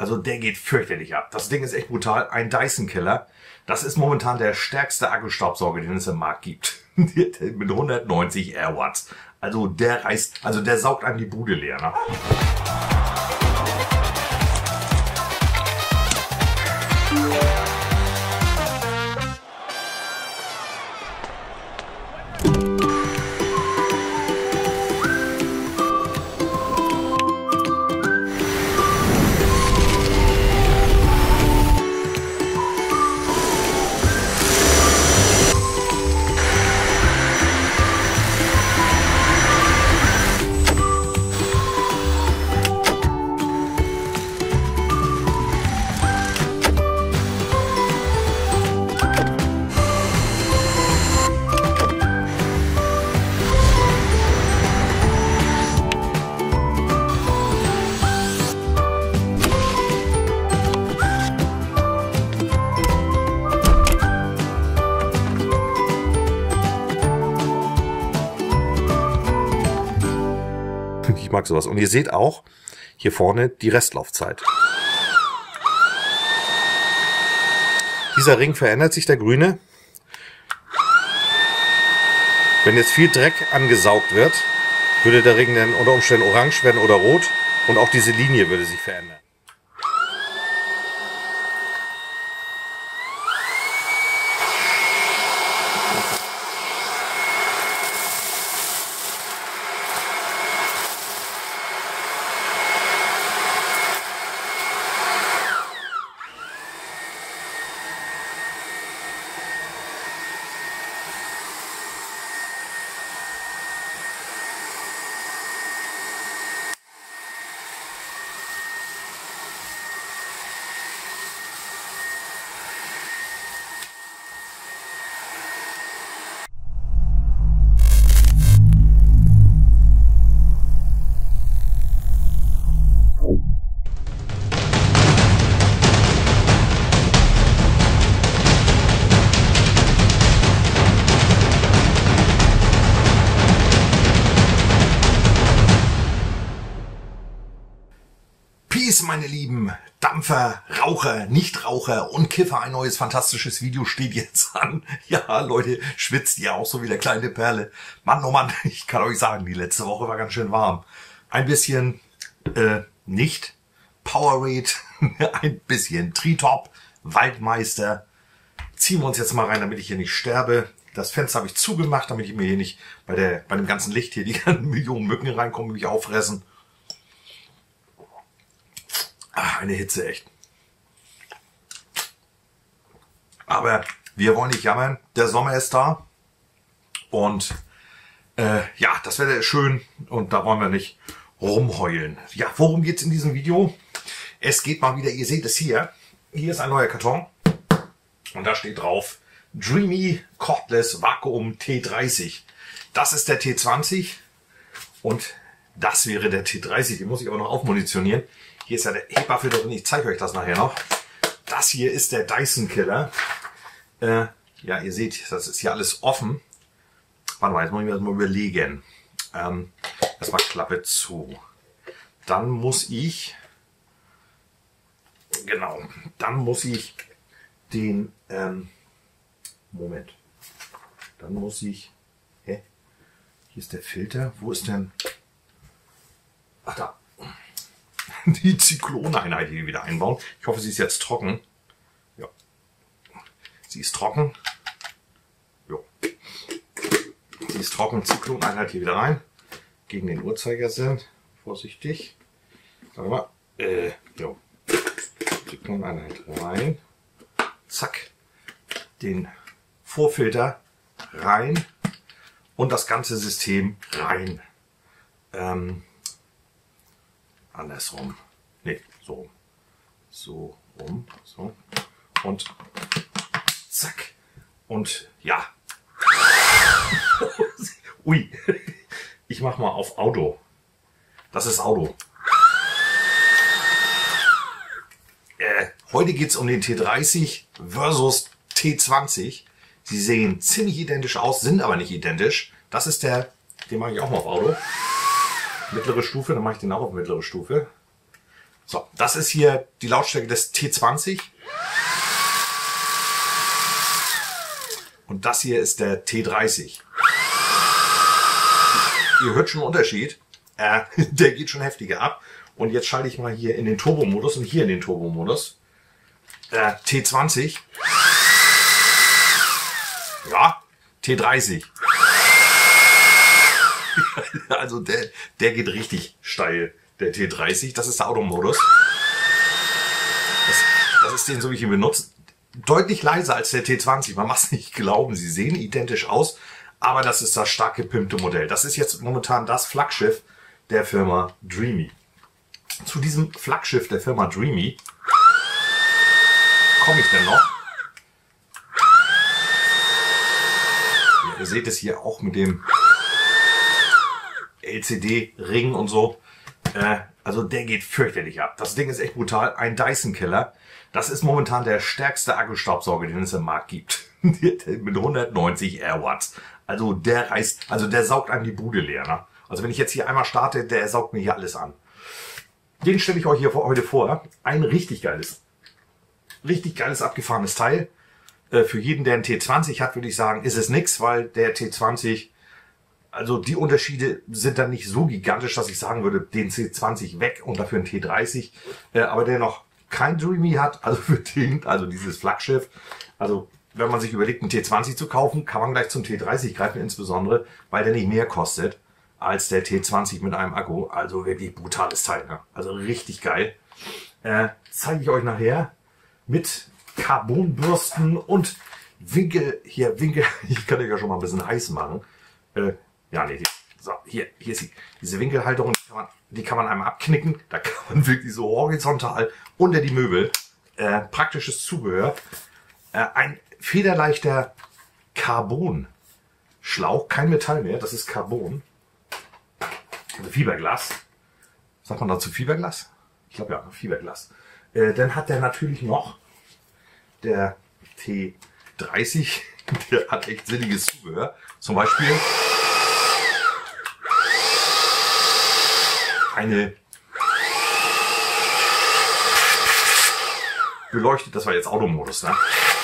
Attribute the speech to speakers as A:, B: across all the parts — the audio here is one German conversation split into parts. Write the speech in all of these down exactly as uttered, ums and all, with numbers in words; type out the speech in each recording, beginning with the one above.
A: Also der geht fürchterlich ab. Das Ding ist echt brutal. Ein Dyson-Killer. Das ist momentan der stärkste Akkustaubsauger, den es im Markt gibt. Mit hundertneunzig Airwatts. Also der reißt, also der saugt einem die Bude leer, ne? Ich mag sowas. Und ihr seht auch hier vorne die Restlaufzeit. Dieser Ring verändert sich, der grüne. Wenn jetzt viel Dreck angesaugt wird, würde der Ring dann unter Umständen orange werden oder rot. Und auch diese Linie würde sich verändern. Meine lieben Dampfer, Raucher, Nichtraucher und Kiffer, ein neues fantastisches Video steht jetzt an. Ja, Leute, schwitzt ihr auch so wie der kleine Perle. Mann, oh Mann, ich kann euch sagen, die letzte Woche war ganz schön warm. Ein bisschen äh, nicht Powerade, ein bisschen Treetop, Waldmeister. Ziehen wir uns jetzt mal rein, damit ich hier nicht sterbe. Das Fenster habe ich zugemacht, damit ich mir hier nicht bei, der, bei dem ganzen Licht hier die ganzen Millionen Mücken reinkommen und mich auffressen. Ach, eine Hitze, echt. Aber wir wollen nicht jammern. Der Sommer ist da. Und äh, ja, das Wetter ist schön. Und da wollen wir nicht rumheulen. Ja, worum geht es in diesem Video? Es geht mal wieder, ihr seht es hier. Hier ist ein neuer Karton. Und da steht drauf Dreamy Cordless Vacuum T dreißig. Das ist der T zwanzig. Und das wäre der T dreißig. Den muss ich aber noch aufmunitionieren. Hier ist ja der Hebapfel drin, ich zeige euch das nachher noch. Das hier ist der Dyson-Killer. Äh, ja, ihr seht, das ist hier alles offen. Warte mal, jetzt muss ich mir das mal überlegen. Ähm, erstmal Klappe zu. Dann muss ich, genau, dann muss ich den, ähm, Moment. Dann muss ich, hä? Hier ist der Filter. Wo ist denn, ach da. Die Zykloneinheit hier wieder einbauen. Ich hoffe, sie ist jetzt trocken. Ja. Sie ist trocken. Ja. Sie ist trocken. Zykloneinheit hier wieder rein. Gegen den Uhrzeigersinn. Vorsichtig. Sag mal. Äh, ja. Zykloneinheit rein. Zack. Den Vorfilter rein. Und das ganze System rein. Ähm. Andersrum. Ne, so rum. So rum. So. Und zack. Und ja. Ui. Ich mach mal auf Auto. Das ist Auto. Äh, heute geht es um den T dreißig versus T zwanzig. Sie sehen ziemlich identisch aus, sind aber nicht identisch. Das ist der, den mache ich auch mal auf Auto. Mittlere Stufe, dann mache ich den auch auf mittlere Stufe. So, das ist hier die Lautstärke des T zwanzig. Und das hier ist der T dreißig. Ihr hört schon einen Unterschied. Äh, der geht schon heftiger ab. Und jetzt schalte ich mal hier in den Turbo-Modus und hier in den Turbo-Modus. Äh, T zwanzig. Ja, T dreißig. Also der, der geht richtig steil, der T dreißig. Das ist der Automodus. Das, das ist den, so wie ich ihn benutze. Deutlich leiser als der T zwanzig. Man mag es nicht glauben. Sie sehen identisch aus. Aber das ist das stark gepimpte Modell. Das ist jetzt momentan das Flaggschiff der Firma Dreamy. Zu diesem Flaggschiff der Firma Dreamy komme ich denn noch. Ja, ihr seht es hier auch mit dem L C D-Ring und so. Äh, also der geht fürchterlich ab. Das Ding ist echt brutal. Ein Dyson-Killer. Das ist momentan der stärkste Akkustaubsauger, den es im Markt gibt. Mit hundertneunzig Airwatts. Also der reißt, also der saugt einem die Bude leer. Ne? Also wenn ich jetzt hier einmal starte, der saugt mir hier alles an. Den stelle ich euch hier heute vor. Ein richtig geiles, richtig geiles abgefahrenes Teil. Äh, für jeden, der einen T zwanzig hat, würde ich sagen, ist es nix, weil der T zwanzig, also die Unterschiede sind dann nicht so gigantisch, dass ich sagen würde, den T zwanzig weg und dafür einen T dreißig. Äh, aber der noch kein Dreamy hat, also für den, also dieses Flaggschiff, also wenn man sich überlegt, einen T zwanzig zu kaufen, kann man gleich zum T dreißig greifen, insbesondere, weil der nicht mehr kostet als der T zwanzig mit einem Akku. Also wirklich brutales Teil. Ne? Also richtig geil. Äh, zeige ich euch nachher mit Carbonbürsten und Winkel, hier Winkel, ich kann euch ja schon mal ein bisschen heiß machen. Äh, ja, nee, so, hier, hier ist die, diese Winkelhalterung, die kann, man, die kann man einmal abknicken. Da kann man wirklich so horizontal unter die Möbel, äh, praktisches Zubehör, äh, ein federleichter Carbon-Schlauch, kein Metall mehr, das ist Carbon. Also Fiberglas. Sagt man dazu Fiberglas? Ich glaube ja, Fiberglas. Äh, dann hat der natürlich noch der T dreißig, der hat echt sinniges Zubehör. Zum Beispiel eine beleuchtet, das war jetzt Automodus, ne?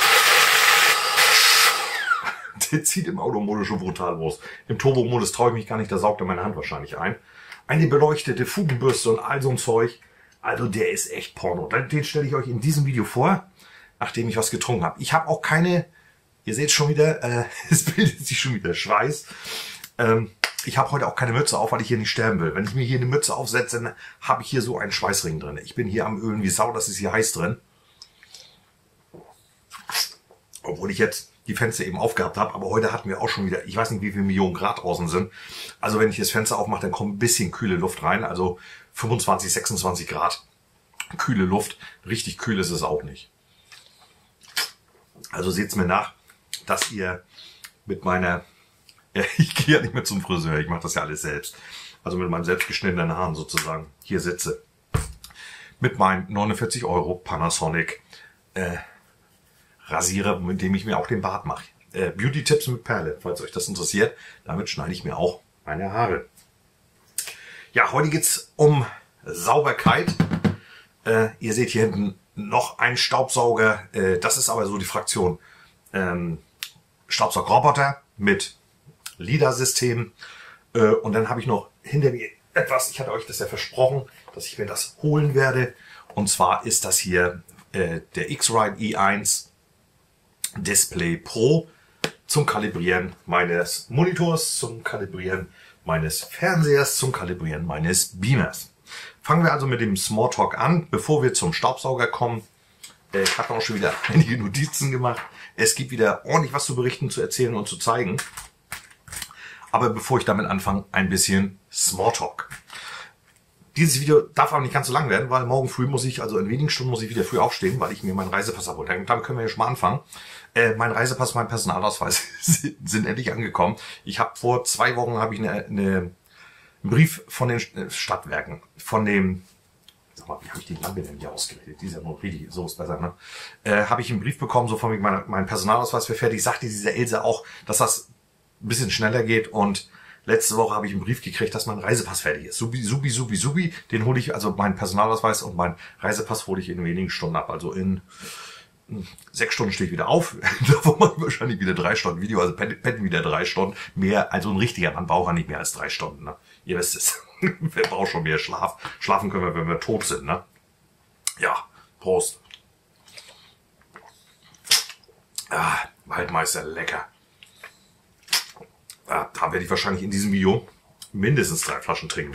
A: Der zieht im Automodus schon brutal los. Im Turbo-Modus traue ich mich gar nicht, da saugt er meine Hand wahrscheinlich ein. Eine beleuchtete Fugenbürste und all so ein Zeug. Also der ist echt Porno. Den stelle ich euch in diesem Video vor, nachdem ich was getrunken habe. Ich habe auch keine, ihr seht schon wieder, äh, es bildet sich schon wieder Schweiß. Ähm, ich habe heute auch keine Mütze auf, weil ich hier nicht sterben will. Wenn ich mir hier eine Mütze aufsetze, dann habe ich hier so einen Schweißring drin. Ich bin hier am Ölen wie Sau, das ist hier heiß drin. Obwohl ich jetzt die Fenster eben aufgehabt habe, aber heute hatten wir auch schon wieder, ich weiß nicht, wie viele Millionen Grad draußen sind. Also wenn ich das Fenster aufmache, dann kommt ein bisschen kühle Luft rein, also fünfundzwanzig, sechsundzwanzig Grad kühle Luft. Richtig kühl ist es auch nicht. Also seht's mir nach, dass ihr mit meiner, ja, ich gehe ja nicht mehr zum Friseur, ich mache das ja alles selbst, also mit meinen selbstgeschnittenen Haaren sozusagen hier sitze. Mit meinem neunundvierzig Euro Panasonic äh, Rasierer, mit dem ich mir auch den Bart mache. Äh, Beauty-Tipps mit Perle, falls euch das interessiert. Damit schneide ich mir auch meine Haare. Ja, heute geht's um Sauberkeit. Äh, ihr seht hier hinten noch einen Staubsauger. Äh, das ist aber so die Fraktion ähm, Staubsaugerroboter mit L I D A-System. Äh, und dann habe ich noch hinter mir etwas, ich hatte euch das ja versprochen, dass ich mir das holen werde. Und zwar ist das hier äh, der X-Rite i eins Display Pro zum Kalibrieren meines Monitors, zum Kalibrieren meines Fernsehers, zum Kalibrieren meines Beamers. Fangen wir also mit dem Smalltalk an, bevor wir zum Staubsauger kommen. Ich habe auch schon wieder einige Notizen gemacht. Es gibt wieder ordentlich was zu berichten, zu erzählen und zu zeigen. Aber bevor ich damit anfange, ein bisschen Smalltalk. Dieses Video darf aber nicht ganz so lang werden, weil morgen früh muss ich, also in wenigen Stunden muss ich wieder früh aufstehen, weil ich mir meinen Reisepass abhole. Damit können wir ja schon mal anfangen. Äh, mein Reisepass, mein Personalausweis sind endlich angekommen. Ich habe vor zwei Wochen habe ich eine, eine, einen Brief von den Stadtwerken, von dem, sag mal, wie habe ich die Lampe denn hier ausgeredet? Die ist ja nur richtig, so ist besser, ne? Äh, habe ich einen Brief bekommen, so von wegen, mein, mein Personalausweis wäre fertig. Sagte dieser Else auch, dass das ein bisschen schneller geht und Letzte Woche habe ich einen Brief gekriegt, dass mein Reisepass fertig ist. Subi, subi, subi, subi. Den hole ich, also meinen Personalausweis und meinen Reisepass hole ich in wenigen Stunden ab. Also in sechs Stunden stehe ich wieder auf. Davon mache ich wahrscheinlich wieder drei Stunden Video. Also pennen wieder drei Stunden. Mehr, also ein richtiger Mann braucht ja nicht mehr als drei Stunden. Ne? Ihr wisst es. Wer braucht schon mehr Schlaf? Schlafen können wir, wenn wir tot sind. Ne? Ja, Prost. Ah, Waldmeister, lecker. Ja, da werde ich wahrscheinlich in diesem Video mindestens drei Flaschen trinken.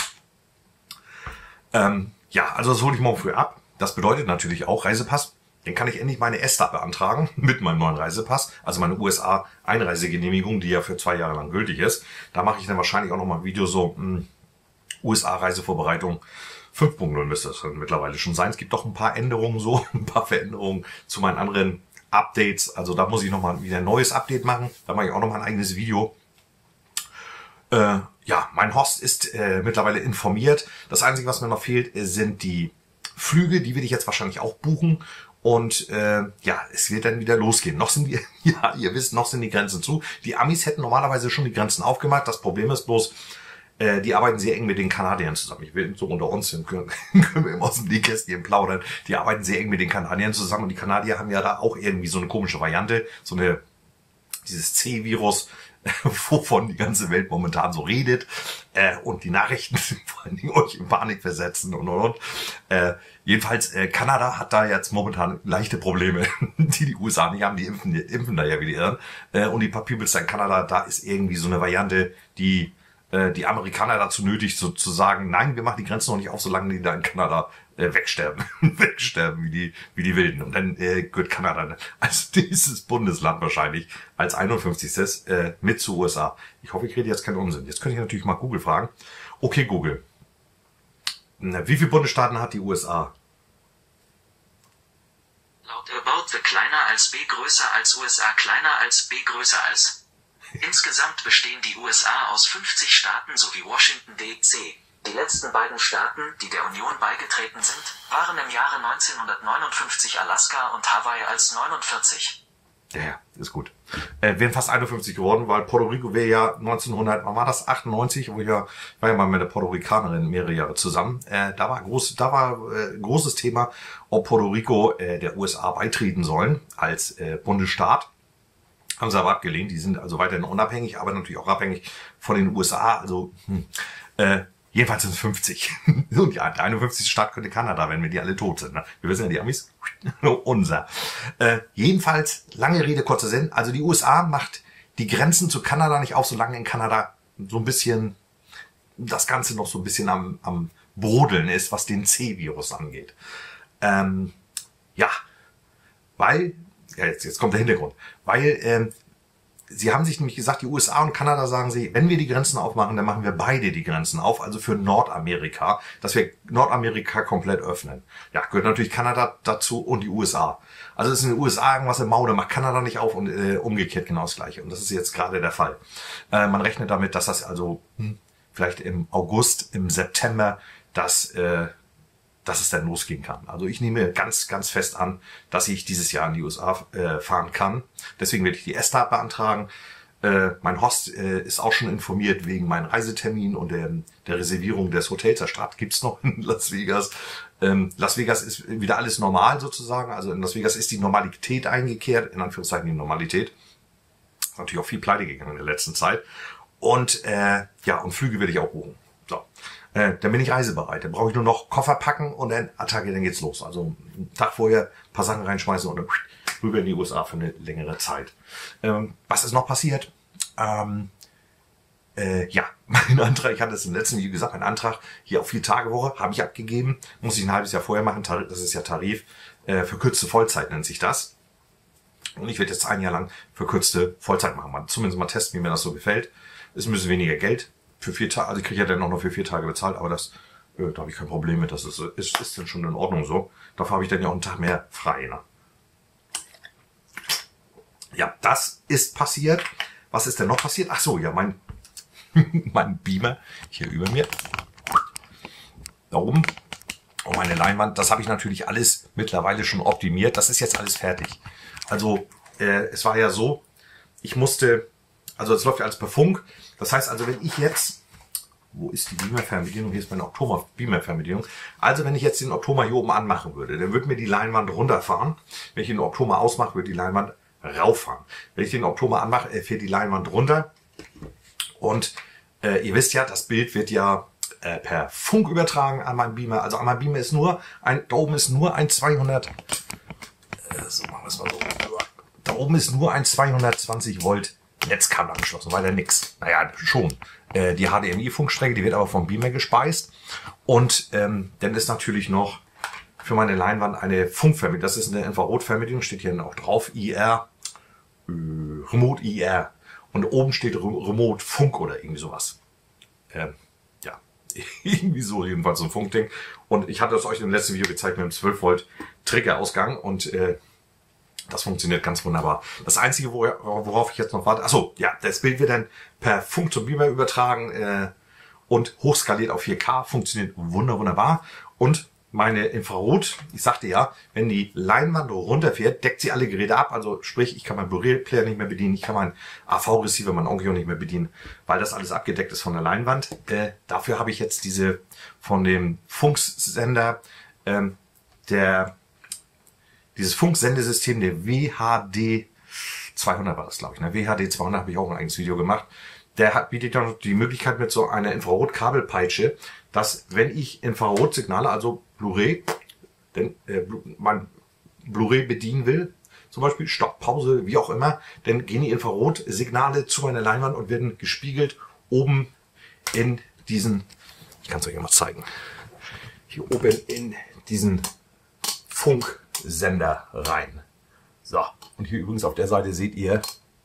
A: Ähm, ja, also das hole ich morgen früh ab. Das bedeutet natürlich auch Reisepass. Den kann ich endlich meine ESTA beantragen mit meinem neuen Reisepass. Also meine U S A-Einreisegenehmigung, die ja für zwei Jahre lang gültig ist. Da mache ich dann wahrscheinlich auch nochmal ein Video so mh, U S A-Reisevorbereitung fünf Punkt null müsste es mittlerweile schon sein. Es gibt doch ein paar Änderungen so, ein paar Veränderungen zu meinen anderen Updates. Also da muss ich nochmal wieder ein neues Update machen. Da mache ich auch nochmal ein eigenes Video. Äh, ja, mein Host ist äh, mittlerweile informiert. Das Einzige, was mir noch fehlt, sind die Flüge. Die will ich jetzt wahrscheinlich auch buchen. Und äh, ja, es wird dann wieder losgehen. Noch sind die, ja, ihr wisst, noch sind die Grenzen zu. Die Amis hätten normalerweise schon die Grenzen aufgemacht. Das Problem ist bloß, äh, die arbeiten sehr eng mit den Kanadiern zusammen. Ich will so unter uns sind, können, können wir immer aus dem Nähkästchen plaudern. Die arbeiten sehr eng mit den Kanadiern zusammen. Und die Kanadier haben ja da auch irgendwie so eine komische Variante, so eine dieses C-Virus, wovon die ganze Welt momentan so redet, äh, und die Nachrichten vor allen Dingen euch in Panik versetzen und und und. Äh, jedenfalls, äh, Kanada hat da jetzt momentan leichte Probleme, die die U S A nicht haben, die impfen, die impfen da ja wie die Irren. Äh, und die Papierbüchse in Kanada, da ist irgendwie so eine Variante, die äh, die Amerikaner dazu nötigt, so zu sagen, nein, wir machen die Grenzen noch nicht auf, solange die da in Kanada äh, wegsterben, wegsterben wie die wie die Wilden. Und dann äh, gehört Kanada als dieses Bundesland wahrscheinlich als einundfünfzigstes Äh, mit zu U S A. Ich hoffe, ich rede jetzt keinen Unsinn. Jetzt könnte ich natürlich mal Google fragen. Okay, Google. Na, wie viele Bundesstaaten hat die U S A?
B: Laut About the kleiner als B größer als U S A kleiner als B größer als. Insgesamt bestehen die U S A aus fünfzig Staaten sowie Washington D C Die letzten beiden Staaten, die der Union beigetreten sind, waren im Jahre neunzehnhundertneunundfünfzig Alaska und Hawaii als neunundvierzig.
A: Ja, ja, ist gut. Äh, wären fast einundfünfzig geworden, weil Puerto Rico wäre ja neunzehnhundert, wann war das? achtundneunzig, wo ich ja, war ja mal mit der Puerto Ricanerin mehrere Jahre zusammen. Äh, da war groß, da war äh, großes Thema, ob Puerto Rico äh, der U S A beitreten sollen als äh, Bundesstaat. Haben sie aber abgelehnt. Die sind also weiterhin unabhängig, aber natürlich auch abhängig von den U S A. Also hm, äh, jedenfalls sind es fünfzig. Und ja, der einundfünfzigste Staat könnte Kanada, wenn wir die alle tot sind. Ne? Wir wissen ja, die Amis, unser. Äh, jedenfalls, lange Rede, kurzer Sinn. Also die U S A macht die Grenzen zu Kanada nicht auf, solange in Kanada so ein bisschen das Ganze noch so ein bisschen am, am Brodeln ist, was den C-Virus angeht. Ähm, ja, weil, ja, jetzt, jetzt kommt der Hintergrund, weil ähm, sie haben sich nämlich gesagt, die U S A und Kanada sagen sie, wenn wir die Grenzen aufmachen, dann machen wir beide die Grenzen auf, also für Nordamerika, dass wir Nordamerika komplett öffnen. Ja, gehört natürlich Kanada dazu und die U S A. Also ist in den U S A irgendwas im Maule, macht Kanada nicht auf und äh, umgekehrt genau das Gleiche. Und das ist jetzt gerade der Fall. Äh, man rechnet damit, dass das also hm, vielleicht im August, im September, dass, äh, dass es dann losgehen kann. Also ich nehme ganz, ganz fest an, dass ich dieses Jahr in die U S A äh, fahren kann. Deswegen werde ich die ESTA beantragen. Äh, mein Host äh, ist auch schon informiert wegen meinem Reisetermin und der, der Reservierung des Hotels. Der Start gibt's noch in Las Vegas. Ähm, Las Vegas ist wieder alles normal sozusagen. Also in Las Vegas ist die Normalität eingekehrt, in Anführungszeichen die Normalität. Ist natürlich auch viel pleite gegangen in der letzten Zeit. Und äh, ja, und Flüge werde ich auch buchen. So. Äh, dann bin ich reisebereit. Dann brauche ich nur noch Koffer packen und dann Attacke, dann geht's los. Also einen Tag vorher ein paar Sachen reinschmeißen und dann rüber in die U S A für eine längere Zeit. Ähm, was ist noch passiert? Ähm, äh, ja, mein Antrag, ich hatte es im letzten Video gesagt, mein Antrag hier auf vier Tage Woche habe ich abgegeben. Muss ich ein halbes Jahr vorher machen. Das ist ja Tarif. Äh, verkürzte Vollzeit nennt sich das. Und ich werde jetzt ein Jahr lang verkürzte Vollzeit machen. Man, zumindest mal testen, wie mir das so gefällt. Ist ein bisschen weniger Geld für vier Tage. Also ich kriege ja dann auch noch für vier Tage bezahlt, aber das, äh, da habe ich kein Problem mit. Das ist, ist, ist dann schon in Ordnung so. Dafür habe ich dann ja auch einen Tag mehr frei. Ne? Ja, das ist passiert. Was ist denn noch passiert? Ach so, ja, mein, mein Beamer hier über mir. Da oben. Und meine Leinwand, das habe ich natürlich alles mittlerweile schon optimiert. Das ist jetzt alles fertig. Also, äh, es war ja so, ich musste Also das läuft ja alles per Funk. Das heißt also, wenn ich jetzt, wo ist die Beamer-Fernbedienung? Hier ist meine Octoma Beamer-Fernbedienung. Also wenn ich jetzt den Octoma hier oben anmachen würde, dann würde mir die Leinwand runterfahren. Wenn ich den Octoma ausmache, würde die Leinwand rauffahren. Wenn ich den Octoma anmache, fährt die Leinwand runter. Und äh, ihr wisst ja, das Bild wird ja äh, per Funk übertragen an meinem Beamer. Also an meinem Beamer ist nur ein, da oben ist nur ein zweihundert, äh, so machen wir es mal so. Da oben ist nur ein zweihundertzwanzig Volt Netzkabel angeschlossen, weil da nix. Naja, schon. Äh, die H D M I-Funkstrecke, die wird aber vom Beamer gespeist. Und ähm, dann ist natürlich noch für meine Leinwand eine Funkfernbedienung. Das ist eine Infrarotfernbedienung, steht hier auch drauf. I R, äh, Remote I R. Und oben steht Remote Funk oder irgendwie sowas. Ähm, ja, irgendwie so jedenfalls so ein Funkding. Und ich hatte es euch im letzten Video gezeigt mit einem zwölf Volt Triggerausgang. Und äh, das funktioniert ganz wunderbar. Das Einzige, worauf ich jetzt noch warte, achso, ja, das Bild wird dann per Funk zum Beamer übertragen äh, und hochskaliert auf vier K, funktioniert wunder, wunderbar. Und meine Infrarot, ich sagte ja, wenn die Leinwand runterfährt, deckt sie alle Geräte ab. Also sprich, ich kann meinen Blu-ray-Player nicht mehr bedienen, ich kann meinen A V-Receiver, meinen Onkyo nicht mehr bedienen, weil das alles abgedeckt ist von der Leinwand. Äh, dafür habe ich jetzt diese von dem Funksender, ähm, der Dieses Funksendesystem, der W H D zweihundert war das, glaube ich. Ne? W H D zweihundert habe ich auch ein eigenes Video gemacht. Der hat, bietet dann die Möglichkeit mit so einer Infrarotkabelpeitsche, dass wenn ich Infrarotsignale, also Blu-ray, denn äh, mein Blu-ray bedienen will, zum Beispiel Stopp, Pause, wie auch immer, dann gehen die Infrarotsignale zu meiner Leinwand und werden gespiegelt oben in diesen, ich kann es euch mal zeigen, hier oben in diesen Funksender rein. So, und hier übrigens auf der Seite seht ihr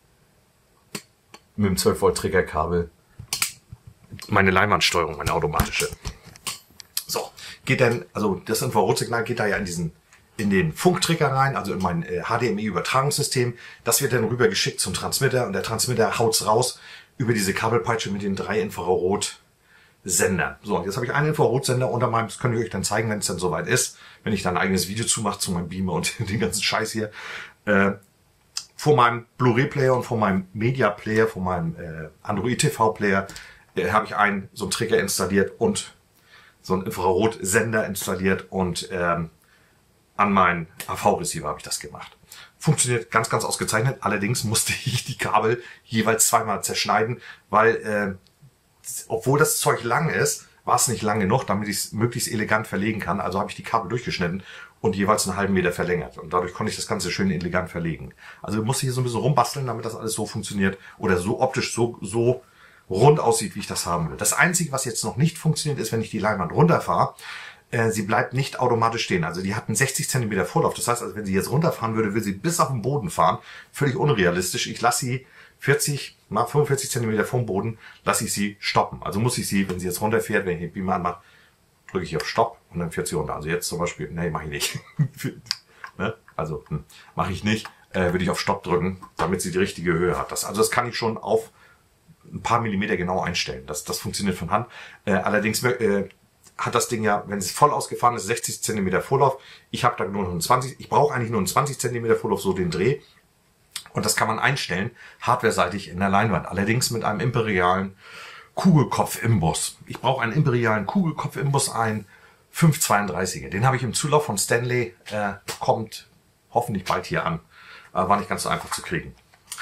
A: mit dem zwölf Volt Triggerkabel meine Leinwandsteuerung, meine automatische. So, geht dann, also das Infrarotsignal geht da ja in diesen, in den Funktrigger rein, also in mein äh, H D M I-Übertragungssystem. Das wird dann rüber geschickt zum Transmitter und der Transmitter haut's raus über diese Kabelpeitsche mit den drei Infrarot-Sendern. So, und jetzt habe ich einen Infrarotsender unter meinem, das kann ich euch dann zeigen, wenn es dann soweit ist, wenn ich dann ein eigenes Video zumache zu meinem Beamer und den ganzen Scheiß hier. Äh, vor meinem Blu-ray-Player und vor meinem Media-Player, vor meinem äh, Android-T V-Player äh, habe ich einen, so einen Trigger installiert und so einen Infrarotsender installiert und ähm, an meinen A V-Receiver habe ich das gemacht. Funktioniert ganz, ganz ausgezeichnet. Allerdings musste ich die Kabel jeweils zweimal zerschneiden, weil, äh, obwohl das Zeug lang ist, war es nicht lang genug, damit ich es möglichst elegant verlegen kann. Also habe ich die Kabel durchgeschnitten und jeweils einen halben Meter verlängert. Und dadurch konnte ich das Ganze schön elegant verlegen. Also musste ich hier so ein bisschen rumbasteln, damit das alles so funktioniert oder so optisch so, so rund aussieht, wie ich das haben will. Das Einzige, was jetzt noch nicht funktioniert, ist, wenn ich die Leinwand runterfahre, äh, sie bleibt nicht automatisch stehen. Also die hat einen sechzig Zentimeter Vorlauf. Das heißt, also wenn sie jetzt runterfahren würde, würde sie bis auf den Boden fahren. Völlig unrealistisch. Ich lasse sie vierzig mal fünfundvierzig Zentimeter vom Boden, lasse ich sie stoppen. Also muss ich sie, wenn sie jetzt runterfährt, wenn ich den Beamer anmache, drücke ich auf Stopp und dann fährt sie runter. Also jetzt zum Beispiel, nee, mache ich nicht. Ne? Also hm, mache ich nicht. Äh, würde ich auf Stopp drücken, damit sie die richtige Höhe hat. Das, also das kann ich schon auf ein paar Millimeter genau einstellen. Das, das funktioniert von Hand. Äh, allerdings äh, hat das Ding ja, wenn es voll ausgefahren ist, sechzig Zentimeter Vorlauf. Ich habe da nur noch einen zwanzig. Ich brauche eigentlich nur einen zwanzig Zentimeter Vorlauf, so den Dreh. Und das kann man einstellen, hardwareseitig in der Leinwand. Allerdings mit einem imperialen Kugelkopf-Imbus. Ich brauche einen imperialen Kugelkopf-Imbus, einen fünf zweiunddreißiger. Den habe ich im Zulauf von Stanley. Äh, kommt hoffentlich bald hier an. Äh, war nicht ganz so einfach zu kriegen.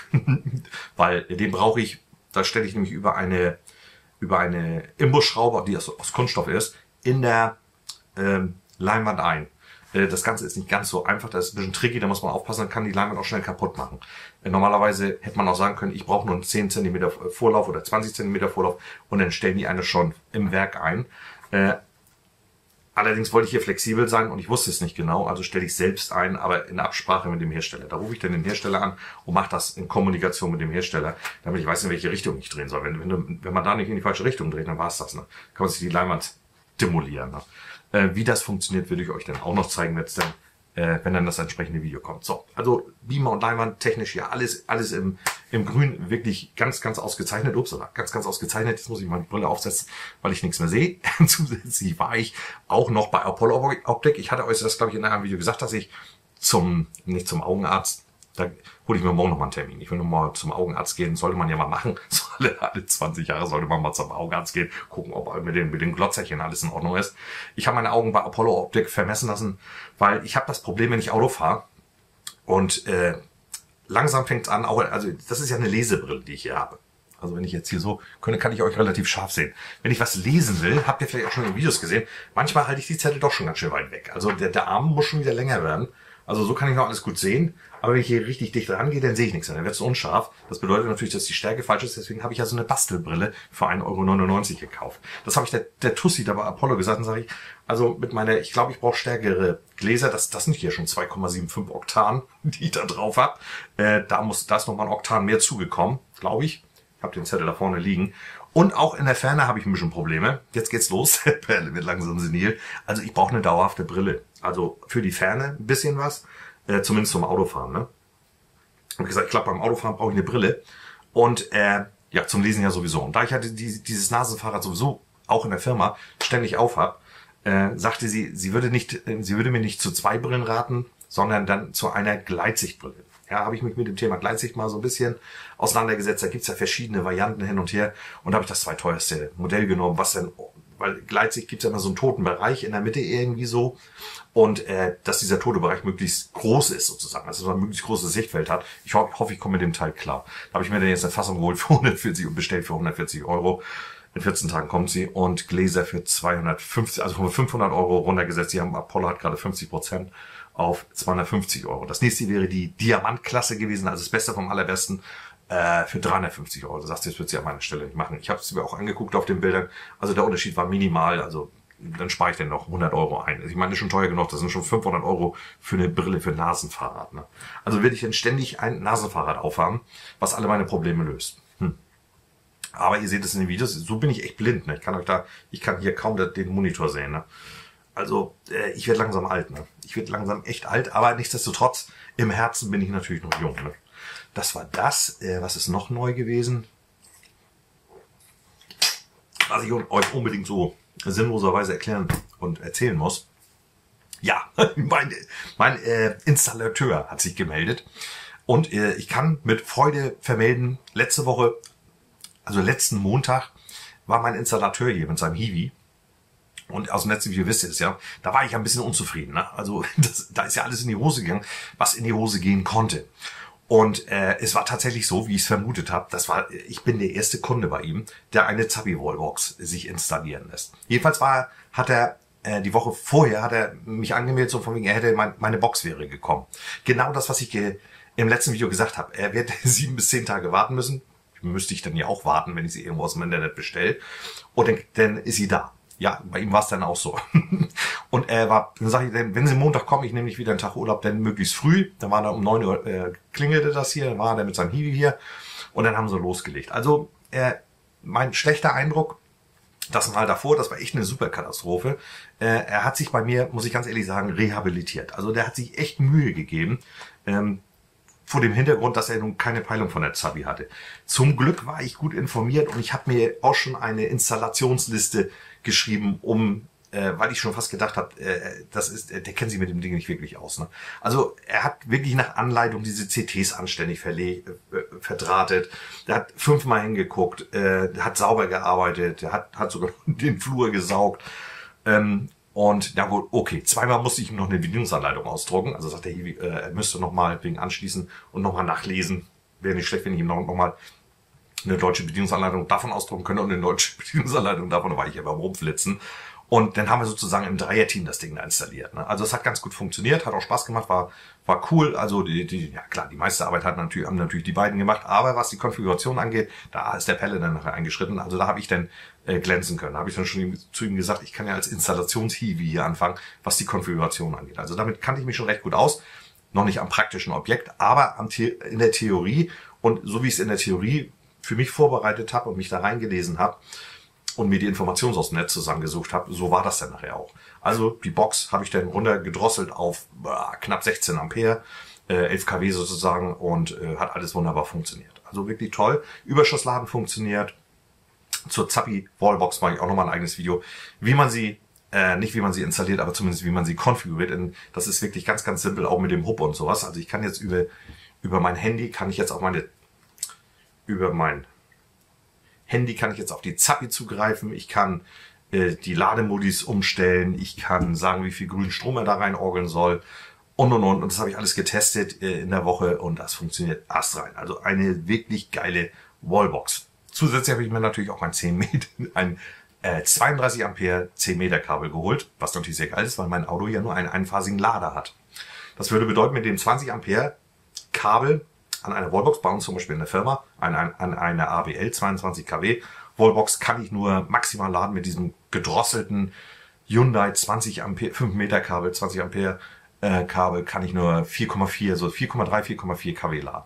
A: Weil den brauche ich, da stelle ich nämlich über eine, über eine Imbusschraube, die aus, aus Kunststoff ist, in der ähm, Leinwand ein. Das Ganze ist nicht ganz so einfach, das ist ein bisschen tricky, da muss man aufpassen, dann kann die Leinwand auch schnell kaputt machen. Normalerweise hätte man auch sagen können, ich brauche nur einen zehn Zentimeter Vorlauf oder zwanzig Zentimeter Vorlauf und dann stellen die eine schon im Werk ein. Äh, allerdings wollte ich hier flexibel sein und ich wusste es nicht genau, also stelle ich selbst ein, aber in Absprache mit dem Hersteller. Da rufe ich dann den Hersteller an und mache das in Kommunikation mit dem Hersteller, damit ich weiß, in welche Richtung ich drehen soll. Wenn, wenn, wenn man da nicht in die falsche Richtung dreht, dann war es das. Ne? Kann man sich die Leinwand demolieren. Ne? Äh, wie das funktioniert, würde ich euch dann auch noch zeigen, wenn es dann, äh, wenn dann das entsprechende Video kommt. So, also Beamer und Leinwand technisch ja alles, alles im, im Grün wirklich ganz, ganz ausgezeichnet. Ups, ganz, ganz ausgezeichnet. Jetzt muss ich mal die Brille aufsetzen, weil ich nichts mehr sehe. Zusätzlich war ich auch noch bei Apollo Optik. Ich hatte euch das, glaube ich, in einem Video gesagt, dass ich zum, nicht zum Augenarzt, Da hole ich mir morgen noch mal einen Termin. Ich will noch mal zum Augenarzt gehen. Sollte man ja mal machen. So alle, alle zwanzig Jahre sollte man mal zum Augenarzt gehen. Gucken, ob mit den, mit den Glotzerchen alles in Ordnung ist. Ich habe meine Augen bei Apollo Optik vermessen lassen, weil ich habe das Problem, wenn ich Auto fahre. Und äh, langsam fängt es an, auch, also das ist ja eine Lesebrille, die ich hier habe. Also wenn ich jetzt hier so könnte, kann ich euch relativ scharf sehen. Wenn ich was lesen will, habt ihr vielleicht auch schon in Videos gesehen, manchmal halte ich die Zettel doch schon ganz schön weit weg. Also der, der Arm muss schon wieder länger werden. Also so kann ich noch alles gut sehen. Aber wenn ich hier richtig dicht rangehe, dann sehe ich nichts. Dann wird es unscharf. Das bedeutet natürlich, dass die Stärke falsch ist. Deswegen habe ich ja so eine Bastelbrille für ein Euro neunundneunzig gekauft. Das habe ich der, der Tussi da bei Apollo gesagt. Und sage ich, also mit meiner, ich glaube, ich brauche stärkere Gläser. Das, das sind hier schon zwei Komma fünfundsiebzig Oktan, die ich da drauf habe. Äh, da muss, da ist nochmal ein Oktan mehr zugekommen, glaube ich. Ich habe den Zettel da vorne liegen. Und auch in der Ferne habe ich ein bisschen Probleme. Jetzt geht's los. Perle wird langsam senil. Also ich brauche eine dauerhafte Brille. Also für die Ferne ein bisschen was. Äh, zumindest zum Autofahren. Ne? Ich habe gesagt, ich glaube, beim Autofahren brauche ich eine Brille. Und äh, ja, zum Lesen ja sowieso. Und da ich hatte die, dieses Nasenfahrrad sowieso auch in der Firma ständig aufhab, äh, sagte sie, sie würde nicht, äh, sie würde mir nicht zu zwei Brillen raten, sondern dann zu einer Gleitsichtbrille. Ja, habe ich mich mit dem Thema Gleitsicht mal so ein bisschen auseinandergesetzt. Da gibt's ja verschiedene Varianten hin und her. Und da habe ich das zweiteuerste Modell genommen, was denn, weil Gleitsicht gibt's ja immer so einen toten Bereich in der Mitte irgendwie so. Und äh, dass dieser tote Bereich möglichst groß ist sozusagen, dass man ein möglichst großes Sichtfeld hat. Ich ho hoffe, ich komme mit dem Teil klar. Da habe ich mir dann jetzt eine Fassung geholt für hundertvierzig und bestellt für hundertvierzig Euro. In vierzehn Tagen kommt sie. Und Gläser für zweihundertfünfzig, also von fünfhundert Euro runtergesetzt. Die haben, Apollo hat gerade fünfzig Prozent auf zweihundertfünfzig Euro. Das nächste wäre die Diamantklasse gewesen, also das Beste vom Allerbesten, äh, für dreihundertfünfzig Euro. Du sagst, das wird sie an meiner Stelle nicht machen. Ich habe es mir auch angeguckt auf den Bildern. Also der Unterschied war minimal. Also dann spare ich denn noch hundert Euro ein. Also ich meine, das ist schon teuer genug. Das sind schon fünfhundert Euro für eine Brille für ein Nasenfahrrad. Ne? Also werde ich dann ständig ein Nasenfahrrad aufhaben, was alle meine Probleme löst. Hm. Aber ihr seht es in den Videos. So bin ich echt blind. Ne? Ich kann euch da, ich kann hier kaum den Monitor sehen. Ne? Also äh, ich werde langsam alt, ne? Ich werde langsam echt alt, aber nichtsdestotrotz, im Herzen bin ich natürlich noch jung. Ne? Das war das. Äh, was ist noch neu gewesen? Was ich euch unbedingt so sinnloserweise erklären und erzählen muss. Ja, mein, mein äh, Installateur hat sich gemeldet. Und äh, ich kann mit Freude vermelden, letzte Woche, also letzten Montag, war mein Installateur hier mit seinem Hiwi. Und aus dem letzten Video wisst ihr es ja, da war ich ein bisschen unzufrieden. Ne? Also das, da ist ja alles in die Hose gegangen, was in die Hose gehen konnte. Und äh, es war tatsächlich so, wie ich es vermutet habe. Das war, ich bin der erste Kunde bei ihm, der eine Zabi-Wallbox sich installieren lässt. Jedenfalls war, hat er äh, die Woche vorher hat er mich angemeldet, so von wegen, er hätte mein, meine Box wäre gekommen. Genau das, was ich ge im letzten Video gesagt habe. Er wird sieben bis zehn Tage warten müssen. Müsste ich dann ja auch warten, wenn ich sie irgendwo aus dem Internet bestelle. Und dann, dann ist sie da. Ja, bei ihm war es dann auch so. Und er war, dann sage ich, wenn Sie Montag kommen, ich nehme mich wieder einen Tag Urlaub, dann möglichst früh. Dann war er um neun Uhr, äh, klingelte das hier, dann war er mit seinem Hiwi hier. Und dann haben sie losgelegt. Also, äh, mein schlechter Eindruck, das Mal davor, das war echt eine super Katastrophe. Äh, er hat sich bei mir, muss ich ganz ehrlich sagen, rehabilitiert. Also der hat sich echt Mühe gegeben. Ähm, vor dem Hintergrund, dass er nun keine Peilung von der Zabi hatte. Zum Glück war ich gut informiert und ich habe mir auch schon eine Installationsliste geschrieben, um, äh, weil ich schon fast gedacht habe, äh, das ist, äh, der kennt sich mit dem Ding nicht wirklich aus. Ne? Also er hat wirklich nach Anleitung diese C Ts anständig verle äh, verdrahtet. Der hat fünfmal hingeguckt, äh, hat sauber gearbeitet, der hat, hat sogar den Flur gesaugt. Ähm, Und ja gut, okay, zweimal musste ich ihm noch eine Bedienungsanleitung ausdrucken. Also sagt er, äh, er müsste nochmal wegen anschließen und nochmal nachlesen. Wäre nicht schlecht, wenn ich ihm noch, noch mal eine deutsche Bedienungsanleitung davon ausdrucken könnte und eine deutsche Bedienungsanleitung davon, war ich ja beim Rumflitzen. Und dann haben wir sozusagen im Dreierteam das Ding da installiert. Ne? Also es hat ganz gut funktioniert, hat auch Spaß gemacht, war war cool. Also die, die ja klar, die meiste Arbeit hat natürlich, haben natürlich die beiden gemacht. Aber was die Konfiguration angeht, da ist der Pelle dann nachher eingeschritten. Also da habe ich dann äh, glänzen können. Da habe ich dann schon zu ihm gesagt, ich kann ja als Installationshiwi hier anfangen, was die Konfiguration angeht. Also damit kannte ich mich schon recht gut aus. Noch nicht am praktischen Objekt, aber am The in der Theorie. Und so wie ich es in der Theorie für mich vorbereitet habe und mich da reingelesen habe, und mir die Informationen aus dem Netz zusammengesucht habe, so war das dann nachher auch. Also die Box habe ich dann runtergedrosselt auf äh, knapp sechzehn Ampere, äh, elf Kilowatt sozusagen und äh, hat alles wunderbar funktioniert. Also wirklich toll. Überschussladen funktioniert. Zur Zabi Wallbox mache ich auch nochmal ein eigenes Video, wie man sie, äh, nicht wie man sie installiert, aber zumindest wie man sie konfiguriert. Und das ist wirklich ganz, ganz simpel, auch mit dem Hub und sowas. Also ich kann jetzt über über mein Handy kann ich jetzt auf meine, über mein Handy kann ich jetzt auf die Zappi zugreifen. Ich kann äh, die Lademodis umstellen. Ich kann sagen, wie viel grünen Strom er da reinorgeln soll. Und, und, und. Und das habe ich alles getestet äh, in der Woche und das funktioniert astrein. Also eine wirklich geile Wallbox. Zusätzlich habe ich mir natürlich auch ein zehn Meter, ein äh, zweiunddreißig Ampere zehn Meter Kabel geholt, was natürlich sehr geil ist, weil mein Auto ja nur einen einphasigen Lader hat. Das würde bedeuten, mit dem zwanzig Ampere Kabel an einer Wallbox, bei uns zum Beispiel in der Firma, an, an, an einer A W L zweiundzwanzig Kilowatt Wallbox kann ich nur maximal laden mit diesem gedrosselten Hyundai zwanzig Ampere, fünf Meter Kabel, zwanzig Ampere äh, Kabel kann ich nur vier Komma vier, so vier Komma drei, vier Komma vier Kilowatt laden.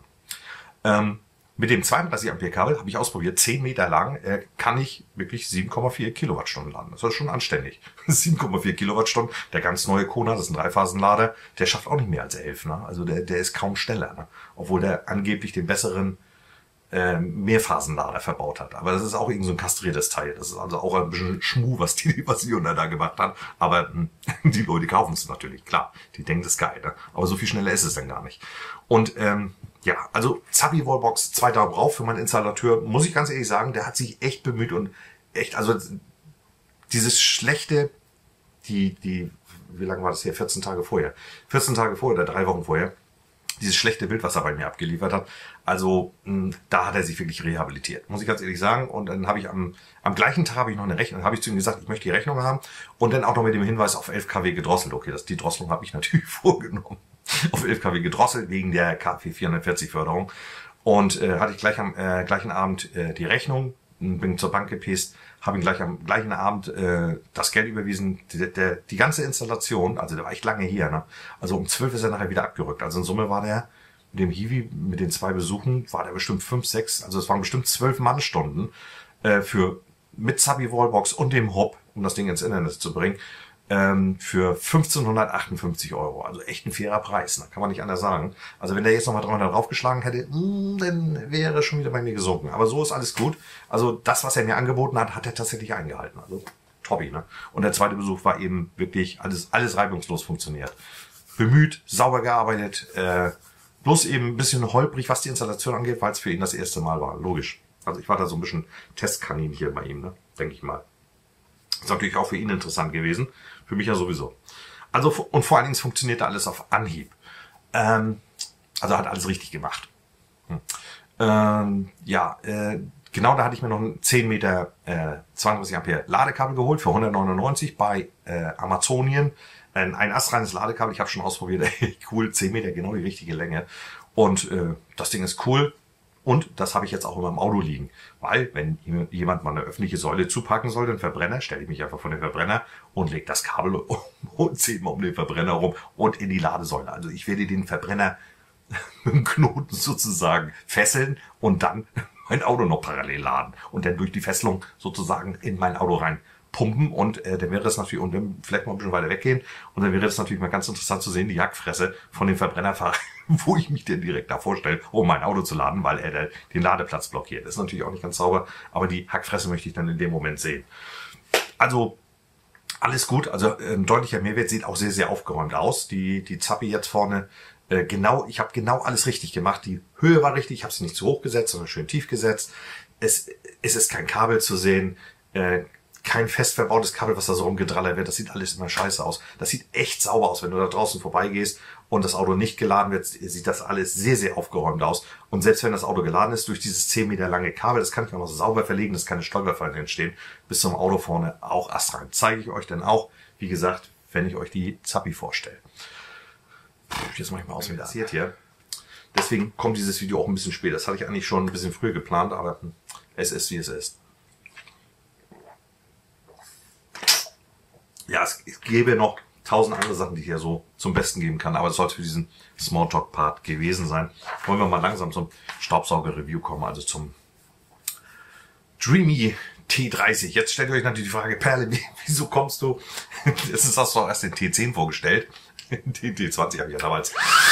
A: Ähm, Mit dem zweiunddreißig Ampere Kabel habe ich ausprobiert, zehn Meter lang, äh, kann ich wirklich sieben Komma vier Kilowattstunden laden. Das ist schon anständig. sieben Komma vier Kilowattstunden. Der ganz neue Kona, das ist ein Dreiphasenlader, der schafft auch nicht mehr als elf. Ne? Also der, der ist kaum schneller. Ne? Obwohl der angeblich den besseren äh, Mehrphasenlader verbaut hat. Aber das ist auch irgend so ein kastriertes Teil. Das ist also auch ein bisschen Schmuh, was die, was die Hyundai da gemacht hat. Aber mh, die Leute kaufen es natürlich, klar. Die denken, das ist geil. Ne? Aber so viel schneller ist es dann gar nicht. Und ähm, ja, also Zappi Wallbox, zwei Daumen drauf für meinen Installateur, muss ich ganz ehrlich sagen, der hat sich echt bemüht und echt, also dieses schlechte, die, die, wie lange war das hier? vierzehn Tage vorher. vierzehn Tage vorher oder drei Wochen vorher. Dieses schlechte Bild, was er bei mir abgeliefert hat. Also, mh, da hat er sich wirklich rehabilitiert, muss ich ganz ehrlich sagen. Und dann habe ich am, am gleichen Tag habe ich noch eine Rechnung, habe ich zu ihm gesagt, ich möchte die Rechnung haben. Und dann auch noch mit dem Hinweis auf elf Kilowatt gedrosselt. Okay, das, die Drosselung habe ich natürlich vorgenommen. Auf elf Kilowatt gedrosselt wegen der K F vierhundertvierzig Förderung. Und äh, hatte ich gleich am äh, gleichen Abend äh, die Rechnung, bin zur Bank gepäst, habe ihm gleich am gleichen Abend äh, das Geld überwiesen. Die, der, die ganze Installation, also der war echt lange hier, ne? Also um zwölf ist er nachher wieder abgerückt. Also in Summe war der mit dem Hiwi, mit den zwei Besuchen, war der bestimmt fünf, sechs, also es waren bestimmt zwölf Mannstunden äh, für mit Zappi Wallbox und dem Hub, um das Ding ins Internet zu bringen, ähm, für fünfzehnhundertachtundfünfzig Euro. Also echt ein fairer Preis, ne? Kann man nicht anders sagen. Also wenn der jetzt nochmal dreihundert draufgeschlagen hätte, mh, dann wäre er schon wieder bei mir gesunken. Aber so ist alles gut. Also das, was er mir angeboten hat, hat er tatsächlich eingehalten. Also Toppi, ne? Und der zweite Besuch war eben wirklich alles, alles reibungslos funktioniert. Bemüht, sauber gearbeitet, äh, bloß eben ein bisschen holprig, was die Installation angeht, weil es für ihn das erste Mal war. Logisch. Also ich war da so ein bisschen Testkanin hier bei ihm, ne? Denke ich mal. Ist natürlich auch für ihn interessant gewesen. Für mich ja sowieso. Also, und vor allen Dingen, es funktionierte alles auf Anhieb. Ähm, also hat alles richtig gemacht. Hm. Ähm, ja, äh, genau da hatte ich mir noch ein zehn Meter äh, zweiunddreißig Ampere Ladekabel geholt für hundertneunundneunzig bei äh, Amazonien. Ein, ein astreines Ladekabel, ich habe schon ausprobiert, ey, cool, zehn Meter, genau die richtige Länge. Und äh, das Ding ist cool. Und das habe ich jetzt auch in meinem Auto liegen. Weil, wenn jemand mal eine öffentliche Säule zupacken soll, den Verbrenner, stelle ich mich einfach von dem Verbrenner und lege das Kabel um und ziehe mal um den Verbrenner rum und in die Ladesäule. Also ich werde den Verbrenner mit dem Knoten sozusagen fesseln und dann mein Auto noch parallel laden. Und dann durch die Fesselung sozusagen in mein Auto rein pumpen. Und äh, dann wäre das natürlich, und dann vielleicht mal ein bisschen weiter weggehen. Und dann wäre das natürlich mal ganz interessant zu sehen, die Jagdfresse von dem Verbrennerfahrer, wo ich mich denn direkt da vorstelle, um mein Auto zu laden, weil er den Ladeplatz blockiert. Das ist natürlich auch nicht ganz sauber, aber die Hackfresse möchte ich dann in dem Moment sehen. Also alles gut, also ein deutlicher Mehrwert, sieht auch sehr, sehr aufgeräumt aus. Die, die Zappi jetzt vorne, äh, genau, ich habe genau alles richtig gemacht. Die Höhe war richtig, ich habe sie nicht zu hoch gesetzt, sondern schön tief gesetzt. Es, es ist kein Kabel zu sehen, äh, kein fest verbautes Kabel, was da so rumgedrallert wird. Das sieht alles immer scheiße aus. Das sieht echt sauber aus. Wenn du da draußen vorbeigehst und das Auto nicht geladen wird, sieht das alles sehr, sehr aufgeräumt aus. Und selbst wenn das Auto geladen ist, durch dieses zehn Meter lange Kabel, das kann ich auch noch sauber verlegen, dass keine Stolperfallen entstehen, bis zum Auto vorne auch astrein. Zeige ich euch dann auch, wie gesagt, wenn ich euch die Zappi vorstelle. Puh, jetzt mache ich mal aus, wie das passiert hier. Deswegen kommt dieses Video auch ein bisschen später. Das hatte ich eigentlich schon ein bisschen früher geplant, aber es ist, wie es ist. Ja, es, es gäbe noch tausend andere Sachen, die ich hier so zum Besten geben kann, aber das soll es für diesen Smalltalk-Part gewesen sein. Wollen wir mal langsam zum Staubsauger-Review kommen, also zum Dreamy T dreißig. Jetzt stellt ihr euch natürlich die Frage, Perle, wieso kommst du? Jetzt hast du auch erst den T zehn vorgestellt. Den T zwanzig habe ich ja damals.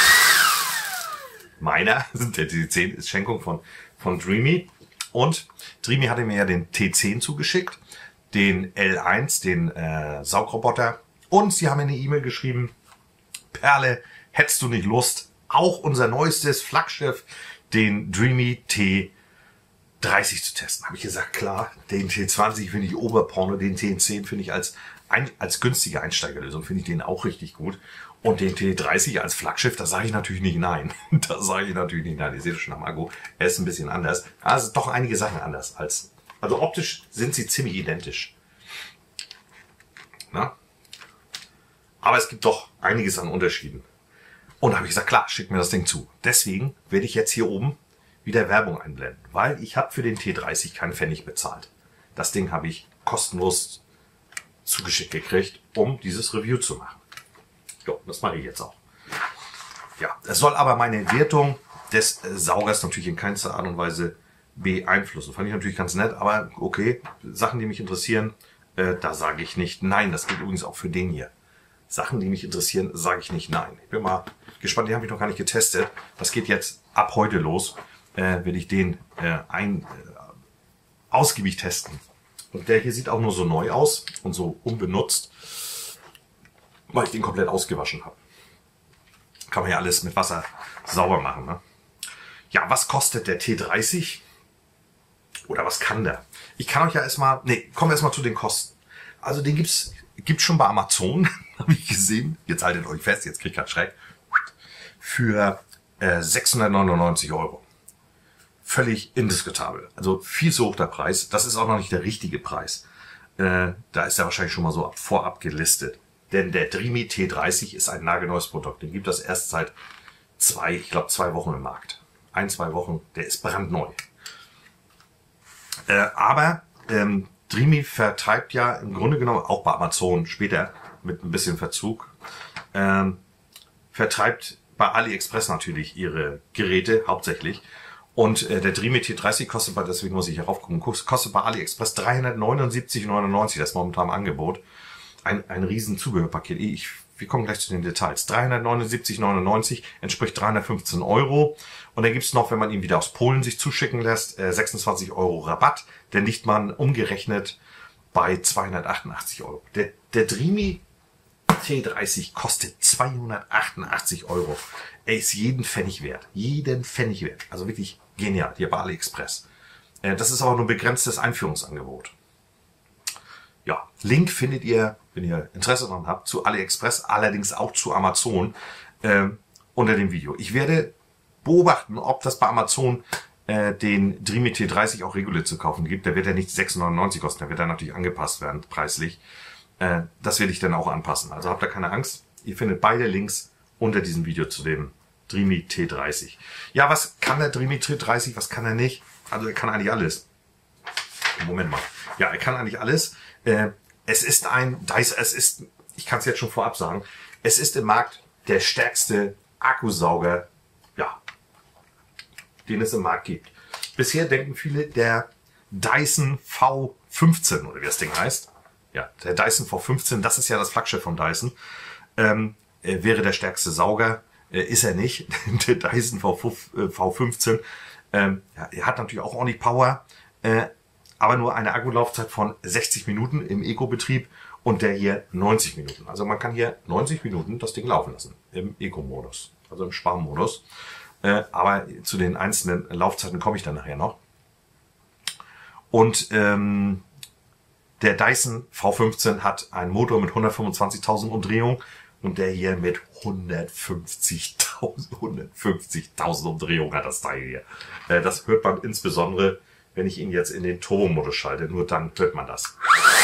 A: Meiner, der T zehn ist Schenkung von, von Dreamy. Und Dreamy hatte mir ja den T zehn zugeschickt, den L eins, den äh, Saugroboter. Und sie haben mir eine E-Mail geschrieben, Perle, hättest du nicht Lust, auch unser neuestes Flaggschiff, den Dreamy T dreißig zu testen. Habe ich gesagt, klar, den T zwanzig finde ich Oberporno, den T zehn finde ich als, ein, als günstige Einsteigerlösung, finde ich den auch richtig gut. Und den T dreißig als Flaggschiff, da sage ich natürlich nicht nein. Da sage ich natürlich nicht nein. Ihr seht es schon am Akku, er ist ein bisschen anders. Also doch einige Sachen anders als, also optisch sind sie ziemlich identisch. Na? Aber es gibt doch einiges an Unterschieden. Und da habe ich gesagt, klar, schickt mir das Ding zu. Deswegen werde ich jetzt hier oben wieder Werbung einblenden, weil ich habe für den T dreißig keinen Pfennig bezahlt. Das Ding habe ich kostenlos zugeschickt gekriegt, um dieses Review zu machen. Ja, das mache ich jetzt auch. Ja, es soll aber meine Wertung des Saugers natürlich in keinster Art und Weise beeinflussen. Fand ich natürlich ganz nett, aber okay, Sachen, die mich interessieren, äh, da sage ich nicht nein. Das gilt übrigens auch für den hier. Sachen, die mich interessieren, sage ich nicht nein. Ich bin mal gespannt, den habe ich noch gar nicht getestet. Das geht jetzt ab heute los. Äh, will ich den äh, ein, äh, ausgiebig testen. Und der hier sieht auch nur so neu aus und so unbenutzt, weil ich den komplett ausgewaschen habe. Kann man ja alles mit Wasser sauber machen. Ne? Ja, was kostet der T dreißig? Oder was kann der? Ich kann euch ja erstmal, nee, kommen wir erstmal zu den Kosten. Also den gibt's gibt's schon bei Amazon, habe ich gesehen. Jetzt haltet euch fest, jetzt kriegt ihr Schreck. Für äh, sechshundertneunundneunzig Euro. Völlig indiskutabel. Also viel zu hoch der Preis. Das ist auch noch nicht der richtige Preis. Äh, da ist er wahrscheinlich schon mal so vorab gelistet. Denn der Dreamy T dreißig ist ein nagelneues Produkt. Den gibt es erst seit zwei, ich glaube zwei Wochen im Markt. Ein, zwei Wochen. Der ist brandneu. Äh, aber ähm, Dreamy vertreibt ja im Grunde genommen, auch bei Amazon später mit ein bisschen Verzug, ähm, vertreibt bei AliExpress natürlich ihre Geräte hauptsächlich. Und äh, der Dreamy T dreißig kostet bei, deswegen muss ich hier raufgucken, kostet bei AliExpress dreihundertneunundsiebzig neunundneunzig, das ist momentan im Angebot. Ein, ein riesen Zubehörpaket. Ich, wir kommen gleich zu den Details. dreihundertneunundsiebzig neunundneunzig entspricht dreihundertfünfzehn Euro. Und dann gibt's noch, wenn man ihn wieder aus Polen sich zuschicken lässt, äh, sechsundzwanzig Euro Rabatt. Der liegt man umgerechnet bei zweihundertachtundachtzig Euro. Der, der Dreamy T dreißig kostet zweihundertachtundachtzig Euro. Er ist jeden Pfennig wert. Jeden Pfennig wert. Also wirklich genial. Hier bei AliExpress. Äh, das ist aber nur ein begrenztes Einführungsangebot. Ja, Link findet ihr, wenn ihr Interesse daran habt, zu AliExpress, allerdings auch zu Amazon äh, unter dem Video. Ich werde beobachten, ob das bei Amazon äh, den Dreamy T dreißig auch regulär zu kaufen gibt. Der wird ja nicht sechs neunundneunzig kosten, der wird dann natürlich angepasst werden, preislich. Äh, das werde ich dann auch anpassen. Also habt da keine Angst. Ihr findet beide Links unter diesem Video zu dem Dreamy T dreißig. Ja, was kann der Dreamy T dreißig, was kann er nicht? Also er kann eigentlich alles. Moment mal. Ja, er kann eigentlich alles. Äh, es ist ein, es ist, ich kann es jetzt schon vorab sagen, es ist im Markt der stärkste Akkusauger, ja, den es im Markt gibt. Bisher denken viele, der Dyson V fünfzehn, oder wie das Ding heißt, ja, der Dyson V fünfzehn, das ist ja das Flaggschiff von Dyson, ähm, äh, wäre der stärkste Sauger. Äh, ist er nicht. Der Dyson V fünfzehn, ähm, ja, er hat natürlich auch ordentlich Power, äh, aber nur eine Akkulaufzeit von sechzig Minuten im Eco-Betrieb und der hier neunzig Minuten. Also man kann hier neunzig Minuten das Ding laufen lassen im Eco-Modus, also im Sparmodus. Äh, aber zu den einzelnen Laufzeiten komme ich dann nachher noch. Und ähm, der Dyson V fünfzehn hat einen Motor mit hundertfünfundzwanzigtausend Umdrehungen und der hier mit hundertfünfzigtausend hundertfünfzigtausend Umdrehungen hat das Teil hier. Äh, das hört man insbesondere, wenn ich ihn jetzt in den Turbo-Modus schalte. Nur dann hört man das.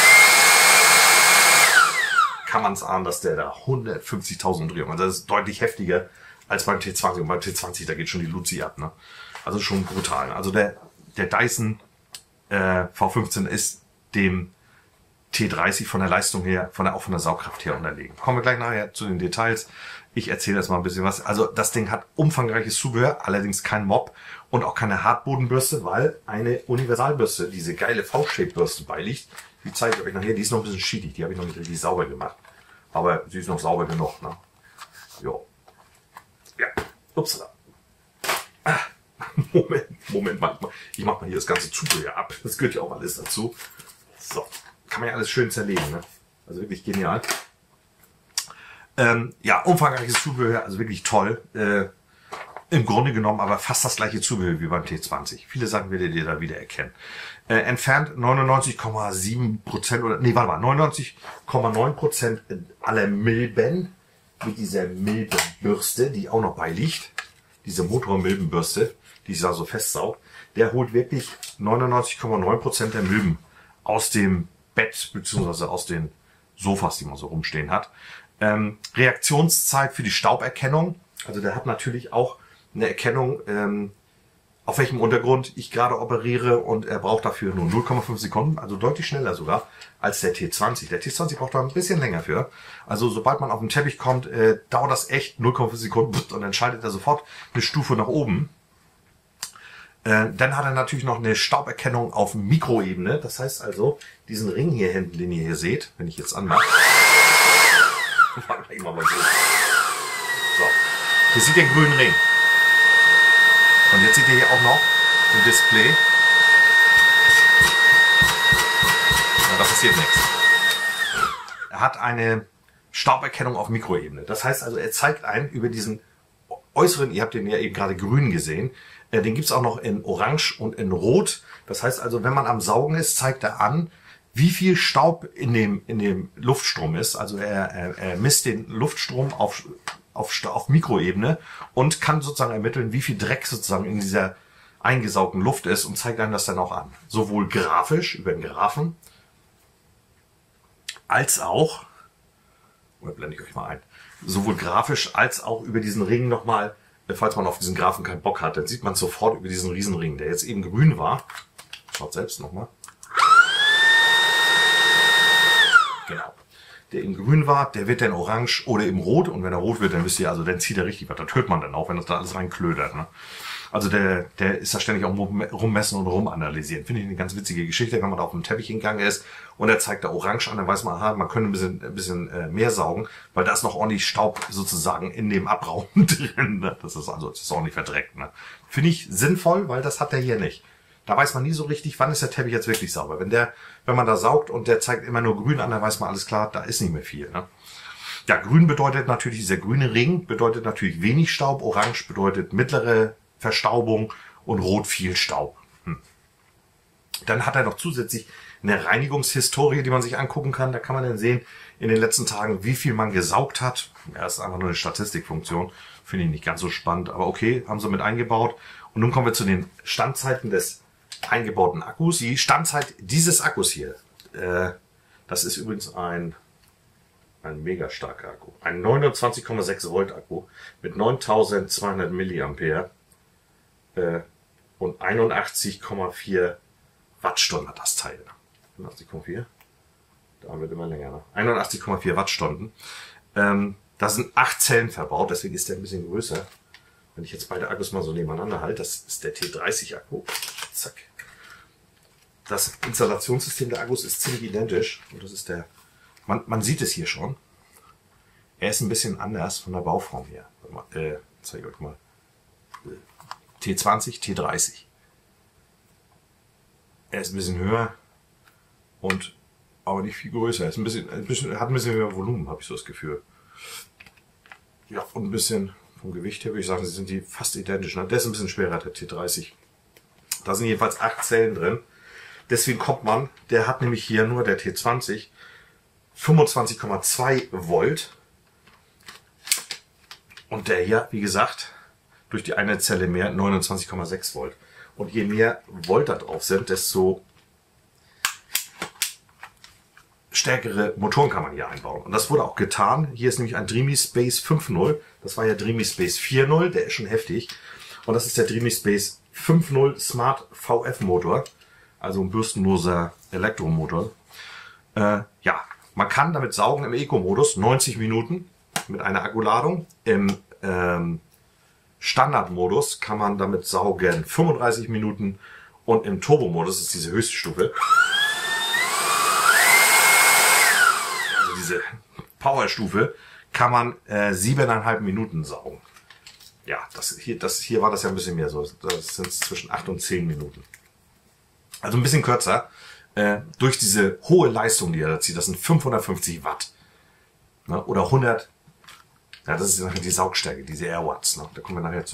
A: Kann man es ahnen, dass der da hundertfünfzigtausend Umdrehungen hat. Also das ist deutlich heftiger als beim T zwanzig. Und beim T zwanzig, da geht schon die Luzi ab. Ne? Also schon brutal. Also der, der Dyson äh, V fünfzehn ist dem T dreißig von der Leistung her, von der, auch von der Saugkraft her unterlegen. Kommen wir gleich nachher zu den Details. Ich erzähle jetzt mal ein bisschen was. Also das Ding hat umfangreiches Zubehör, allerdings kein Mob und auch keine Hartbodenbürste, weil eine Universalbürste, diese geile V-Shape-Bürste beiliegt. Die zeige ich euch nachher. Die ist noch ein bisschen schiedig. Die habe ich noch nicht richtig sauber gemacht. Aber sie ist noch sauber genug. Ne? Jo. Ja. Upsala. Ah. Moment, Moment, manchmal. Ich mache mal hier das ganze Zubehör ab. Das gehört ja auch alles dazu. So. Kann man ja alles schön zerlegen. Ne? Also wirklich genial. Ähm, ja, umfangreiches Zubehör, also wirklich toll. Äh, Im Grunde genommen aber fast das gleiche Zubehör wie beim T zwanzig. Viele Sachen werdet ihr da wieder erkennen. Äh, entfernt neunundneunzig Komma sieben Prozent oder, nee, warte mal, neunundneunzig Komma neun Prozent aller Milben mit dieser Milbenbürste, die auch noch beiliegt. Diese Motormilbenbürste, die sich da so festsaugt. Der holt wirklich neunundneunzig Komma neun Prozent der Milben aus dem Bett bzw. aus den Sofas, die man so rumstehen hat. Ähm, Reaktionszeit für die Stauberkennung. Also der hat natürlich auch eine Erkennung, ähm, auf welchem Untergrund ich gerade operiere, und er braucht dafür nur null Komma fünf Sekunden, also deutlich schneller sogar als der T zwanzig. Der T zwanzig braucht da ein bisschen länger für. Also sobald man auf den Teppich kommt, äh, dauert das echt null Komma fünf Sekunden und dann schaltet er sofort eine Stufe nach oben. Äh, dann hat er natürlich noch eine Stauberkennung auf Mikroebene. Das heißt also, diesen Ring hier hinten, den ihr hier seht, wenn ich jetzt anmache. So, hier seht ihr den grünen Ring. Und jetzt seht ihr hier auch noch im Display. Ja, da passiert nichts. Er hat eine Stauberkennung auf Mikroebene. Das heißt also, er zeigt einen über diesen äußeren, ihr habt den ja eben gerade grün gesehen, äh, den gibt's auch noch in Orange und in Rot. Das heißt also, wenn man am Saugen ist, zeigt er an, wie viel Staub in dem, in dem Luftstrom ist. Also er, er, er misst den Luftstrom auf Auf, auf Mikroebene und kann sozusagen ermitteln, wie viel Dreck sozusagen in dieser eingesaugten Luft ist, und zeigt einem das dann auch an. Sowohl grafisch über den Graphen, als auch, oder blende ich euch mal ein, sowohl grafisch als auch über diesen Ring nochmal, falls man auf diesen Graphen keinen Bock hat, dann sieht man sofort über diesen Riesenring, der jetzt eben grün war. Schaut selbst nochmal. Genau. Der in grün war, der wird dann orange oder eben rot. Und wenn er rot wird, dann wisst ihr, also dann zieht er richtig was. Das hört man dann auch, wenn das da alles reinklödert. Ne? Also der, der ist da ständig auch rummessen und rumanalysieren. Finde ich eine ganz witzige Geschichte, wenn man da auf dem Teppich hingegangen ist und er zeigt da orange an, dann weiß man, aha, man könnte ein bisschen, ein bisschen äh, mehr saugen, weil da ist noch ordentlich Staub sozusagen in dem Abraum drin. Ne? Das ist also, das ist auch nicht verdreckt. Ne? Finde ich sinnvoll, weil das hat der hier nicht. Da weiß man nie so richtig, wann ist der Teppich jetzt wirklich sauber. Wenn der, wenn man da saugt und der zeigt immer nur grün an, dann weiß man, alles klar, da ist nicht mehr viel. Ne? Ja, grün bedeutet natürlich, dieser grüne Ring bedeutet natürlich wenig Staub, orange bedeutet mittlere Verstaubung und rot viel Staub. Hm. Dann hat er noch zusätzlich eine Reinigungshistorie, die man sich angucken kann. Da kann man dann sehen, in den letzten Tagen, wie viel man gesaugt hat. Ja, das ist einfach nur eine Statistikfunktion. Finde ich nicht ganz so spannend, aber okay, haben sie mit eingebaut. Und nun kommen wir zu den Standzeiten des eingebauten Akkus. Die Standzeit dieses Akkus hier, äh, das ist übrigens ein, ein mega starker Akku. Ein neunundzwanzig Komma sechs Volt Akku mit neuntausendzweihundert Milliampere äh, und einundachtzig Komma vier Wattstunden hat das Teil. einundachtzig Komma vier? Da wird immer länger. Ne? einundachtzig Komma vier Wattstunden. Ähm, da sind acht Zellen verbaut, deswegen ist der ein bisschen größer. Wenn ich jetzt beide Akkus mal so nebeneinander halte, das ist der T dreißig Akku. Zack. Das Installationssystem der Akkus ist ziemlich identisch. Und das ist der, man, man sieht es hier schon. Er ist ein bisschen anders von der Bauform her. Äh, zeige ich euch mal. T zwanzig, T dreißig. Er ist ein bisschen höher und aber nicht viel größer. Er ist ein bisschen, ein bisschen, hat ein bisschen mehr Volumen, habe ich so das Gefühl. Ja, und ein bisschen vom Gewicht her würde ich sagen, sie sind die fast identisch. Der ist ein bisschen schwerer, der T dreißig. Da sind jedenfalls acht Zellen drin. Deswegen kommt man, der hat nämlich hier nur der T zwanzig fünfundzwanzig Komma zwei Volt. Und der hier, wie gesagt, durch die eine Zelle mehr neunundzwanzig Komma sechs Volt. Und je mehr Volt da drauf sind, desto stärkere Motoren kann man hier einbauen. Und das wurde auch getan. Hier ist nämlich ein Dreamy Space fünf Punkt null. Das war ja Dreamy Space vier Punkt null. Der ist schon heftig. Und das ist der Dreamy Space fünf Punkt null Smart V F Motor. Also ein bürstenloser Elektromotor. Äh, ja, man kann damit saugen im Eco-Modus neunzig Minuten mit einer Akkuladung. Im ähm, Standardmodus kann man damit saugen fünfunddreißig Minuten und im Turbo-Modus ist diese höchste Stufe. Also diese Power-Stufe kann man äh, siebeneinhalb Minuten saugen. Ja, das hier, das hier war das ja ein bisschen mehr so. Das sind zwischen acht und zehn Minuten. Also ein bisschen kürzer. Äh, durch diese hohe Leistung, die er da zieht, das sind fünfhundertfünfzig Watt. Ne? Oder hundert. Ja, das ist nachher die Saugstärke, diese Airwatts. Ne? Da kommen wir nachher zu.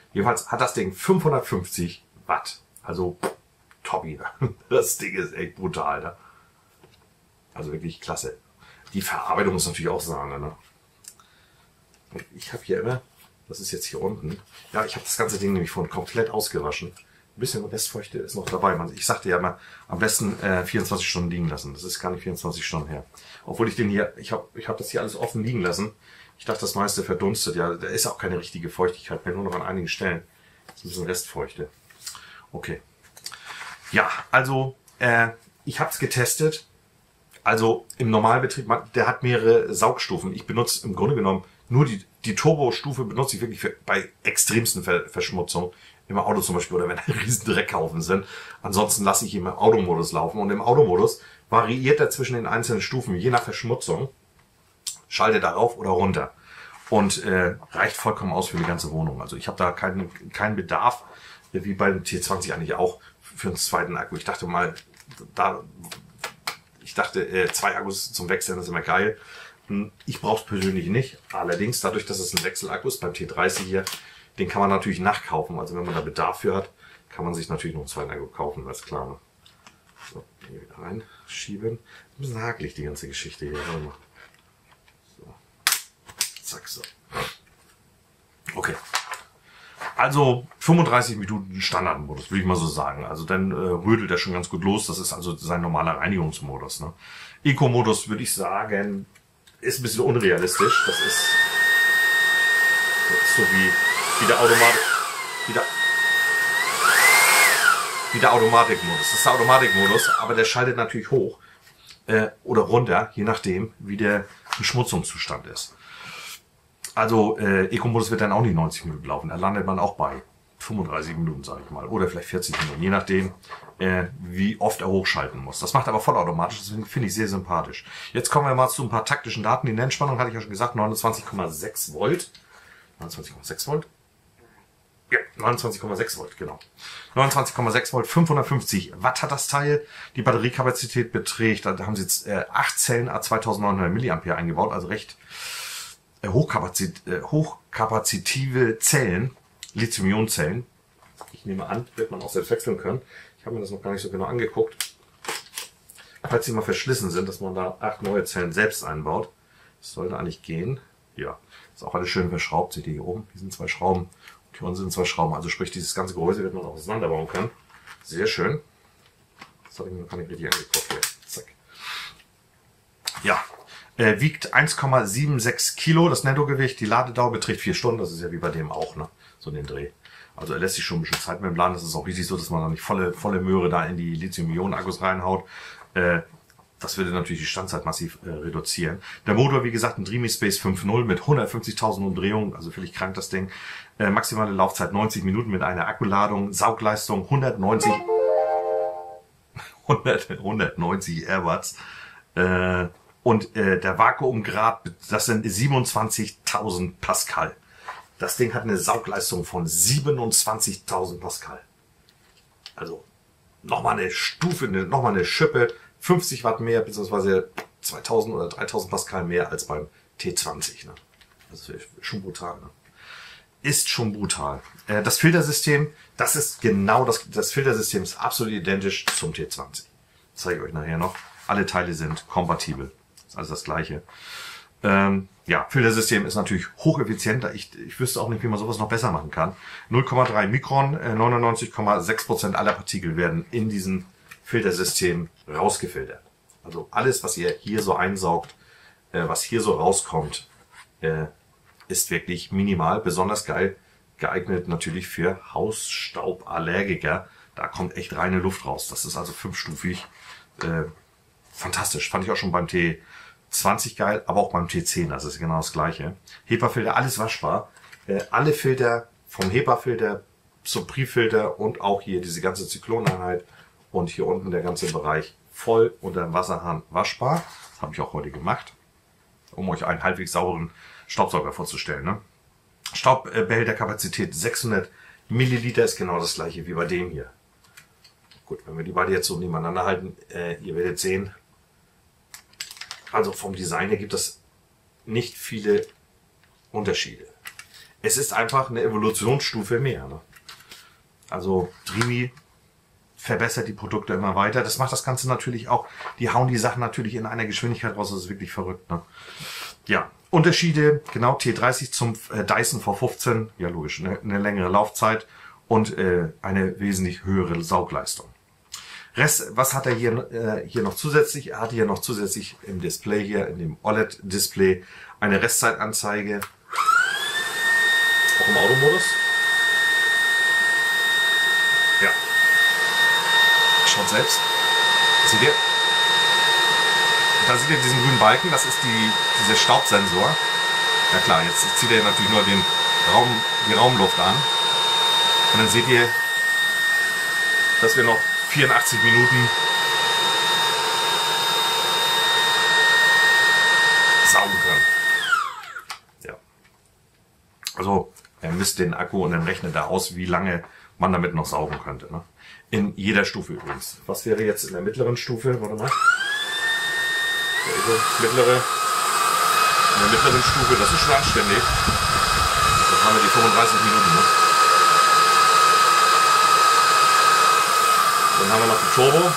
A: Jedenfalls hat das Ding fünfhundertfünfzig Watt. Also Toppi. Das Ding ist echt brutal. Ne? Also wirklich klasse. Die Verarbeitung ist natürlich auch Sahne. Ne? Ich habe hier immer, das ist jetzt hier unten, ja, ich habe das ganze Ding nämlich vorhin komplett ausgewaschen. Ein bisschen Restfeuchte ist noch dabei. Ich sagte ja immer, am besten äh, vierundzwanzig Stunden liegen lassen. Das ist gar nicht vierundzwanzig Stunden her. Obwohl ich den hier, ich habe ich hab das hier alles offen liegen lassen. Ich dachte, das meiste verdunstet. Ja, da ist auch keine richtige Feuchtigkeit mehr, nur noch an einigen Stellen. Das ist ein bisschen Restfeuchte. Okay. Ja, also äh, ich habe es getestet. Also im Normalbetrieb, der hat mehrere Saugstufen. Ich benutze im Grunde genommen nur die, die Turbo-Stufe benutze ich wirklich für, bei extremsten Ver Verschmutzung. Im Auto zum Beispiel oder wenn da riesen Dreckhaufen sind. Ansonsten lasse ich ihn im Automodus laufen. Und im Automodus variiert er zwischen den einzelnen Stufen, je nach Verschmutzung. Schaltet er rauf oder runter. Und äh, reicht vollkommen aus für die ganze Wohnung. Also ich habe da keinen keinen Bedarf, wie beim T zwanzig eigentlich auch, für einen zweiten Akku. Ich dachte mal, da ich dachte, äh, zwei Akkus zum Wechseln ist immer geil. Ich brauche es persönlich nicht. Allerdings, dadurch, dass es ein Wechselakku ist, beim T dreißig hier, den kann man natürlich nachkaufen. Also wenn man da Bedarf für hat, kann man sich natürlich noch einen zweiten Akku kaufen, das ist klar. Ne? So, hier wieder reinschieben. Ein bisschen hakelig, die ganze Geschichte hier. Warte mal. So. Zack, so. Okay. Also fünfunddreißig Minuten Standardmodus, würde ich mal so sagen. Also dann äh, rödelt er schon ganz gut los. Das ist also sein normaler Reinigungsmodus. Ne? Eco-Modus würde ich sagen, ist ein bisschen unrealistisch. Das ist, das ist so wie, wie der Automatik, wie der, wie der Automatikmodus. Das ist der Automatikmodus, aber der schaltet natürlich hoch äh, oder runter, je nachdem, wie der Verschmutzungszustand ist. Also äh, Eco-Modus wird dann auch nicht neunzig Minuten laufen. Da landet man auch bei fünfunddreißig Minuten, sage ich mal, oder vielleicht vierzig Minuten, je nachdem, äh, wie oft er hochschalten muss. Das macht aber vollautomatisch, das finde ich sehr sympathisch. Jetzt kommen wir mal zu ein paar taktischen Daten. Die Nennspannung hatte ich ja schon gesagt, neunundzwanzig Komma sechs Volt. neunundzwanzig Komma sechs Volt? Ja, neunundzwanzig Komma sechs Volt, genau. neunundzwanzig Komma sechs Volt, fünfhundertfünfzig Watt hat das Teil. Die Batteriekapazität beträgt, da haben sie jetzt äh, acht Zellen à zweitausendneunhundert Milliampere eingebaut, also recht äh, hochkapazit, äh, hochkapazitive Zellen, Lithium-Ionen-Zellen. Ich nehme an, wird man auch selbst wechseln können. Ich habe mir das noch gar nicht so genau angeguckt. Falls sie mal verschlissen sind, dass man da acht neue Zellen selbst einbaut. Das sollte eigentlich gehen. Ja, ist auch alles schön verschraubt. Seht ihr hier oben? Hier sind zwei Schrauben. Und hier unten sind zwei Schrauben. Also sprich, dieses ganze Gehäuse wird man auch auseinanderbauen können. Sehr schön. Das habe ich mir noch gar nicht richtig angeguckt. Hier. Zack. Ja, äh, wiegt eins Komma sechsundsiebzig Kilo, das Nettogewicht. Die Ladedauer beträgt vier Stunden. Das ist ja wie bei dem auch, ne? So in den Dreh. Also er lässt sich schon ein bisschen Zeit mit dem Laden. Das ist auch richtig so, dass man da nicht volle, volle Möhre da in die Lithium-Ionen-Akkus reinhaut. Äh, das würde natürlich die Standzeit massiv äh, reduzieren. Der Motor, wie gesagt, ein Dreamy-Space fünf Punkt null mit hundertfünfzigtausend Umdrehungen. Also völlig krank das Ding. Äh, maximale Laufzeit neunzig Minuten mit einer Akkuladung. Saugleistung hundertneunzig, hundert, hundertneunzig Airwatts. Äh, und äh, der Vakuumgrad, das sind siebenundzwanzigtausend Pascal. Das Ding hat eine Saugleistung von siebenundzwanzigtausend Pascal. Also nochmal eine Stufe, nochmal eine Schippe, fünfzig Watt mehr, beziehungsweise zweitausend oder dreitausend Pascal mehr als beim T zwanzig. Ne? Das ist schon brutal. Ne? Ist schon brutal. Äh, das Filtersystem, das ist genau das, das Filtersystem ist absolut identisch zum T zwanzig. Das zeige ich euch nachher noch. Alle Teile sind kompatibel. Ist alles das gleiche. Ähm, ja, Filtersystem ist natürlich hocheffizient. Ich, ich wüsste auch nicht, wie man sowas noch besser machen kann. null Komma drei Mikron, äh, neunundneunzig Komma sechs Prozent aller Partikel werden in diesem Filtersystem rausgefiltert. Also alles, was ihr hier so einsaugt, äh, was hier so rauskommt, äh, ist wirklich minimal. Besonders geil geeignet natürlich für Hausstauballergiker. Da kommt echt reine Luft raus. Das ist also fünfstufig. Äh, fantastisch. Fand ich auch schon beim T zwanzig geil, aber auch beim T zehn, das ist genau das gleiche. HEPA-Filter, alles waschbar. Äh, alle Filter, vom HEPA-Filter zum Pri-Filter und auch hier diese ganze Zykloneinheit und hier unten der ganze Bereich voll unter dem Wasserhahn waschbar. Das habe ich auch heute gemacht, um euch einen halbwegs sauren Staubsauger vorzustellen. Ne? Staubbehälterkapazität sechshundert Milliliter ist genau das gleiche wie bei dem hier. Gut, wenn wir die beide jetzt so nebeneinander halten, äh, ihr werdet sehen, also vom Design her gibt es nicht viele Unterschiede. es ist einfach eine Evolutionsstufe mehr. Ne? Also Dreamy verbessert die Produkte immer weiter. Das macht das Ganze natürlich auch. Die hauen die Sachen natürlich in einer Geschwindigkeit raus. Das ist wirklich verrückt. Ne? Ja, Unterschiede. Genau, T dreißig zum äh, Dyson V fünfzehn. Ja, logisch. Eine, eine längere Laufzeit und äh, eine wesentlich höhere Saugleistung. Rest, was hat er hier, äh, hier noch zusätzlich? Er hat hier noch zusätzlich im Display hier, in dem O L E D-Display, eine Restzeitanzeige. Auch im Automodus. Ja. Schaut selbst. Seht ihr? Da seht ihr diesen grünen Balken, das ist die, dieser Staubsensor. Ja klar, jetzt zieht er natürlich nur den Raum, die Raumluft an. Und dann seht ihr, dass wir noch vierundachtzig Minuten saugen können. Ja. Also er misst den Akku und dann rechnet er aus, wie lange man damit noch saugen könnte. Ne? In jeder Stufe übrigens. Was wäre jetzt in der mittleren Stufe? Warte mal. Mittlere. In der mittleren Stufe, das ist schon anständig. Dann haben wir die fünfunddreißig Minuten. Ne? Dann haben wir noch den Turbo.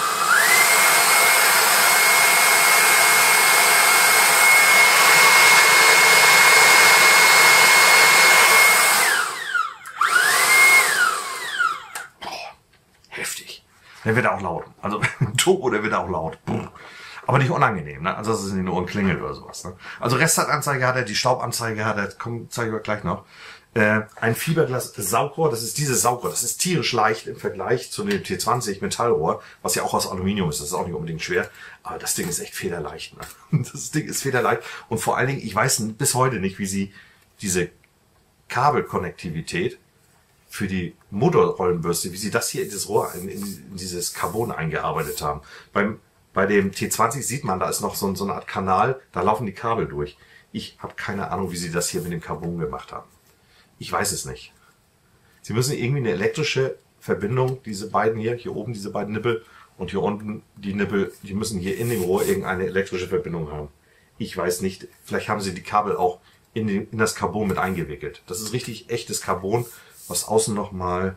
A: Heftig. Der wird auch laut. Also Turbo, der wird auch laut. Aber nicht unangenehm, ne? Also dass es in den Ohren klingelt oder sowas. Ne? Also Restzeitanzeige hat er, die Staubanzeige hat er, komm, zeige ich euch gleich noch. Äh, ein Fiberglas-Saugrohr, das ist dieses Saugrohr, das ist tierisch leicht im Vergleich zu dem T zwanzig Metallrohr, was ja auch aus Aluminium ist, das ist auch nicht unbedingt schwer, aber das Ding ist echt federleicht. Ne? Das Ding ist federleicht und vor allen Dingen, ich weiß bis heute nicht, wie sie diese Kabelkonnektivität für die Motorrollenbürste, wie sie das hier in dieses Rohr, in, in dieses Carbon eingearbeitet haben. Beim, bei dem T zwanzig sieht man, da ist noch so, so eine Art Kanal, da laufen die Kabel durch. Ich habe keine Ahnung, wie sie das hier mit dem Carbon gemacht haben. Ich weiß es nicht. Sie müssen irgendwie eine elektrische Verbindung, diese beiden hier, hier oben diese beiden Nippel und hier unten die Nippel, die müssen hier in dem Rohr irgendeine elektrische Verbindung haben. Ich weiß nicht. Vielleicht haben sie die Kabel auch in, den, in das Carbon mit eingewickelt. Das ist richtig echtes Carbon, was außen nochmal,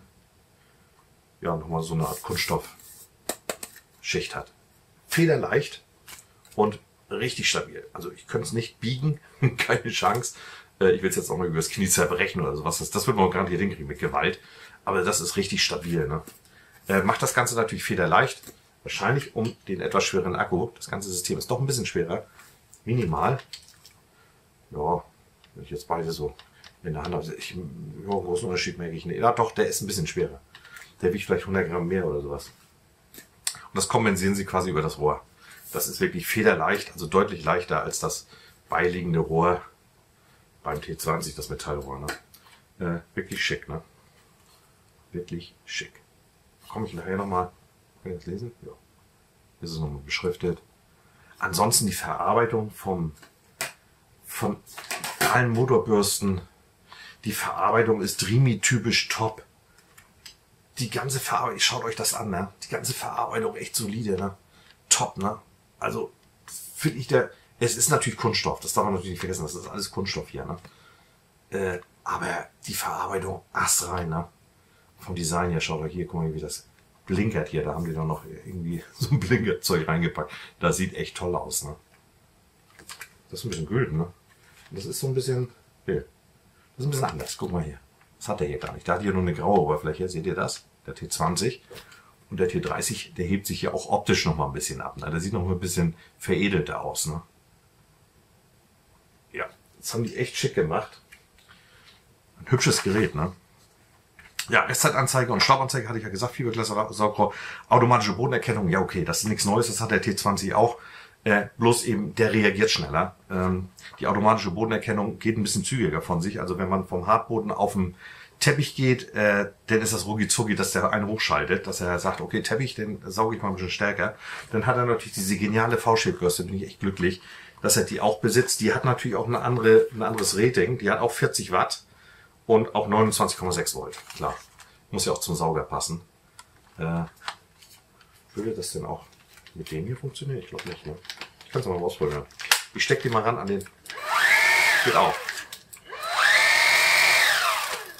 A: ja, nochmal so eine Art Kunststoffschicht hat. Federleicht und richtig stabil. Also ich könnte es nicht biegen, keine Chance. Ich will es jetzt auch mal über das Knie zerbrechen oder sowas. Das, das wird man garantiert hinkriegen mit Gewalt. Aber das ist richtig stabil. Ne? Äh, macht das Ganze natürlich federleicht. Wahrscheinlich um den etwas schwereren Akku. Das ganze System ist doch ein bisschen schwerer. Minimal. Ja, wenn ich jetzt beide so in der Hand habe. Ich, ja, einen großen Unterschied merke ich nicht. Ja doch, der ist ein bisschen schwerer. Der wiegt vielleicht hundert Gramm mehr oder sowas. Und das kompensieren sie quasi über das Rohr. Das ist wirklich federleicht, also deutlich leichter als das beiliegende Rohr beim T zwanzig, das Metallrohr. Ne? Äh, wirklich schick, ne? Wirklich schick. Komme ich nachher nochmal. Kann ich das lesen? Ja. Hier ist es nochmal beschriftet. Ansonsten die Verarbeitung vom, von allen Motorbürsten. Die Verarbeitung ist Dreamy-typisch top. Die ganze Verarbeitung, schaut euch das an, ne? Die ganze Verarbeitung echt solide, ne? Top, ne? Also, finde ich der. Es ist natürlich Kunststoff, das darf man natürlich nicht vergessen, das ist alles Kunststoff hier, ne? Äh, aber die Verarbeitung astrein, ne? Vom Design her, schaut euch hier, guck mal, wie das blinkert hier, da haben die dann noch irgendwie so ein Blinkerzeug reingepackt. Das sieht echt toll aus, ne? Das ist ein bisschen gülden, ne? Das ist so ein bisschen, hier, das ist ein bisschen anders, guck mal hier. Das hat der hier gar nicht, da hat hier nur eine graue Oberfläche, seht ihr das? Der T zwanzig. Und der T dreißig, der hebt sich hier auch optisch noch mal ein bisschen ab, ne? Der sieht noch mal ein bisschen veredelter aus, ne? Ja, das haben die echt schick gemacht. Ein hübsches Gerät, ne? Ja, Restzeitanzeige und Staubanzeige hatte ich ja gesagt, Fiberglas-Saugrohr, automatische Bodenerkennung, ja okay, das ist nichts Neues, das hat der T zwanzig auch, äh, bloß eben, der reagiert schneller. Ähm, die automatische Bodenerkennung geht ein bisschen zügiger von sich, also wenn man vom Hartboden auf den Teppich geht, äh, dann ist das rucki-zucki, dass der einen hochschaltet, dass er sagt, okay, Teppich, den sauge ich mal ein bisschen stärker. Dann hat er natürlich diese geniale V-Shape-Bürste, bin ich echt glücklich, dass er die auch besitzt. Die hat natürlich auch eine andere, ein anderes Rating. Die hat auch vierzig Watt und auch neunundzwanzig Komma sechs Volt. Klar, muss ja auch zum Sauger passen. Äh, würde das denn auch mit dem hier funktionieren? Ich glaube nicht, ne? Ich kann es mal ausprobieren. Ich stecke die mal ran an den... Geht auch.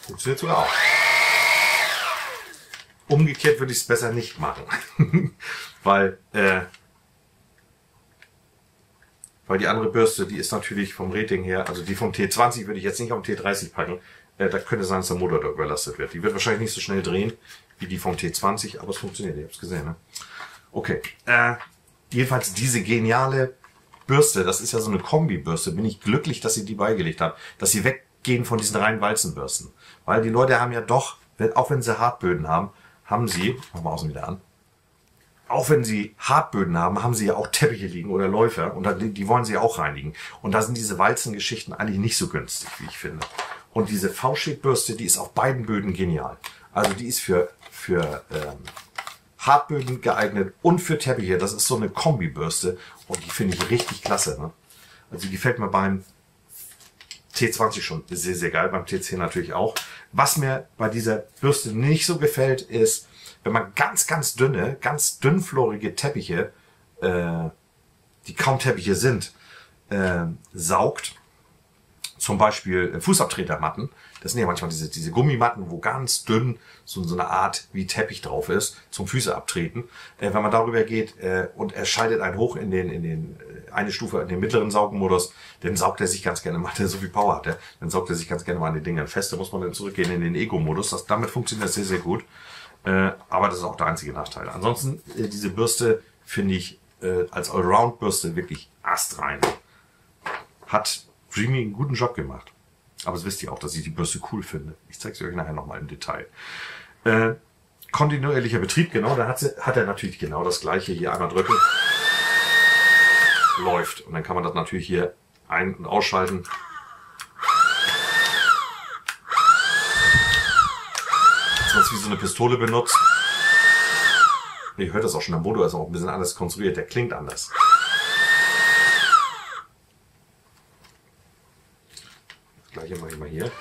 A: Funktioniert sogar auch. Umgekehrt würde ich es besser nicht machen. Weil, äh, weil die andere Bürste, die ist natürlich vom Rating her, also die vom T zwanzig würde ich jetzt nicht auf den T dreißig packen. Äh, da könnte sein, dass der Motor da überlastet wird. Die wird wahrscheinlich nicht so schnell drehen wie die vom T zwanzig, aber es funktioniert. Ich habe es gesehen, ne? Okay. Äh, jedenfalls diese geniale Bürste, das ist ja so eine Kombibürste. Bin ich glücklich, dass sie die beigelegt haben. Dass sie weggehen von diesen reinen Walzenbürsten. Weil die Leute haben ja doch, wenn, auch wenn sie Hartböden haben, haben sie, machen wir außen wieder an, auch wenn sie Hartböden haben, haben sie ja auch Teppiche liegen oder Läufer und die, die wollen sie ja auch reinigen. Und da sind diese Walzengeschichten eigentlich nicht so günstig, wie ich finde. Und diese V-Shape-Bürste, die ist auf beiden Böden genial. Also die ist für, für ähm, Hartböden geeignet und für Teppiche. Das ist so eine Kombibürste und die finde ich richtig klasse. Ne? Also die gefällt mir beim T zwanzig schon sehr, sehr geil, beim T zehn natürlich auch. Was mir bei dieser Bürste nicht so gefällt, ist, wenn man ganz, ganz dünne, ganz dünnflorige Teppiche, äh, die kaum Teppiche sind, äh, saugt, zum Beispiel Fußabtretermatten, das sind ja manchmal diese, diese Gummimatten, wo ganz dünn so, so eine Art wie Teppich drauf ist, zum Füße abtreten. Äh, wenn man darüber geht äh, und er schaltet einen hoch in den, in den, äh, eine Stufe in den mittleren Saugmodus, dann saugt er sich ganz gerne mal, der so viel Power hat, er, dann saugt er sich ganz gerne mal an den Dingern fest, da muss man dann zurückgehen in den Ego-Modus. Das, damit funktioniert das sehr, sehr gut. Äh, aber das ist auch der einzige Nachteil. Ansonsten, äh, diese Bürste finde ich äh, als Allround-Bürste wirklich astrein. Hat Dreamy einen guten Job gemacht. Aber das wisst ihr auch, dass ich die Bürste cool finde. Ich zeige sie euch nachher nochmal im Detail. Äh, kontinuierlicher Betrieb, genau, da hat, sie, hat er natürlich genau das gleiche. Hier einmal drücken. Läuft. Und dann kann man das natürlich hier ein- und ausschalten. Dass man es wie so eine Pistole benutzt. Ihr hört das auch schon, der Motor ist auch ein bisschen anders konstruiert. Der klingt anders. Gleiche mache ich mal hier.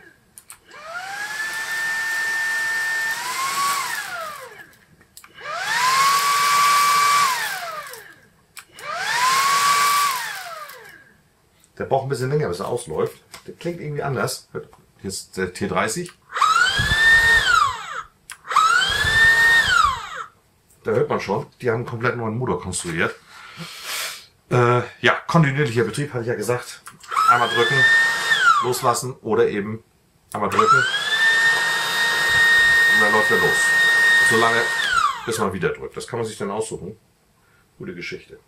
A: Der braucht ein bisschen länger, bis er ausläuft. Der klingt irgendwie anders. Hier ist der T dreißig. Da hört man schon, die haben einen komplett neuen Motor konstruiert. Äh, ja, kontinuierlicher Betrieb, hatte ich ja gesagt. Einmal drücken. Loslassen oder eben einmal drücken und dann läuft er los. Solange bis man wieder drückt. Das kann man sich dann aussuchen. Gute Geschichte.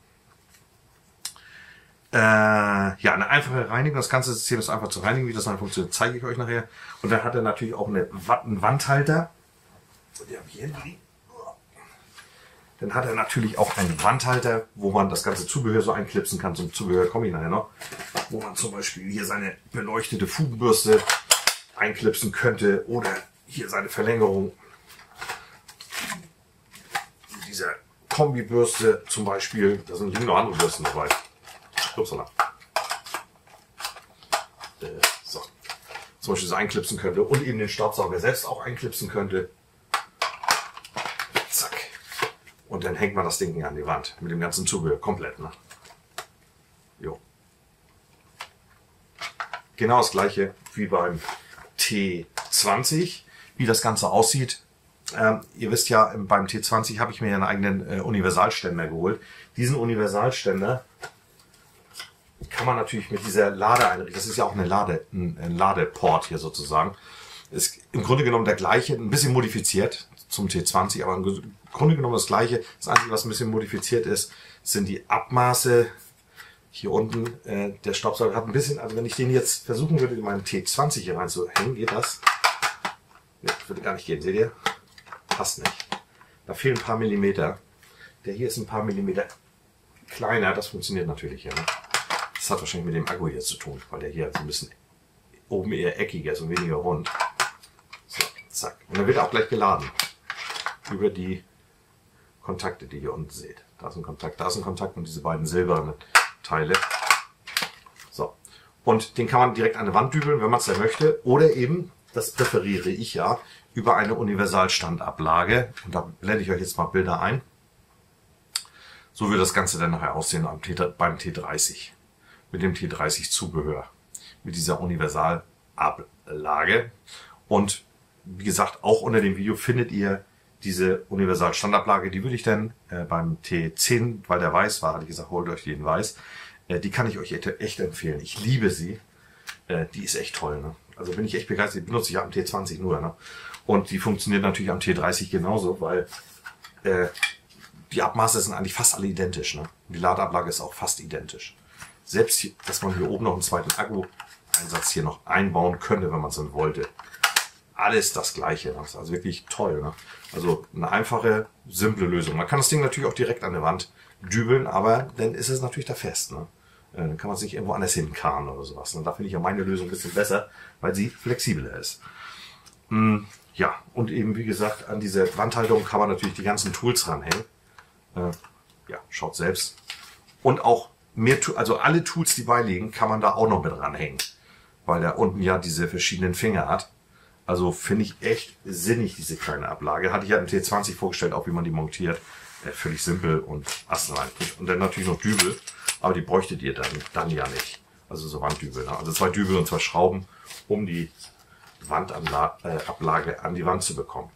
A: Äh, ja, eine einfache Reinigung. Das ganze System ist einfach zu reinigen. Wie das dann funktioniert, zeige ich euch nachher. Und dann hat er natürlich auch eine, einen Wandhalter. Die habe ich hier liegen. Dann hat er natürlich auch einen Wandhalter, wo man das ganze Zubehör so einklipsen kann. Zum Zubehör komme ich nachher noch. Wo man zum Beispiel hier seine beleuchtete Fugenbürste einklipsen könnte. Oder hier seine Verlängerung dieser Kombibürste zum Beispiel. Da sind noch andere Bürsten dabei. Upsala. Äh, so. Zum Beispiel so einklipsen könnte. Und eben den Staubsauger selbst auch einklipsen könnte. Zack. Und dann hängt man das Ding an die Wand mit dem ganzen Zubehör komplett. Ne? Jo. Genau das gleiche wie beim T zwanzig. Wie das Ganze aussieht. Ähm, ihr wisst ja, beim T zwanzig habe ich mir ja einen eigenen äh, Universalständer geholt. Diesen Universalständer kann man natürlich mit dieser Ladeeinrichtung, das ist ja auch eine Lade, ein, ein Ladeport hier sozusagen, ist im Grunde genommen der gleiche, ein bisschen modifiziert zum T zwanzig, aber im Grunde genommen das gleiche. Das Einzige, was ein bisschen modifiziert ist, sind die Abmaße. Hier unten, äh, der Staubsauger hat ein bisschen, also wenn ich den jetzt versuchen würde, in meinen T zwanzig hier reinzuhängen, geht das? Ne, würde gar nicht gehen, seht ihr? Passt nicht. Da fehlen ein paar Millimeter. Der hier ist ein paar Millimeter kleiner, das funktioniert natürlich hier. Ne? Das hat wahrscheinlich mit dem Akku hier zu tun, weil der hier so ein bisschen oben eher eckiger ist und weniger rund. So, zack. Und dann wird er auch gleich geladen. Über die Kontakte, die ihr unten seht. Da ist ein Kontakt, da ist ein Kontakt und diese beiden silbernen Teile. So. Und den kann man direkt an die Wand dübeln, wenn man es denn möchte. Oder eben, das präferiere ich ja, über eine Universalstandablage. Und da blende ich euch jetzt mal Bilder ein. So wird das Ganze dann nachher aussehen beim T dreißig. Mit dem T dreißig Zubehör. Mit dieser Universalablage. Und wie gesagt, auch unter dem Video findet ihr diese Universal-Standablage. Die würde ich dann äh, beim T zehn, weil der weiß war, hatte ich gesagt, holt euch den weiß. Äh, die kann ich euch echt, echt empfehlen. Ich liebe sie. Äh, die ist echt toll. Ne? Also bin ich echt begeistert. Die benutze ich am T zwanzig nur. Ne? Und die funktioniert natürlich am T dreißig genauso, weil äh, die Abmaße sind eigentlich fast alle identisch. Ne? Die Ladeablage ist auch fast identisch. Selbst, hier, dass man hier oben noch einen zweiten Akku-Einsatz hier noch einbauen könnte, wenn man es dann wollte. Alles das Gleiche. Das ist also wirklich toll. Ne? Also eine einfache, simple Lösung. Man kann das Ding natürlich auch direkt an der Wand dübeln, aber dann ist es natürlich da fest. Ne? Dann kann man sich irgendwo anders hinkarren oder sowas. Und da finde ich ja meine Lösung ein bisschen besser, weil sie flexibler ist. Hm, ja, und eben wie gesagt, an diese Wandhaltung kann man natürlich die ganzen Tools ranhängen. Äh, ja, schaut selbst. Und auch mehr, also alle Tools, die beiliegen, kann man da auch noch mit ranhängen. Weil er unten ja diese verschiedenen Finger hat. Also finde ich echt sinnig, diese kleine Ablage. Hatte ich ja im T zwanzig vorgestellt, auch wie man die montiert. Äh, völlig simpel und astrein. Und dann natürlich noch Dübel. Aber die bräuchtet ihr dann, dann ja nicht. Also so Wanddübel. Ne? Also zwei Dübel und zwei Schrauben, um die Wandablage äh, an die Wand zu bekommen.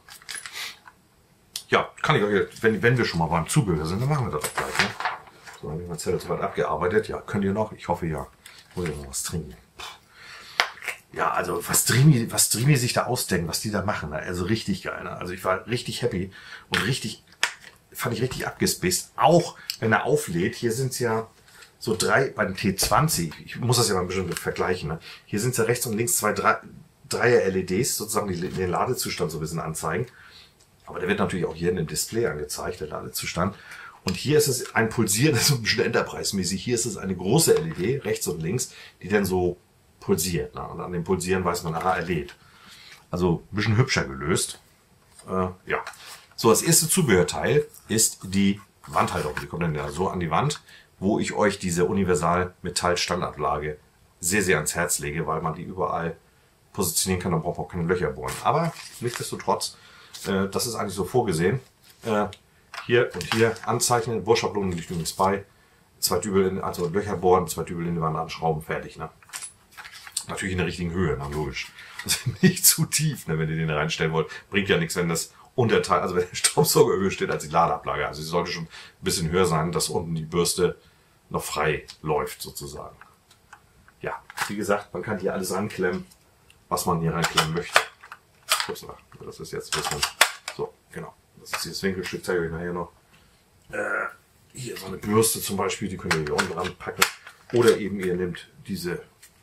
A: Ja, kann ich euch, wenn, wenn wir schon mal beim Zubehör sind, dann machen wir das doch gleich. Ne? So, dann haben wir Marcel soweit abgearbeitet. Ja, könnt ihr noch? Ich hoffe ja. Muss ich noch was trinken. Ja, also was Dreamy, was Dreamy sich da ausdenkt, was die da machen, ne? Also richtig geil. Ne? Also ich war richtig happy und richtig, fand ich richtig abgespaced. Auch wenn er auflädt, hier sind es ja so drei, beim T zwanzig, ich muss das ja mal ein bisschen vergleichen, ne? Hier sind es ja rechts und links zwei drei, Dreier-L E Ds, sozusagen, die den Ladezustand so ein bisschen anzeigen. Aber der wird natürlich auch hier in dem Display angezeigt, der Ladezustand. Und hier ist es ein Pulsieren, das ist ein bisschen Enterprise-mäßig. Hier ist es eine große L E D, rechts und links, die dann so pulsiert. Ne? Und an dem Pulsieren weiß man, aha, er lädt. Also ein bisschen hübscher gelöst. Äh, ja. So, das erste Zubehörteil ist die Wandhalterung. Die kommt dann ja so an die Wand, wo ich euch diese Universal-Metall-Standardlage sehr, sehr ans Herz lege, weil man die überall positionieren kann, dann braucht man auch keine Löcher bohren. Aber nichtsdestotrotz, äh, das ist eigentlich so vorgesehen. Äh, hier und hier anzeichnen, Bohrschablonen liegt übrigens bei. Zwei Dübel, in, also Löcher bohren, zwei Dübel in die Wand anschrauben, fertig. Ne? Natürlich in der richtigen Höhe, na, logisch. Also nicht zu tief, ne, wenn ihr den reinstellen wollt. Bringt ja nichts, wenn das Unterteil, also wenn der Staubsauger höher steht als die Ladeablage. Also sie sollte schon ein bisschen höher sein, dass unten die Bürste noch frei läuft, sozusagen. Ja, wie gesagt, man kann hier alles ranklemmen, was man hier reinklemmen möchte. Das ist jetzt ein bisschen, so, genau. Das ist dieses Winkelstück, zeige ich euch nachher noch. Äh, hier so eine Bürste zum Beispiel, die könnt ihr hier unten ranpacken. Oder eben ihr nehmt diese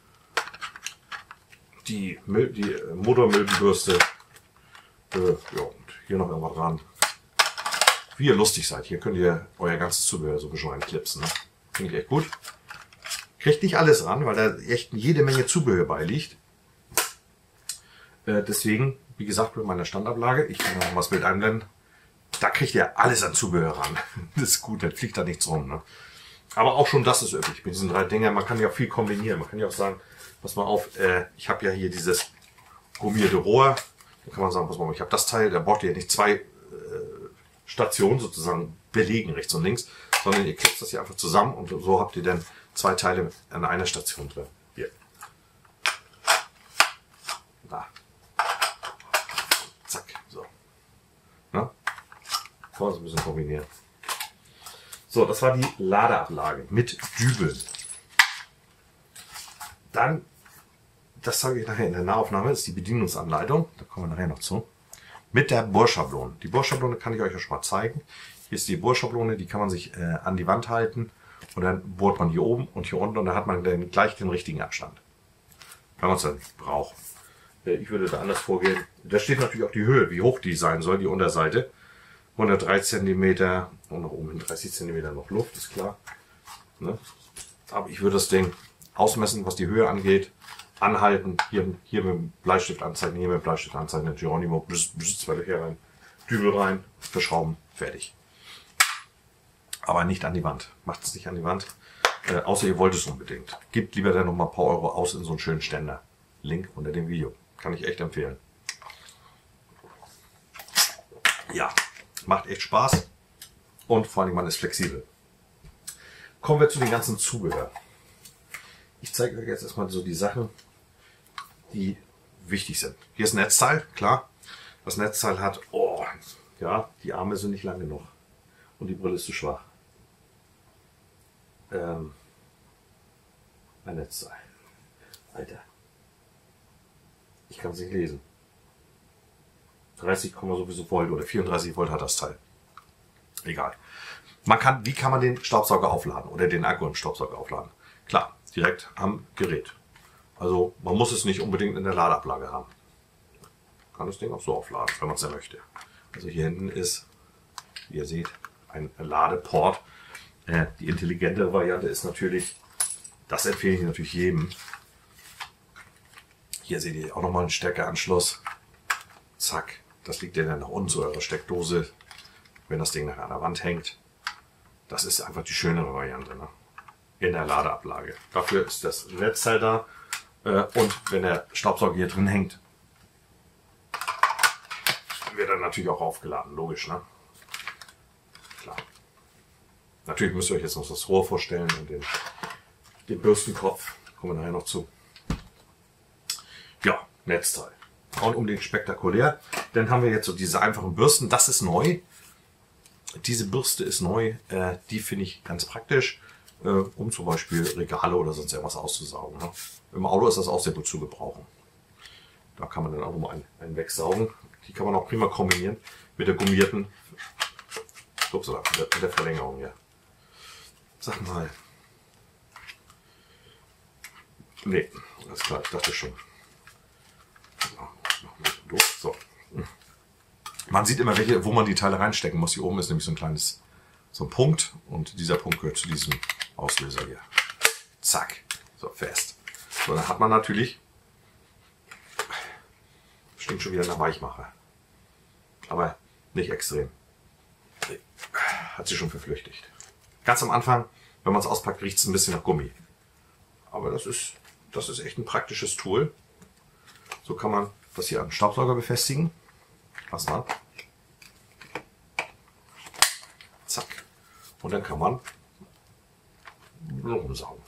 A: die, die Motormilbenbürste. Äh, ja, und hier noch irgendwas dran. Wie ihr lustig seid. Hier könnt ihr euer ganzes Zubehör so ein bisschen reinklipsen. Ne? Finde ich echt gut. Kriegt nicht alles ran, weil da echt jede Menge Zubehör beiliegt. Äh, deswegen, wie gesagt, mit meiner Standablage, ich kann noch mal das Bild einblenden, da kriegt ihr alles an Zubehör ran. Das ist gut, dann fliegt da nichts rum. Ne? Aber auch schon das ist üppig. Mit diesen drei Dingern, man kann ja auch viel kombinieren. Man kann ja auch sagen, pass mal auf, äh, ich habe ja hier dieses gummierte Rohr. Da kann man sagen, pass mal auf, ich habe das Teil, da braucht ihr nicht zwei äh, Stationen sozusagen belegen, rechts und links, sondern ihr klippt das hier einfach zusammen und so habt ihr dann zwei Teile an einer Station drin. Hier. Da. Zack, so. Na? Kann man so ein bisschen kombinieren. So, das war die Ladeablage mit Dübeln. Dann, das zeige ich nachher in der Nahaufnahme, ist die Bedienungsanleitung. Da kommen wir nachher noch zu. Mit der Bohrschablone. Die Bohrschablone kann ich euch ja schon mal zeigen. Hier ist die Bohrschablone, die kann man sich äh, an die Wand halten. Und dann bohrt man hier oben und hier unten und dann hat man dann gleich den richtigen Abstand. Wenn man es dann braucht. Äh, ich würde da anders vorgehen. Da steht natürlich auch die Höhe, wie hoch die sein soll, die Unterseite. hundertdrei Zentimeter und nach oben hin dreißig Zentimeter noch Luft, ist klar. Ne? Aber ich würde das Ding ausmessen, was die Höhe angeht. Anhalten, hier, hier mit dem Bleistift anzeigen, hier mit dem Bleistift anzeigen, Geronimo, zwei Löcher rein, Dübel rein, verschrauben, fertig. Aber nicht an die Wand. Macht es nicht an die Wand. Äh, außer ihr wollt es unbedingt. Gebt lieber dann noch mal ein paar Euro aus in so einen schönen Ständer. Link unter dem Video. Kann ich echt empfehlen. Ja, macht echt Spaß. Und vor allem, man ist flexibel. Kommen wir zu den ganzen Zubehör. Ich zeige euch jetzt erstmal so die Sachen, die wichtig sind. Hier ist ein Netzteil, klar. Das Netzteil hat, oh, ja, die Arme sind nicht lang genug. Und die Brille ist zu schwach. Ähm, ein Netzteil. Alter. Ich kann es nicht lesen. dreißig, sowieso Volt oder vierunddreißig Volt hat das Teil. Egal. Man kann, wie kann man den Staubsauger aufladen oder den Akku im Staubsauger aufladen? Klar, direkt am Gerät. Also man muss es nicht unbedingt in der Ladeablage haben. Man kann das Ding auch so aufladen, wenn man es ja möchte. Also hier hinten ist, wie ihr seht, ein Ladeport. Äh, die intelligente Variante ist natürlich, das empfehle ich natürlich jedem. Hier seht ihr auch nochmal einen Steckeranschluss. Zack, das liegt ja dann nach unten zu eurer Steckdose, wenn das Ding nachher an der Wand hängt. Das ist einfach die schönere Variante, ne? In der Ladeablage. Dafür ist das Netzteil da. Äh, und wenn der Staubsauger hier drin hängt, wird er natürlich auch aufgeladen, logisch, ne? Klar. Natürlich müsst ihr euch jetzt noch das Rohr vorstellen und den, den Bürstenkopf. Kommen wir nachher noch zu. Ja, Netzteil. Und um den spektakulär, dann haben wir jetzt so diese einfachen Bürsten. Das ist neu. Diese Bürste ist neu. Äh, die finde ich ganz praktisch, äh, um zum Beispiel Regale oder sonst irgendwas auszusaugen. Ne? Im Auto ist das auch sehr gut zu gebrauchen. Da kann man dann auch nochmal einen, einen wegsaugen. Die kann man auch prima kombinieren mit der gummierten, ups, mit, der, mit der Verlängerung hier. Sag mal. Nee, alles klar, ich dachte schon. So. Man sieht immer, welche, wo man die Teile reinstecken muss. Hier oben ist nämlich so ein kleines, so ein Punkt und dieser Punkt gehört zu diesem Auslöser hier. Zack, so fest. So, dann hat man natürlich, stinkt schon wieder nach Weichmacher, aber nicht extrem. Hat sich schon verflüchtigt. Ganz am Anfang, wenn man es auspackt, riecht es ein bisschen nach Gummi. Aber das ist, das ist echt ein praktisches Tool. So kann man das hier am Staubsauger befestigen. Lass mal. Zack. Und dann kann man rumsaugen.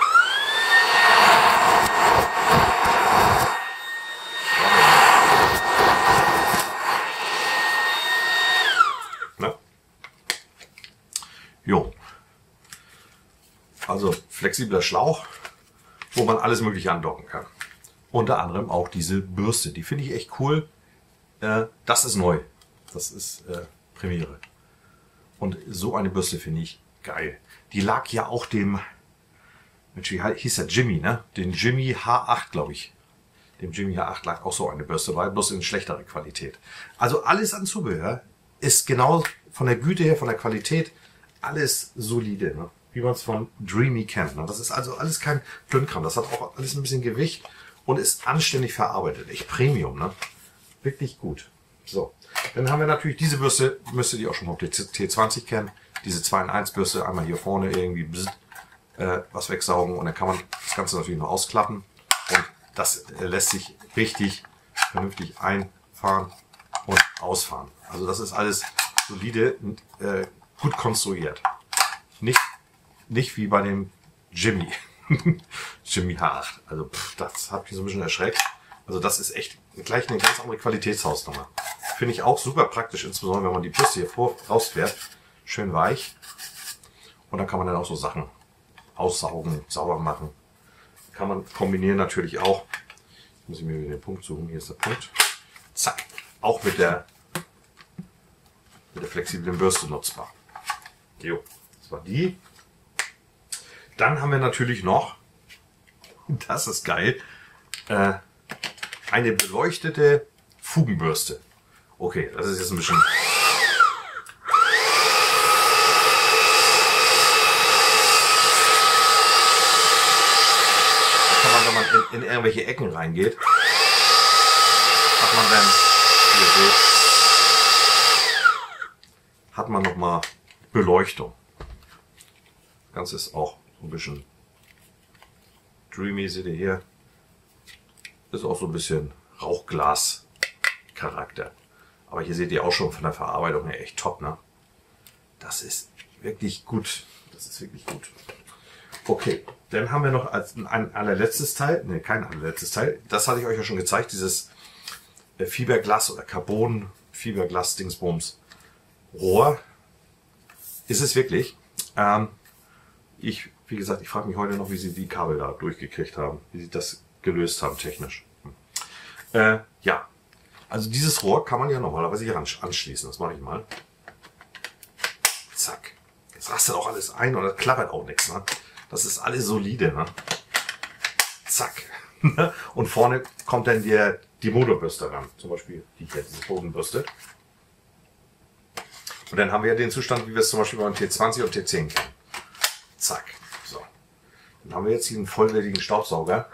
A: Ne? Jo. Also flexibler Schlauch, wo man alles Mögliche andocken kann. Unter anderem auch diese Bürste. Die finde ich echt cool. Äh, das ist neu. Das ist äh, Premiere. Und so eine Bürste finde ich geil. Die lag ja auch dem, Mensch, wie hieß der, Jimmy, ne? Den Jimmy H acht, glaube ich. Dem Jimmy H acht lag auch so eine Bürste bei, bloß in schlechterer Qualität. Also alles an Zubehör ist genau von der Güte her, von der Qualität, alles solide, ne? Wie man es von Dreamy kennt. Ne? Das ist also alles kein Plündkram. Das hat auch alles ein bisschen Gewicht und ist anständig verarbeitet. Echt Premium, ne? Wirklich gut. So, dann haben wir natürlich diese Bürste, müsstet ihr auch schon mal auf der T zwanzig kennen. Diese zwei in eins Bürste, einmal hier vorne irgendwie bzz, äh, was wegsaugen und dann kann man das Ganze natürlich noch ausklappen. Und das äh, lässt sich richtig vernünftig einfahren und ausfahren. Also das ist alles solide und äh, gut konstruiert. Nicht, nicht wie bei dem Jimmy. Jimmy H acht. Also pff, das hat mich so ein bisschen erschreckt. Also das ist echt gleich eine ganz andere Qualitätshausnummer. Finde ich auch super praktisch, insbesondere wenn man die Bürste hier vor, rausfährt. Schön weich. Und dann kann man dann auch so Sachen aussaugen, sauber machen. Kann man kombinieren natürlich auch. Jetzt muss ich mir wieder den Punkt suchen. Hier ist der Punkt. Zack. Auch mit der, mit der flexiblen Bürste nutzbar. Jo, das war die. Dann haben wir natürlich noch, das ist geil, äh, eine beleuchtete Fugenbürste. Okay, das ist jetzt ein bisschen... Da kann man, wenn man in, in irgendwelche Ecken reingeht, hat man dann, wie ihr seht, hat man nochmal Beleuchtung. Das Ganze ist auch so ein bisschen dreamy, seht ihr hier. Ist auch so ein bisschen Rauchglas-Charakter. Aber hier seht ihr auch schon von der Verarbeitung her echt top, ne? Das ist wirklich gut. Das ist wirklich gut. Okay, dann haben wir noch als ein allerletztes Teil, ne, kein allerletztes Teil, das hatte ich euch ja schon gezeigt, dieses Fiberglas oder Carbon Fiberglas Dingsbums Rohr. Ist es wirklich. Ähm, ich, wie gesagt, ich frage mich heute noch, wie sie die Kabel da durchgekriegt haben, wie sie das gelöst haben technisch. Hm. Äh, ja, also dieses Rohr kann man ja normalerweise hier anschließen. Das mache ich mal. Zack. Jetzt rastet auch alles ein und das klappert auch nichts. Ne? Das ist alles solide. Ne? Zack. Und vorne kommt dann der, die Motorbürste ran. Zum Beispiel die hier, diese Bodenbürste. Und dann haben wir ja den Zustand, wie wir es zum Beispiel beim T zwanzig und T zehn kennen. Zack. So. Dann haben wir jetzt hier einen vollwertigen Staubsauger.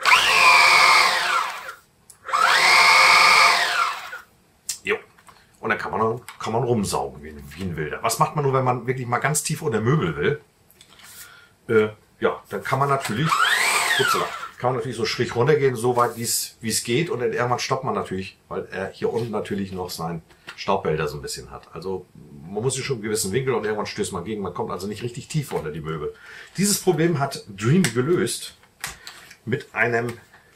A: Jo. Und dann kann man, kann man rumsaugen wie, wie ein Wilder. Was macht man nur, wenn man wirklich mal ganz tief unter Möbel will? Äh, ja, dann kann man natürlich, upsala, kann man natürlich so schräg runtergehen, so weit wie es wie es geht. Und dann irgendwann stoppt man natürlich, weil er hier unten natürlich noch seinen Staubbehälter so ein bisschen hat. Also man muss sich schon einen gewissen Winkel und irgendwann stößt man gegen. Man kommt also nicht richtig tief unter die Möbel. Dieses Problem hat Dreame gelöst mit einem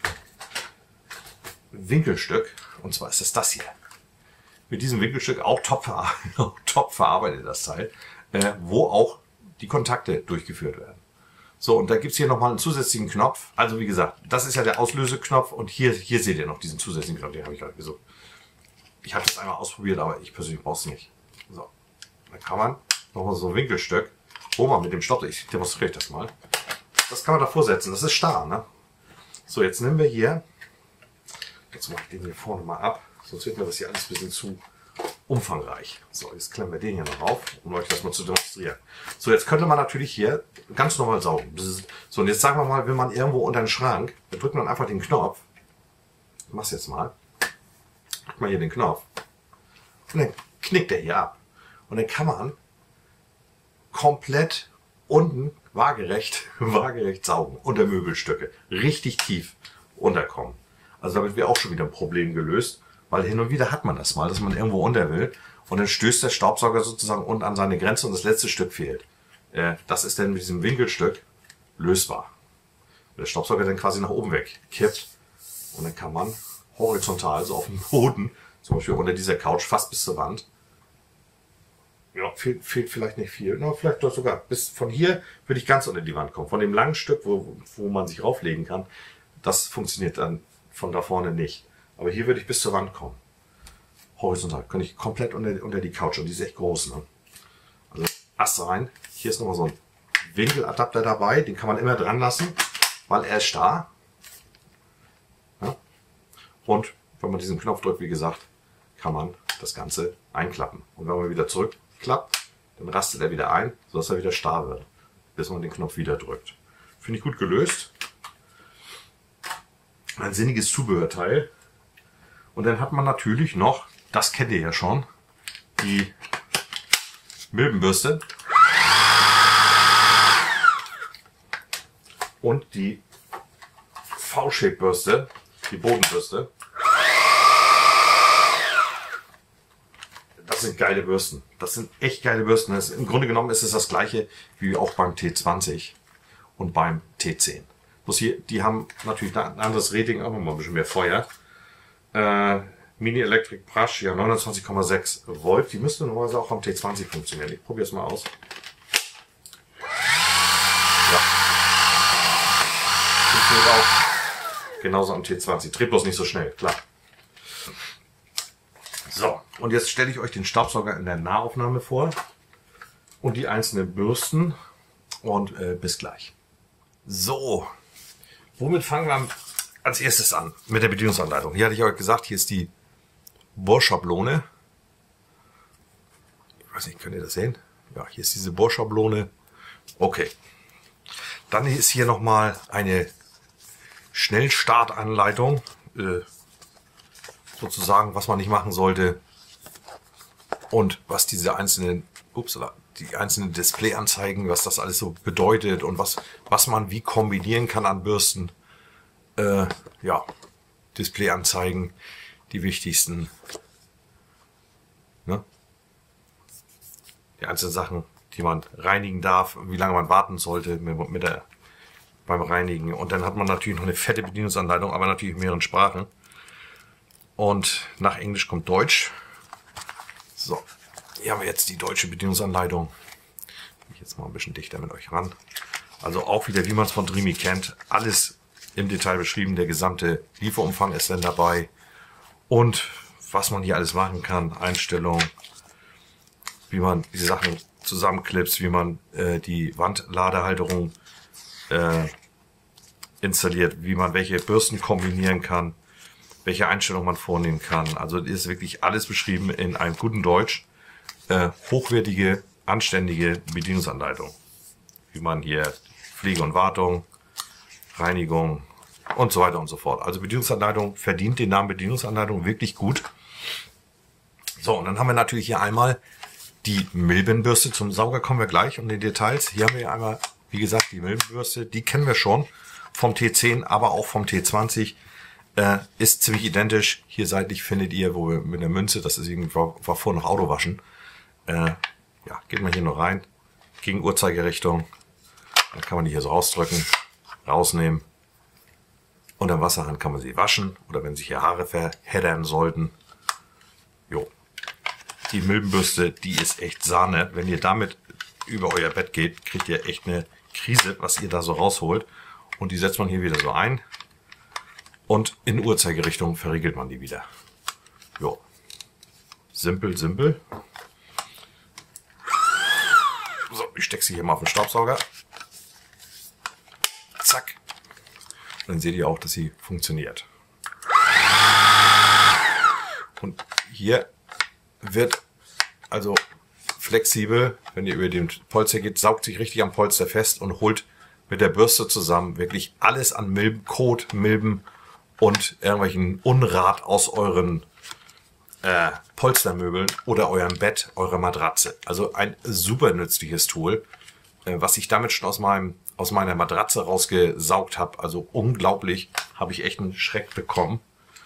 A: Winkelstück. Und zwar ist es das hier. Mit diesem Winkelstück, auch top, ver top verarbeitet das Teil, äh, wo auch die Kontakte durchgeführt werden. So, und da gibt's hier nochmal einen zusätzlichen Knopf. Also wie gesagt, das ist ja der Auslöseknopf und hier, hier seht ihr noch diesen zusätzlichen Knopf, den habe ich gerade gesucht. Ich habe das einmal ausprobiert, aber ich persönlich brauche es nicht. So, dann kann man nochmal so ein Winkelstück, wo man mit dem Stopp, ich demonstriere das mal, das kann man davor setzen, das ist starr, ne? So, jetzt nehmen wir hier, jetzt mache ich den hier vorne mal ab, sonst wird mir das hier alles ein bisschen zu umfangreich. So, jetzt klemmen wir den hier noch auf, um euch das mal zu demonstrieren. So, jetzt könnte man natürlich hier ganz normal saugen. So, und jetzt sagen wir mal, wenn man irgendwo unter den Schrank, da drückt man einfach den Knopf. Ich mach's jetzt mal. Drückt man hier den Knopf. Und dann knickt der hier ab. Und dann kann man komplett unten waagerecht, waagerecht saugen. Unter Möbelstücke. Richtig tief unterkommen. Also damit wäre auch schon wieder ein Problem gelöst. Weil hin und wieder hat man das mal, dass man irgendwo unter will. Und dann stößt der Staubsauger sozusagen unten an seine Grenze und das letzte Stück fehlt. Äh, das ist dann mit diesem Winkelstück lösbar. Der Staubsauger dann quasi nach oben weg kippt. Und dann kann man horizontal, so auf dem Boden, zum Beispiel unter dieser Couch, fast bis zur Wand. Ja, fehlt, fehlt vielleicht nicht viel. Na, vielleicht doch sogar. Bis von hier würde ich ganz unter die Wand kommen. Von dem langen Stück, wo, wo man sich rauflegen kann, das funktioniert dann von da vorne nicht. Aber hier würde ich bis zur Wand kommen. Horizontal. Könnte ich komplett unter, unter die Couch. Und die ist echt groß. Ne? Also Ast rein. Hier ist nochmal so ein Winkeladapter dabei. Den kann man immer dran lassen, weil er ist starr. Ja? Und wenn man diesen Knopf drückt, wie gesagt, kann man das Ganze einklappen. Und wenn man wieder zurückklappt, dann rastet er wieder ein, sodass er wieder starr wird, bis man den Knopf wieder drückt. Finde ich gut gelöst. Ein sinniges Zubehörteil. Und dann hat man natürlich noch, das kennt ihr ja schon, die Milbenbürste und die V-Shape-Bürste, die Bodenbürste. Das sind geile Bürsten. Das sind echt geile Bürsten. Das, im Grunde genommen ist es das gleiche wie auch beim T zwanzig und beim T zehn. Bloß hier, die haben natürlich ein anderes Rating, auch nochmal ein bisschen mehr Feuer. Äh, Mini Electric Brush, ja, neunundzwanzig Komma sechs Volt. Die müsste normalerweise auch am T zwanzig funktionieren. Ich probiere es mal aus. Ja. Funktioniert auch. Genauso am T zwanzig. Dreht bloß nicht so schnell, klar. So, und jetzt stelle ich euch den Staubsauger in der Nahaufnahme vor. Und die einzelnen Bürsten. Und äh, bis gleich. So. Womit fangen wir als erstes an? Mit der Bedienungsanleitung. Hier hatte ich euch gesagt, hier ist die Bohrschablone. Ich weiß nicht, könnt ihr das sehen? Ja, hier ist diese Bohrschablone. Okay. Dann ist hier nochmal eine Schnellstartanleitung. Äh, sozusagen, was man nicht machen sollte. Und was diese einzelnen, upsala, die einzelnen Displayanzeigen, was das alles so bedeutet und was, was man wie kombinieren kann an Bürsten. Äh, ja, Displayanzeigen, die wichtigsten. Ne? Die einzelnen Sachen, die man reinigen darf, wie lange man warten sollte mit, mit der beim Reinigen. Und dann hat man natürlich noch eine fette Bedienungsanleitung, aber natürlich in mehreren Sprachen. Und nach Englisch kommt Deutsch. So, hier haben wir jetzt die deutsche Bedienungsanleitung. Ich jetzt mal ein bisschen dichter mit euch ran. Also auch wieder, wie man es von Dreamy kennt, alles im Detail beschrieben. Der gesamte Lieferumfang ist dann dabei. Und was man hier alles machen kann, Einstellungen, wie man die Sachen zusammenklipst, wie man äh, die Wandladehalterung äh, installiert, wie man welche Bürsten kombinieren kann, welche Einstellungen man vornehmen kann. Also ist wirklich alles beschrieben in einem guten Deutsch. Äh, hochwertige, anständige Bedienungsanleitung. Wie man hier Pflege und Wartung, Reinigung und so weiter und so fort. Also Bedienungsanleitung verdient den Namen Bedienungsanleitung wirklich gut. So, und dann haben wir natürlich hier einmal die Milbenbürste. Zum Sauger kommen wir gleich um die Details. Hier haben wir einmal, wie gesagt, die Milbenbürste. Die kennen wir schon vom T zehn, aber auch vom T zwanzig. Äh, ist ziemlich identisch. Hier seitlich findet ihr, wo wir mit der Münze, das ist irgendwie, war, war vor noch Autowaschen. Äh, ja, geht man hier nur rein. Gegen Uhrzeigerrichtung. Dann kann man die hier so rausdrücken, rausnehmen. Unter Wasserhahn kann man sie waschen. Oder wenn sich hier Haare verheddern sollten. Jo. Die Milbenbürste, die ist echt Sahne. Wenn ihr damit über euer Bett geht, kriegt ihr echt eine Krise, was ihr da so rausholt. Und die setzt man hier wieder so ein. Und in Uhrzeigerrichtung verriegelt man die wieder. Jo. Simpel, simpel. So, ich stecke sie hier mal auf den Staubsauger. Zack. Und dann seht ihr auch, dass sie funktioniert. Und hier wird also flexibel, wenn ihr über den Polster geht, saugt sich richtig am Polster fest und holt mit der Bürste zusammen wirklich alles an Milben, Kot, Milben und irgendwelchen Unrat aus euren äh, Polstermöbeln oder eurem Bett, eurer Matratze. Also ein super nützliches Tool, äh, was ich damit schon aus meinem aus meiner Matratze rausgesaugt habe. Also unglaublich, habe ich echt einen Schreck bekommen.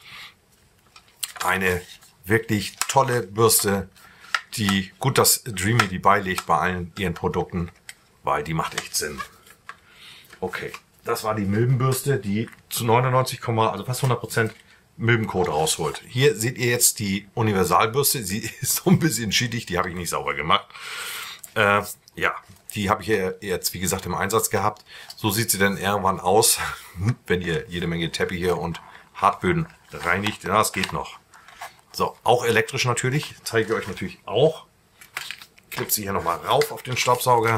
A: Eine wirklich tolle Bürste, die gut, dass Dreamy die beilegt bei allen ihren Produkten, weil die macht echt Sinn. Okay, das war die Milbenbürste, die zu neunundneunzig, also fast hundert Prozent Milbenkot rausholt. Hier seht ihr jetzt die Universalbürste. Sie ist so ein bisschen schädig, die habe ich nicht sauber gemacht. Äh, ja, die habe ich jetzt, wie gesagt, im Einsatz gehabt. So sieht sie dann irgendwann aus, wenn ihr jede Menge Teppiche und Hartböden reinigt. Ja, das geht noch. So, auch elektrisch natürlich. Zeige ich euch natürlich auch. Klippt sie hier nochmal rauf auf den Staubsauger.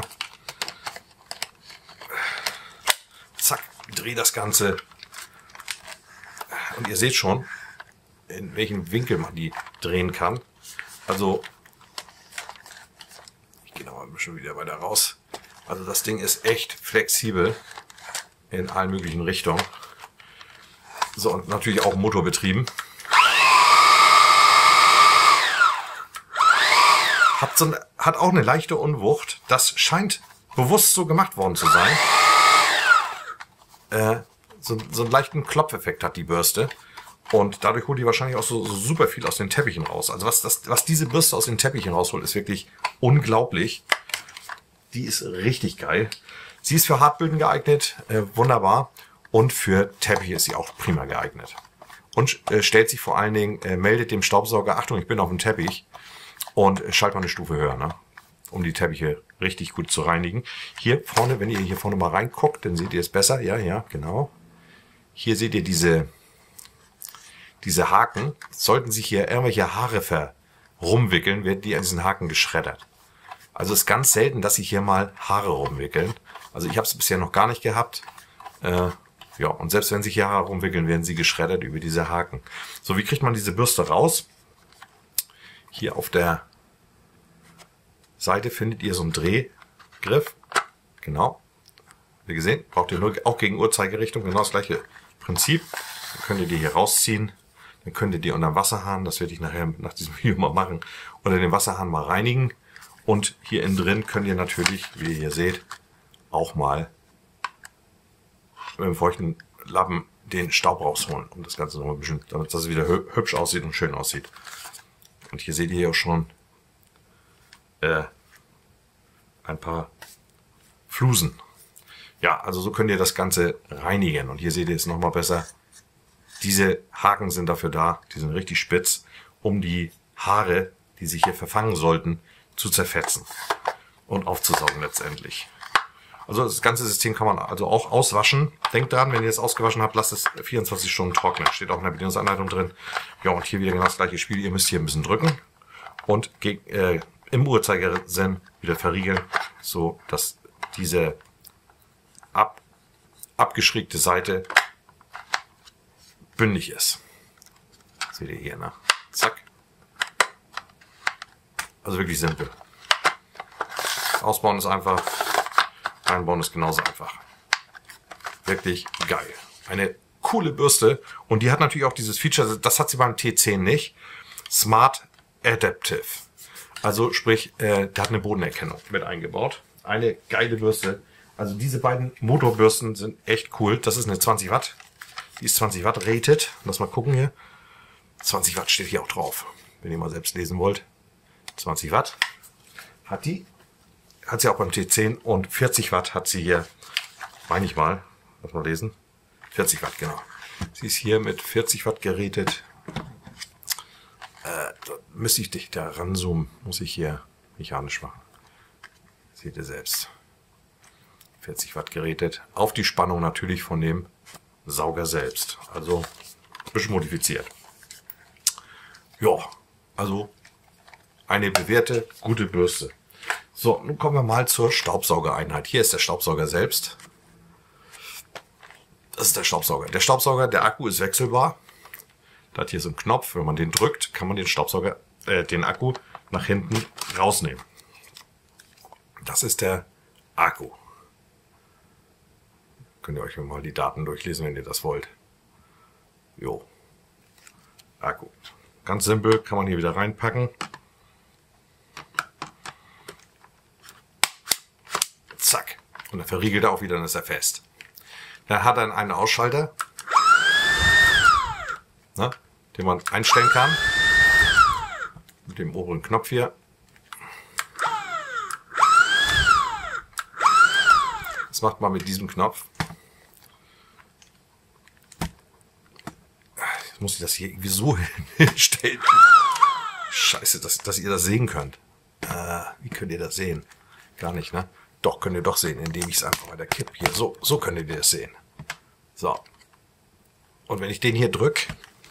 A: Zack, drehe das Ganze. Und ihr seht schon, in welchem Winkel man die drehen kann. Also, ich gehe nochmal ein bisschen wieder weiter raus. Also das Ding ist echt flexibel in allen möglichen Richtungen. So, und natürlich auch motorbetrieben. Hat, so eine, hat auch eine leichte Unwucht. Das scheint bewusst so gemacht worden zu sein. Äh, so, so einen leichten Klopfeffekt hat die Bürste. Und dadurch holt die wahrscheinlich auch so, so super viel aus den Teppichen raus. Also was, das, was diese Bürste aus den Teppichen rausholt, ist wirklich unglaublich. Die ist richtig geil. Sie ist für Hartböden geeignet, äh, wunderbar. Und für Teppiche ist sie auch prima geeignet. Und äh, stellt sich vor allen Dingen, äh, meldet dem Staubsauger, Achtung, ich bin auf dem Teppich. Und äh, schaltet mal eine Stufe höher, ne? Um die Teppiche richtig gut zu reinigen. Hier vorne, wenn ihr hier vorne mal reinguckt, dann seht ihr es besser. Ja, ja, genau. Hier seht ihr diese, diese Haken. Sollten sich hier irgendwelche Haare rumwickeln, werden die an diesen Haken geschreddert. Also es ist ganz selten, dass sich hier mal Haare rumwickeln. Also ich habe es bisher noch gar nicht gehabt. Äh, ja, und selbst wenn sich hier Haare rumwickeln, werden sie geschreddert über diese Haken. So, wie kriegt man diese Bürste raus? Hier auf der Seite findet ihr so einen Drehgriff. Genau. Wie gesehen, braucht ihr nur auch gegen Uhrzeigerrichtung. Genau das gleiche Prinzip. Dann könnt ihr die hier rausziehen. Dann könnt ihr die unter dem Wasserhahn, das werde ich nachher nach diesem Video mal machen, unter den Wasserhahn mal reinigen. Und hier innen drin könnt ihr natürlich, wie ihr hier seht, auch mal mit dem feuchten Lappen den Staub rausholen. Um das Ganze noch ein bisschen, damit das wieder hübsch aussieht und schön aussieht. Und hier seht ihr ja auch schon äh, ein paar Flusen. ja, also so könnt ihr das Ganze reinigen. Und hier seht ihr es nochmal besser. Diese Haken sind dafür da, die sind richtig spitz, um die Haare, die sich hier verfangen sollten, zu zerfetzen und aufzusaugen letztendlich. Also das ganze System kann man also auch auswaschen. Denkt daran, wenn ihr es ausgewaschen habt, lasst es vierundzwanzig Stunden trocknen. Steht auch in der Bedienungsanleitung drin. Ja, und hier wieder genau das gleiche Spiel. Ihr müsst hier ein bisschen drücken und äh, im Uhrzeigersinn wieder verriegeln, so dass diese ab, abgeschrägte Seite bündig ist. Seht ihr hier, ne? Zack. Also wirklich simpel. Ausbauen ist einfach. Einbauen ist genauso einfach. Wirklich geil. Eine coole Bürste. Und die hat natürlich auch dieses Feature, das hat sie beim T zehn nicht. Smart Adaptive. Also sprich, äh, der hat eine Bodenerkennung mit eingebaut. Eine geile Bürste. Also diese beiden Motorbürsten sind echt cool. Das ist eine zwanzig Watt. Die ist zwanzig Watt rated. Lass mal gucken hier. zwanzig Watt steht hier auch drauf. Wenn ihr mal selbst lesen wollt. zwanzig Watt hat die. Hat sie auch beim T zehn und vierzig Watt hat sie hier, meine ich mal, lass mal lesen, vierzig Watt, genau. Sie ist hier mit vierzig Watt gerätet. Äh, da müsste ich dich da ranzoomen, muss ich hier mechanisch machen. Seht ihr selbst. vierzig Watt gerätet. Auf die Spannung natürlich von dem Sauger selbst. Also ein bisschen modifiziert. Ja, also eine bewährte, gute Bürste. So, nun kommen wir mal zur Staubsaugereinheit. Hier ist der Staubsauger selbst. Das ist der Staubsauger. Der Staubsauger, der Akku ist wechselbar. Da hat hier so einen Knopf. Wenn man den drückt, kann man den Staubsauger, äh, den Akku nach hinten rausnehmen. Das ist der Akku. Könnt ihr euch mal die Daten durchlesen, wenn ihr das wollt. Jo. Akku. Ganz simpel, kann man hier wieder reinpacken. Zack. Und dann verriegelt er auch wieder, dann ist er fest. Dann hat er einen Ausschalter, ne, den man einstellen kann. Mit dem oberen Knopf hier. Das macht man mit diesem Knopf. Jetzt muss ich das hier irgendwie so hinstellen. Scheiße, dass, dass ihr das sehen könnt. Äh, wie könnt ihr das sehen? Gar nicht, ne? Doch, könnt ihr doch sehen, indem ich es einfach weiter kipp hier. So, so könnt ihr das sehen. So. Und wenn ich den hier drücke,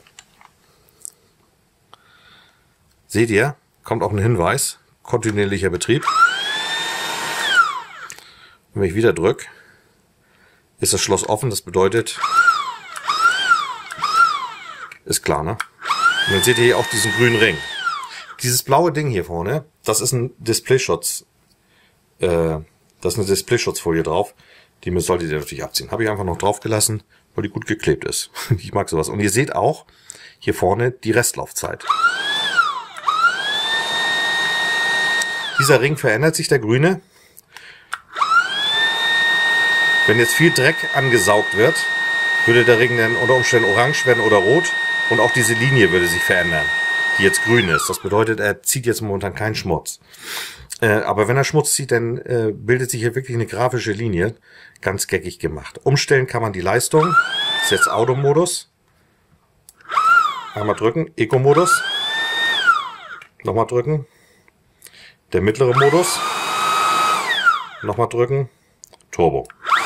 A: seht ihr, kommt auch ein Hinweis, kontinuierlicher Betrieb. Und wenn ich wieder drücke, ist das Schloss offen. Das bedeutet, ist klar, ne? Und dann seht ihr hier auch diesen grünen Ring. Dieses blaue Ding hier vorne, das ist ein Displayschutz. Äh, Das ist eine Displayschutzfolie drauf. Die solltet ihr natürlich abziehen. Habe ich einfach noch drauf gelassen, weil die gut geklebt ist. Ich mag sowas. Und ihr seht auch hier vorne die Restlaufzeit. Dieser Ring verändert sich, der grüne. Wenn jetzt viel Dreck angesaugt wird, würde der Ring dann unter Umständen orange werden oder rot. Und auch diese Linie würde sich verändern, die jetzt grün ist. Das bedeutet, er zieht jetzt momentan keinen Schmutz. Äh, aber wenn er Schmutz zieht, dann äh, bildet sich hier wirklich eine grafische Linie. Ganz geckig gemacht. Umstellen kann man die Leistung. Das ist jetzt Automodus. Einmal drücken. Eco-Modus. Nochmal drücken. Der mittlere Modus. Nochmal drücken. Turbo.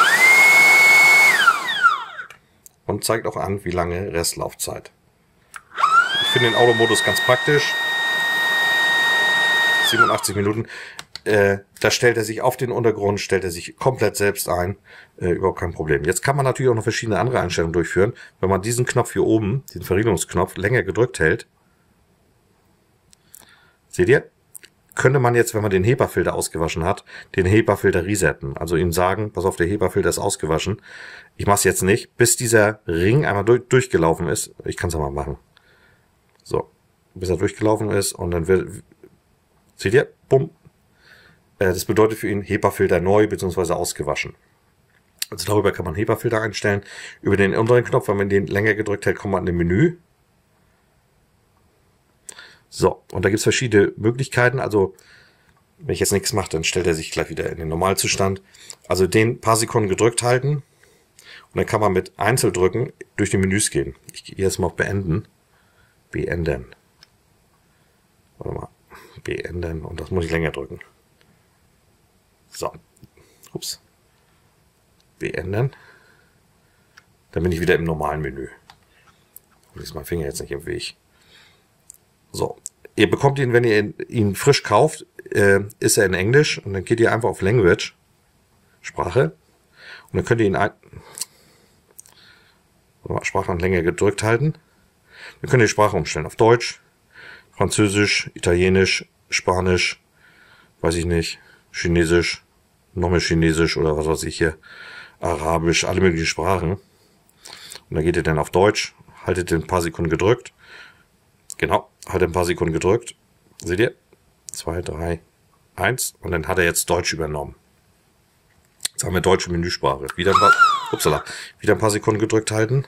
A: Und zeigt auch an, wie lange Restlaufzeit. Ich finde den Automodus ganz praktisch. siebenundachtzig Minuten. Äh, da stellt er sich auf den Untergrund, stellt er sich komplett selbst ein. Äh, überhaupt kein Problem. Jetzt kann man natürlich auch noch verschiedene andere Einstellungen durchführen. Wenn man diesen Knopf hier oben, den Verriegelungsknopf, länger gedrückt hält, seht ihr, könnte man jetzt, wenn man den HEPA-Filter ausgewaschen hat, den HEPA-Filter resetten. Also ihm sagen, pass auf, der HEPA-Filter ist ausgewaschen. Ich mache es jetzt nicht, bis dieser Ring einmal durch, durchgelaufen ist. Ich kann es ja mal machen. So, bis er durchgelaufen ist und dann wird... Seht ihr? Bumm. Das bedeutet für ihn HEPA-Filter neu bzw. ausgewaschen. Also darüber kann man HEPA-Filter einstellen. Über den unteren Knopf, wenn man den länger gedrückt hält, kommt man in den Menü. So, und da gibt es verschiedene Möglichkeiten. Also Wenn ich jetzt nichts mache, dann stellt er sich gleich wieder in den Normalzustand. Also den paar Sekunden gedrückt halten. Und dann kann man mit Einzeldrücken durch die Menüs gehen. Ich gehe jetzt mal auf Beenden. Beenden. Warte mal. Beenden. Und das muss ich länger drücken. So. Ups. Beenden. Dann bin ich wieder im normalen Menü. Und ist mein Finger jetzt nicht im Weg. So. Ihr bekommt ihn, wenn ihr ihn frisch kauft, äh, ist er in Englisch. Und dann geht ihr einfach auf Language. Sprache. Und dann könnt ihr ihn ein Sprache länger gedrückt halten. Dann könnt ihr die Sprache umstellen auf Deutsch, Französisch, Italienisch, Spanisch, weiß ich nicht, Chinesisch, nochmal Chinesisch oder was weiß ich hier, Arabisch, alle möglichen Sprachen. Und dann geht ihr dann auf Deutsch, haltet den ein paar Sekunden gedrückt. Genau, haltet ein paar Sekunden gedrückt. Seht ihr? zwei, drei, eins. Und dann hat er jetzt Deutsch übernommen. Jetzt haben wir deutsche Menüsprache. Wieder ein paar, upsala, wieder ein paar Sekunden gedrückt halten.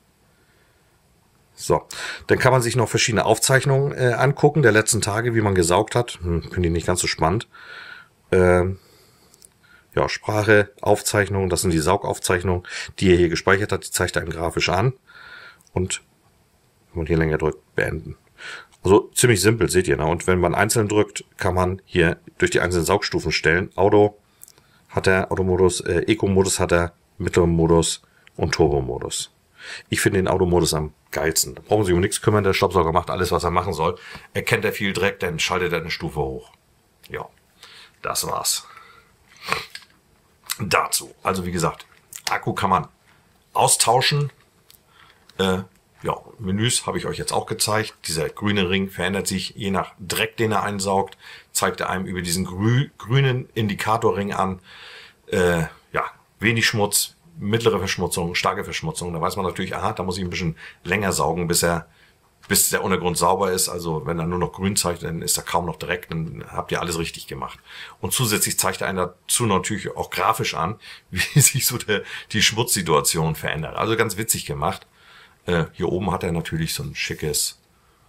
A: So, dann kann man sich noch verschiedene Aufzeichnungen äh, angucken, der letzten Tage, wie man gesaugt hat. Hm, finde ich nicht ganz so spannend. Ähm, ja, Sprache, Aufzeichnungen, das sind die Saugaufzeichnungen, die er hier gespeichert hat. Die zeigt er einem grafisch an. Und wenn man hier länger drückt, beenden. Also ziemlich simpel, seht ihr. Ne? Und wenn man einzeln drückt, kann man hier durch die einzelnen Saugstufen stellen. Auto hat er, Automodus, äh, Eco-Modus hat er, Mittelmodus und Turbo-Modus. Ich finde den Automodus am geilsten. Da brauchen Sie sich um nichts kümmern. Der Staubsauger macht alles, was er machen soll. Erkennt er viel Dreck, dann schaltet er eine Stufe hoch. Ja, das war's. Dazu. Also wie gesagt, Akku kann man austauschen. Äh, ja, Menüs habe ich euch jetzt auch gezeigt. Dieser grüne Ring verändert sich je nach Dreck, den er einsaugt. Zeigt er einem über diesen grü grünen Indikatorring an. Äh, ja, wenig Schmutz, mittlere Verschmutzung, starke Verschmutzung. Da weiß man natürlich, aha, da muss ich ein bisschen länger saugen, bis er, bis der Untergrund sauber ist. Also wenn er nur noch grün zeigt, dann ist da kaum noch Dreck, dann habt ihr alles richtig gemacht. Und zusätzlich zeigt er einen dazu natürlich auch grafisch an, wie sich so der, die Schmutzsituation verändert. Also ganz witzig gemacht. Äh, hier oben hat er natürlich so ein schickes,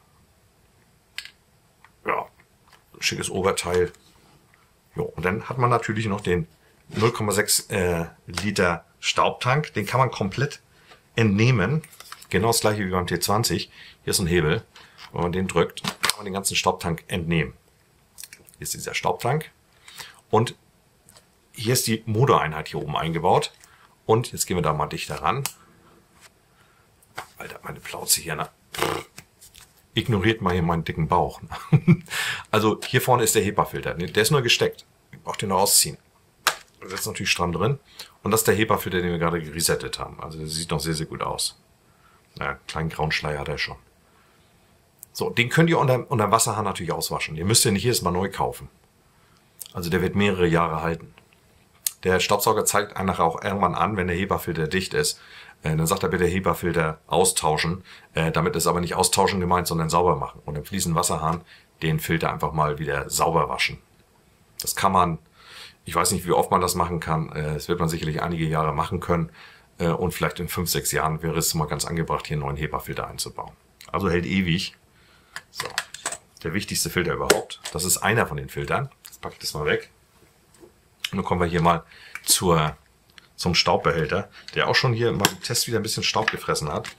A: ja, schickes Oberteil. Jo, und dann hat man natürlich noch den null Komma sechs äh, Liter Staubtank. Den kann man komplett entnehmen. Genau das gleiche wie beim T zwanzig. Hier ist ein Hebel. Wenn man den drückt, kann man den ganzen Staubtank entnehmen. Hier ist dieser Staubtank. Und hier ist die Motoreinheit hier oben eingebaut. Und jetzt gehen wir da mal dichter ran. Alter, meine Plauze hier, ne? Ignoriert mal hier meinen dicken Bauch. Also hier vorne ist der HEPA-Filter. Der ist nur gesteckt. Ich brauche den noch ausziehen. Da sitzt natürlich stramm drin. Und das ist der HEPA-Filter, den wir gerade geresettet haben. Also der sieht noch sehr, sehr gut aus. Na, einen kleinen grauen Schleier hat er schon. So, den könnt ihr unter, unter dem Wasserhahn natürlich auswaschen. Ihr müsst ja nicht jedes Mal neu kaufen. Also der wird mehrere Jahre halten. Der Staubsauger zeigt einem nachher auch irgendwann an, wenn der HEPA-Filter dicht ist. Äh, dann sagt er bitte HEPA-Filter austauschen. Äh, damit ist aber nicht austauschen gemeint, sondern sauber machen. Und im fließenden Wasserhahn den Filter einfach mal wieder sauber waschen. Das kann man, ich weiß nicht, wie oft man das machen kann. Äh, das wird man sicherlich einige Jahre machen können. Äh, und vielleicht in fünf, sechs Jahren wäre es mal ganz angebracht, hier einen neuen HEPA-Filter einzubauen. Also hält ewig. So, der wichtigste Filter überhaupt. Das ist einer von den Filtern. Jetzt packe ich das mal weg. Und dann kommen wir hier mal zur, zum Staubbehälter, der auch schon hier im Test wieder ein bisschen Staub gefressen hat.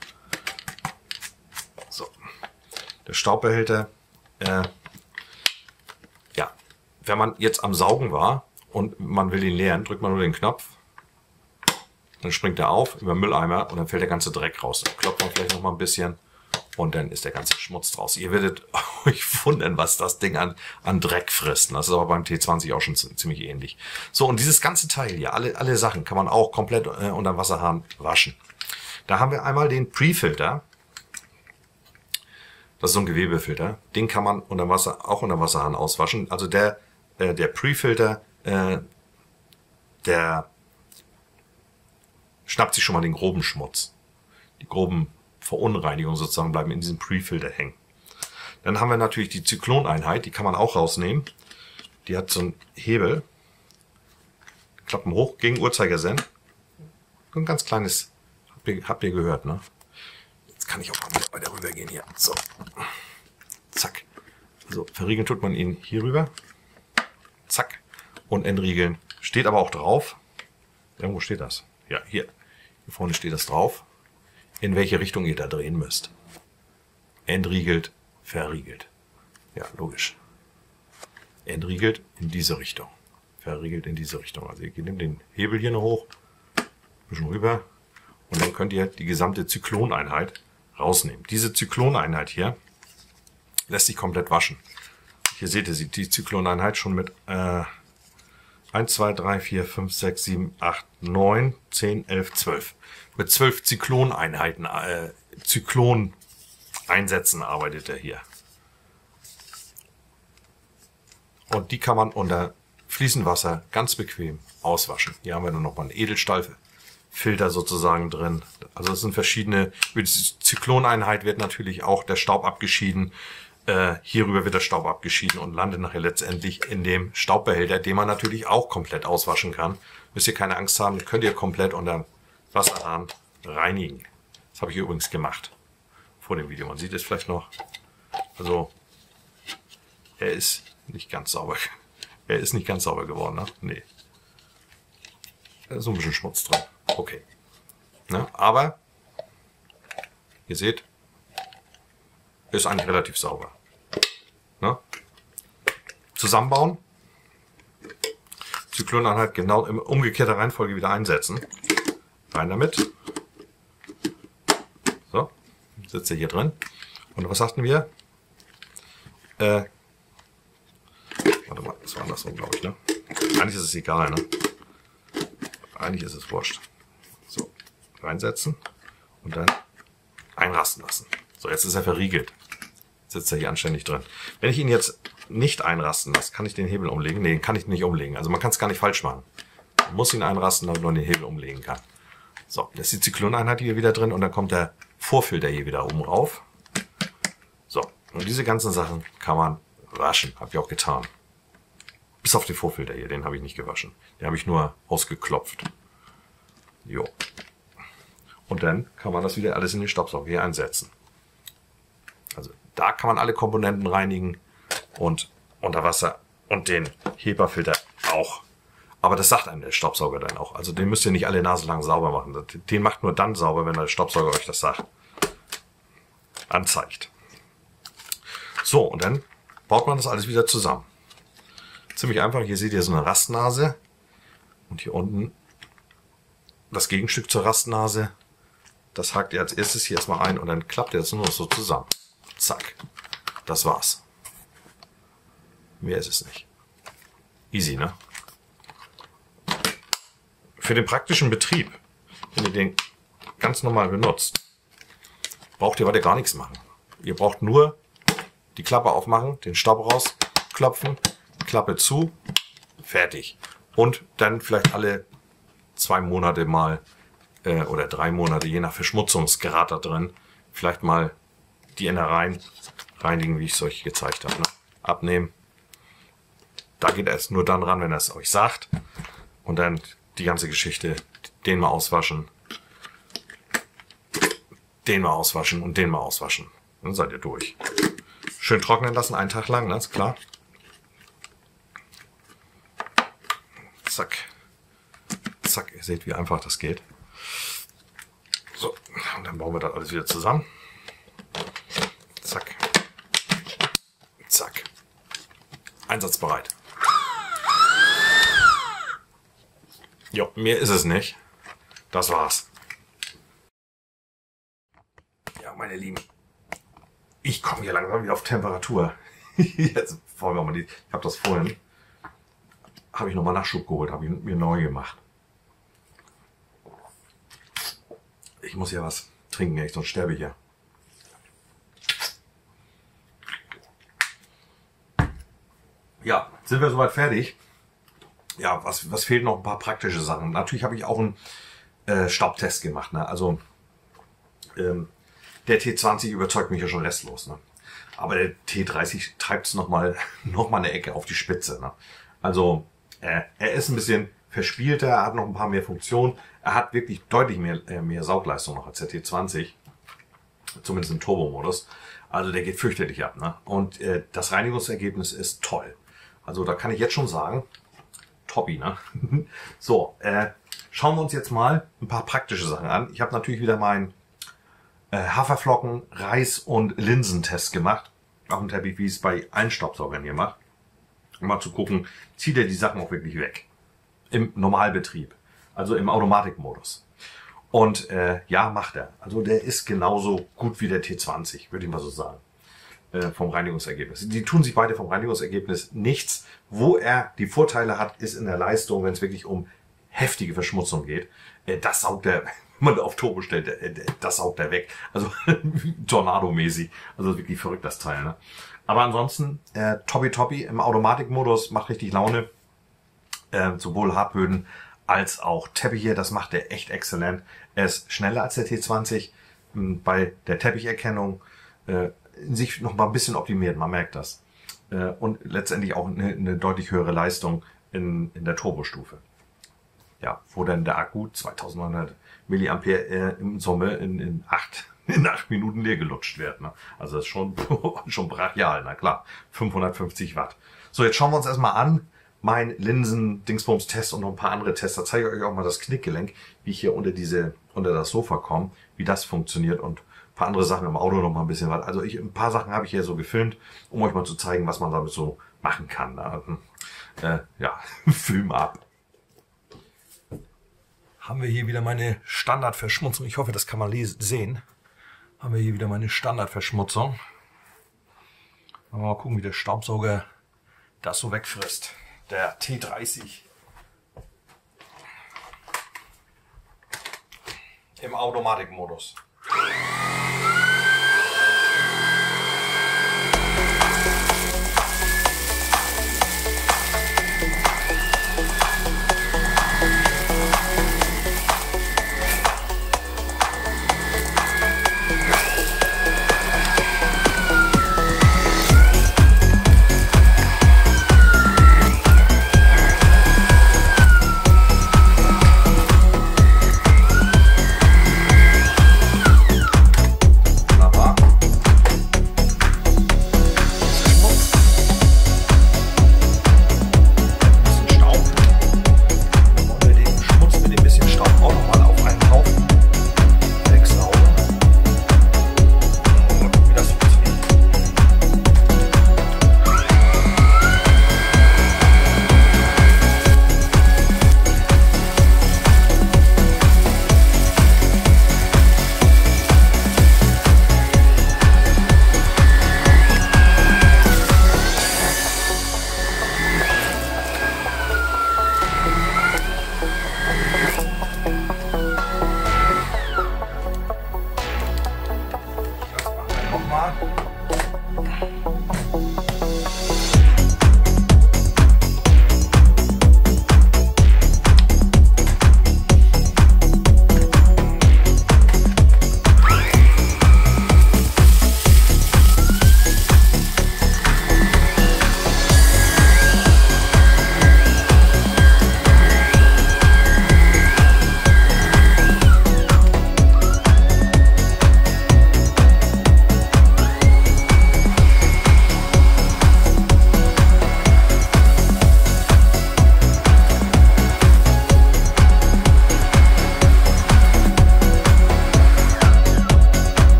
A: So, der Staubbehälter, äh, ja, wenn man jetzt am Saugen war und man will ihn leeren, drückt man nur den Knopf, dann springt er auf über den Mülleimer und dann fällt der ganze Dreck raus. Dann klopft man vielleicht noch mal ein bisschen. Und dann ist der ganze Schmutz draus. Ihr werdet euch wundern, was das Ding an, an Dreck frisst. Das ist aber beim T zwanzig auch schon ziemlich ähnlich. So, und dieses ganze Teil hier, alle, alle Sachen, kann man auch komplett äh, unter dem Wasserhahn waschen. Da haben wir einmal den Pre-Filter. Das ist so ein Gewebefilter. Den kann man unter Wasser, auch unter dem Wasserhahn auswaschen. Also der, äh, der Pre-Filter, äh, der schnappt sich schon mal den groben Schmutz. Die groben Verunreinigungen sozusagen bleiben in diesem Pre-Filter hängen. Dann haben wir natürlich die Zykloneinheit, die kann man auch rausnehmen. Die hat so einen Hebel. Klappen hoch gegen Uhrzeigersinn. Ein ganz kleines, habt ihr, habt ihr gehört, ne? Jetzt kann ich auch mal weiter rüber gehen hier. So. Zack. So, verriegeln tut man ihn hier rüber. und entriegeln. Steht aber auch drauf. Irgendwo steht das. Ja, hier. Hier vorne steht das drauf. In welche Richtung ihr da drehen müsst. Entriegelt, verriegelt. Ja, logisch. Entriegelt in diese Richtung. Verriegelt in diese Richtung. Also ihr nehmt den Hebel hier noch hoch, ein bisschen rüber und dann könnt ihr die gesamte Zykloneinheit rausnehmen. Diese Zykloneinheit hier lässt sich komplett waschen. Hier seht ihr die Zykloneinheit schon mit äh, eins, zwei, drei, vier, fünf, sechs, sieben, acht, neun, zehn, elf, zwölf. Mit zwölf Zykloneinheiten, äh, Zykloneinsätzen arbeitet er hier. Und die kann man unter fließendem Wasser ganz bequem auswaschen. Hier haben wir dann nochmal einen Edelstahlfilter sozusagen drin. Also es sind verschiedene, über die Zykloneinheit wird natürlich auch der Staub abgeschieden. Äh, hierüber wird der Staub abgeschieden und landet nachher letztendlich in dem Staubbehälter, den man natürlich auch komplett auswaschen kann. Müsst ihr keine Angst haben, könnt ihr komplett unter Wasserhahn reinigen. Das habe ich übrigens gemacht vor dem Video. Man sieht es vielleicht noch. Also er ist nicht ganz sauber. Er ist nicht ganz sauber geworden, ne? Nee. Da ist so ein bisschen Schmutz drin. Okay. Ne? Aber ihr seht, ist eigentlich relativ sauber. Ne? Zusammenbauen. Zykloneinheit genau in umgekehrter Reihenfolge wieder einsetzen. Rein damit. So, sitzt er hier drin. Und was sagten wir? Äh, warte mal, das war andersrum, glaube ich, ne? Eigentlich ist es egal, ne? Eigentlich ist es wurscht. So, reinsetzen und dann einrasten lassen. So, jetzt ist er verriegelt. Sitzt er hier anständig drin. Wenn ich ihn jetzt nicht einrasten lasse, kann ich den Hebel umlegen? Nee, den kann ich nicht umlegen. Also man kann es gar nicht falsch machen. Man muss ihn einrasten, damit man den Hebel umlegen kann. So, das ist die Zykloneinheit hier wieder drin und dann kommt der Vorfilter hier wieder oben rauf. So, und diese ganzen Sachen kann man waschen. Habe ich auch getan. Bis auf den Vorfilter hier, den habe ich nicht gewaschen. Den habe ich nur ausgeklopft. Jo. Und dann kann man das wieder alles in den Staubsauger hier einsetzen. Also da kann man alle Komponenten reinigen und unter Wasser und den HEPA-Filter auch. Aber das sagt einem der Staubsauger dann auch. Also den müsst ihr nicht alle Nase lang sauber machen. Den macht nur dann sauber, wenn der Staubsauger euch das sagt. Anzeigt. So, und dann baut man das alles wieder zusammen. Ziemlich einfach. Hier seht ihr so eine Rastnase. Und hier unten das Gegenstück zur Rastnase. Das hakt ihr als erstes hier erstmal ein und dann klappt ihr das nur noch so zusammen. Zack. Das war's. Mehr ist es nicht. Easy, ne? Für den praktischen Betrieb, wenn ihr den ganz normal benutzt, braucht ihr weiter gar nichts machen. Ihr braucht nur die Klappe aufmachen, den Staub rausklopfen, Klappe zu, fertig. Und dann vielleicht alle zwei Monate mal äh, oder drei Monate, je nach Verschmutzungsgrad da drin, vielleicht mal die Innereien reinigen, wie ich es euch gezeigt habe. Ne? Abnehmen. Da geht er es nur dann ran, wenn er es euch sagt. Und dann die ganze Geschichte, den mal auswaschen, den mal auswaschen und den mal auswaschen. Dann seid ihr durch. Schön trocknen lassen, einen Tag lang, ne? Ist klar. Zack. Zack, ihr seht, wie einfach das geht. So, und dann bauen wir das alles wieder zusammen. Zack. Zack. Einsatzbereit. Jo, mehr ist es nicht. Das war's. Ja, meine Lieben. Ich komme hier langsam wieder auf Temperatur. Jetzt wollen wir mal die. Ich habe das vorhin. Habe ich nochmal Nachschub geholt, habe ich mir neu gemacht. Ich muss ja was trinken, echt, sonst sterbe ich ja. Ja, sind wir soweit fertig? Ja, was, was fehlt noch? Ein paar praktische Sachen. Natürlich habe ich auch einen äh, Staubtest gemacht. Ne? Also ähm, der T zwanzig überzeugt mich ja schon restlos. Ne? Aber der T dreißig treibt es nochmal noch mal eine Ecke auf die Spitze. Ne? Also äh, er ist ein bisschen verspielter, er hat noch ein paar mehr Funktionen. Er hat wirklich deutlich mehr, äh, mehr Saugleistung noch als der T zwanzig. Zumindest im Turbo-Modus. Also der geht fürchterlich ab. Ne? Und äh, das Reinigungsergebnis ist toll. Also da kann ich jetzt schon sagen, Toppi, ne? So, äh, schauen wir uns jetzt mal ein paar praktische Sachen an. Ich habe natürlich wieder meinen äh, Haferflocken, Reis und Linsentest gemacht. Auf dem Teppich, wie ich es bei allen Staubsaugern hier mache. Um mal zu gucken, zieht er die Sachen auch wirklich weg. Im Normalbetrieb, also im Automatikmodus. Und äh, ja, macht er. Also der ist genauso gut wie der T zwanzig, würde ich mal so sagen. Äh, vom Reinigungsergebnis. Die tun sich beide vom Reinigungsergebnis nichts. Wo er die Vorteile hat, ist in der Leistung, wenn es wirklich um heftige Verschmutzung geht. Äh, das saugt er, wenn man auf Turbo stellt, äh, das saugt er weg. Also Tornado-mäßig. Also wirklich verrückt das Teil. Ne? Aber ansonsten, äh, Toppi Toppi im Automatikmodus macht richtig Laune. Äh, sowohl Hartböden als auch Teppiche, das macht er echt exzellent. Er ist schneller als der T zwanzig mh, bei der Teppicherkennung, äh, in sich noch mal ein bisschen optimiert, man merkt das. Äh, und letztendlich auch eine, eine deutlich höhere Leistung in, in der Turbostufe. Ja, wo dann der Akku zweitausendneunhundert Milliampere äh, im Sommer in, in, acht, in acht Minuten leer gelutscht wird. Ne? Also das ist schon, schon brachial, na klar. fünfhundertfünfzig Watt. So, jetzt schauen wir uns erstmal an, mein Linsen-Dingsbums-Test und noch ein paar andere Tests. Da zeige ich euch auch mal das Knickgelenk, wie ich hier unter diese, unter das Sofa komme, wie das funktioniert und ein paar andere Sachen im Auto noch mal ein bisschen was. Also ich, ein paar Sachen habe ich hier so gefilmt, um euch mal zu zeigen, was man damit so machen kann. Also, äh, ja, Film ab. Haben wir hier wieder meine Standardverschmutzung. Ich hoffe, das kann man sehen. Haben wir hier wieder meine Standardverschmutzung. Mal gucken, wie der Staubsauger das so wegfrisst. Der T dreißig. Im Automatikmodus.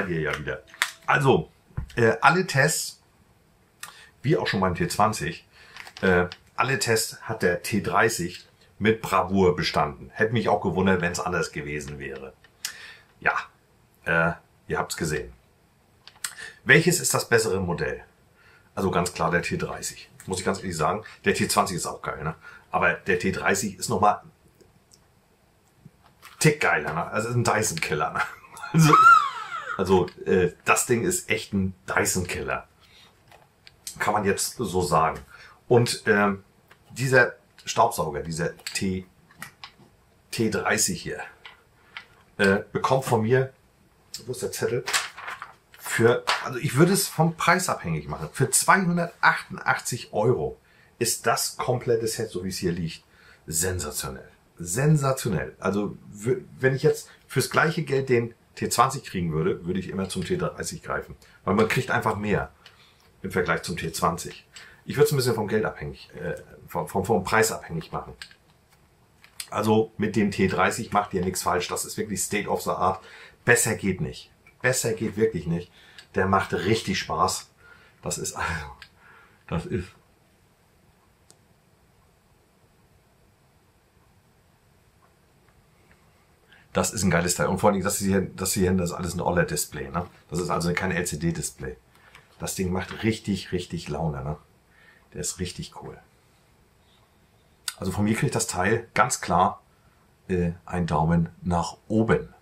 A: seid ihr ja wieder. Also, äh, alle Tests, wie auch schon beim T zwanzig, äh, alle Tests hat der T dreißig mit Bravour bestanden. Hätte mich auch gewundert, wenn es anders gewesen wäre. Ja, äh, ihr habt es gesehen. Welches ist das bessere Modell? Also ganz klar der T dreißig. Muss ich ganz ehrlich sagen. Der T zwanzig ist auch geil, ne? Aber der T dreißig ist nochmal tick geiler, ne? Also ist ein Dyson-Killer, ne? Also, also äh, das Ding ist echt ein Dyson-Killer. Kann man jetzt so sagen. Und ähm, dieser Staubsauger, dieser T, T dreißig hier, äh, bekommt von mir, wo ist der Zettel? Für, also ich würde es vom Preis abhängig machen. Für zweihundertachtundachtzig Euro ist das komplette Set, so wie es hier liegt, sensationell. Sensationell. Also wenn ich jetzt fürs gleiche Geld den T zwanzig kriegen würde, würde ich immer zum T dreißig greifen. Weil man kriegt einfach mehr im Vergleich zum T zwanzig. Ich würde es ein bisschen vom Geld abhängig, äh, vom, vom, vom Preis abhängig machen. Also mit dem T dreißig macht ihr nichts falsch. Das ist wirklich State of the Art. Besser geht nicht. Besser geht wirklich nicht. Der macht richtig Spaß. Das ist also, das ist. Das ist ein geiles Teil. Und vor allem, das hier, das hier, das ist alles ein O L E D-Display, ne? Das ist also kein L C D-Display. Das Ding macht richtig, richtig Laune, ne? Der ist richtig cool. Also von mir kriegt das Teil ganz klar äh, einen Daumen nach oben.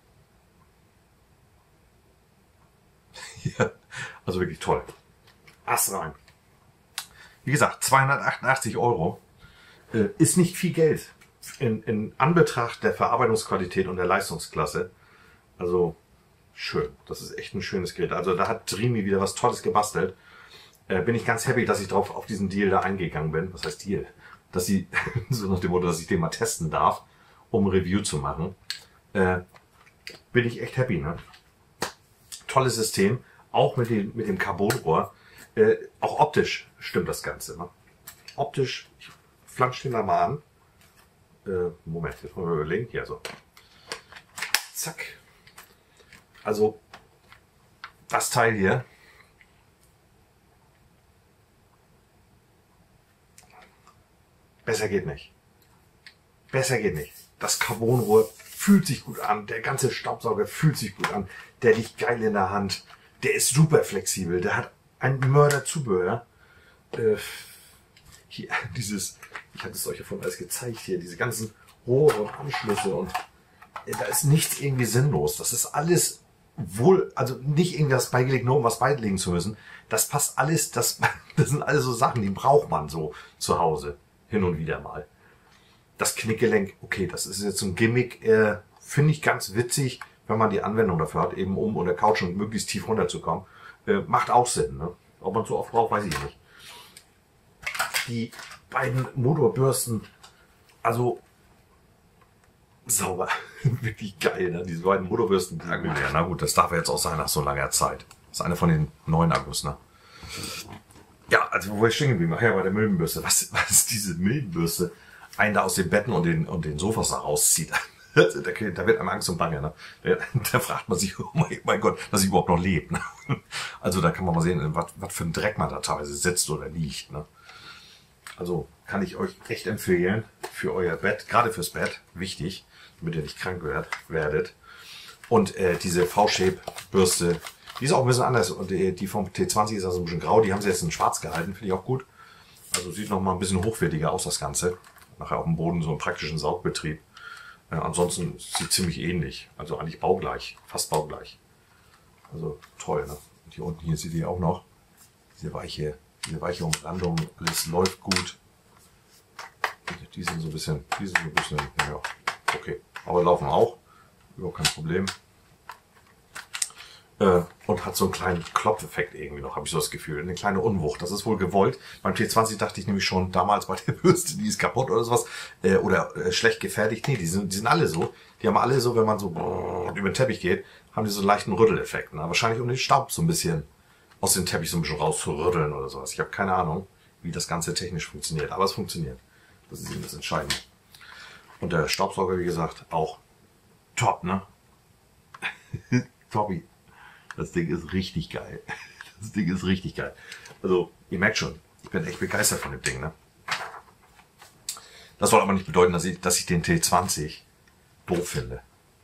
A: Ja, also wirklich toll. Ass rein. Wie gesagt, zweihundertachtundachtzig Euro äh, ist nicht viel Geld in, in Anbetracht der Verarbeitungsqualität und der Leistungsklasse. Also schön. Das ist echt ein schönes Gerät. Also da hat Dreamy wieder was Tolles gebastelt. Äh, bin ich ganz happy, dass ich drauf auf diesen Deal da eingegangen bin. Was heißt Deal? Dass sie, so nach dem Motto, dass ich den mal testen darf, um ein Review zu machen. Äh, bin ich echt happy, ne? Tolles System. Auch mit dem, mit dem Carbonrohr. Äh, auch optisch stimmt das Ganze. Ne? Optisch, ich flansche den da mal an. Äh, Moment, jetzt wollen wir überlegen. Hier so. Zack. Also, das Teil hier. Besser geht nicht. Besser geht nicht. Das Carbonrohr fühlt sich gut an. Der ganze Staubsauger fühlt sich gut an. Der liegt geil in der Hand. Der ist super flexibel. Der hat ein Mörderzubehör. Äh, hier, dieses, ich hatte es euch ja von alles gezeigt hier, diese ganzen Rohre und Anschlüsse und äh, da ist nichts irgendwie sinnlos. Das ist alles wohl, also nicht irgendwas beigelegt, nur um was beilegen zu müssen. Das passt alles, das, das sind alles so Sachen, die braucht man so zu Hause. Hin und wieder mal. Das Knickgelenk, okay, das ist jetzt so ein Gimmick, äh, finde ich ganz witzig, wenn man die Anwendung dafür hat, eben um unter Couch und möglichst tief runterzukommen. Äh, macht auch Sinn, ne? Ob man so oft braucht, weiß ich nicht. Die beiden Motorbürsten, also sauber, wirklich geil, ne? Diese beiden Motorbürsten. Ja, gut, ja, na gut, das darf ja jetzt auch sein nach so langer Zeit. Das ist eine von den neuen Akkus, ne? Ja, also wo ich stehen geblieben? Ach ja, bei der Milbenbürste. Was, was diese Milbenbürste einen da aus den Betten und den, und den Sofas da rauszieht. Da, da wird einem Angst und Bange. Ne? Da, da fragt man sich, oh mein, mein Gott, dass ich überhaupt noch lebe. Ne? Also da kann man mal sehen, was, was für ein Dreck man da teilweise sitzt oder liegt. Ne? Also kann ich euch echt empfehlen für euer Bett, gerade fürs Bett, wichtig, damit ihr nicht krank werd, werdet. Und äh, diese V-Shape-Bürste, die ist auch ein bisschen anders. Und die, die vom T zwanzig ist also ein bisschen grau. Die haben sie jetzt in schwarz gehalten, finde ich auch gut. Also sieht noch mal ein bisschen hochwertiger aus, das Ganze. Nachher auf dem Boden so einen praktischen Saugbetrieb. Äh, ansonsten sieht ziemlich ähnlich. Also eigentlich baugleich. Fast baugleich. Also toll, ne? Und hier unten, hier seht ihr auch noch diese weiche, diese weiche Umrandung. Alles läuft gut. Die sind so ein bisschen, die sind so ein bisschen, ja, okay. Aber laufen auch. Überhaupt kein Problem. Äh, und hat so einen kleinen Klopfeffekt irgendwie noch, habe ich so das Gefühl. Eine kleine Unwucht. Das ist wohl gewollt. Beim T zwanzig dachte ich nämlich schon damals bei der Bürste, die ist kaputt oder sowas. Äh, oder äh, schlecht gefertigt. Nee, die sind, die sind alle so. Die haben alle so, wenn man so brrr, über den Teppich geht, haben die so einen leichten Rütteleffekt. Ne? Wahrscheinlich um den Staub so ein bisschen aus dem Teppich so ein bisschen rauszurütteln oder sowas. Ich habe keine Ahnung, wie das Ganze technisch funktioniert. Aber es funktioniert. Das ist eben das Entscheidende. Und der Staubsauger, wie gesagt, auch top, ne? Toppi. Das Ding ist richtig geil. Das Ding ist richtig geil. Also, ihr merkt schon, ich bin echt begeistert von dem Ding, ne? Das soll aber nicht bedeuten, dass ich, dass ich den T zwanzig doof finde.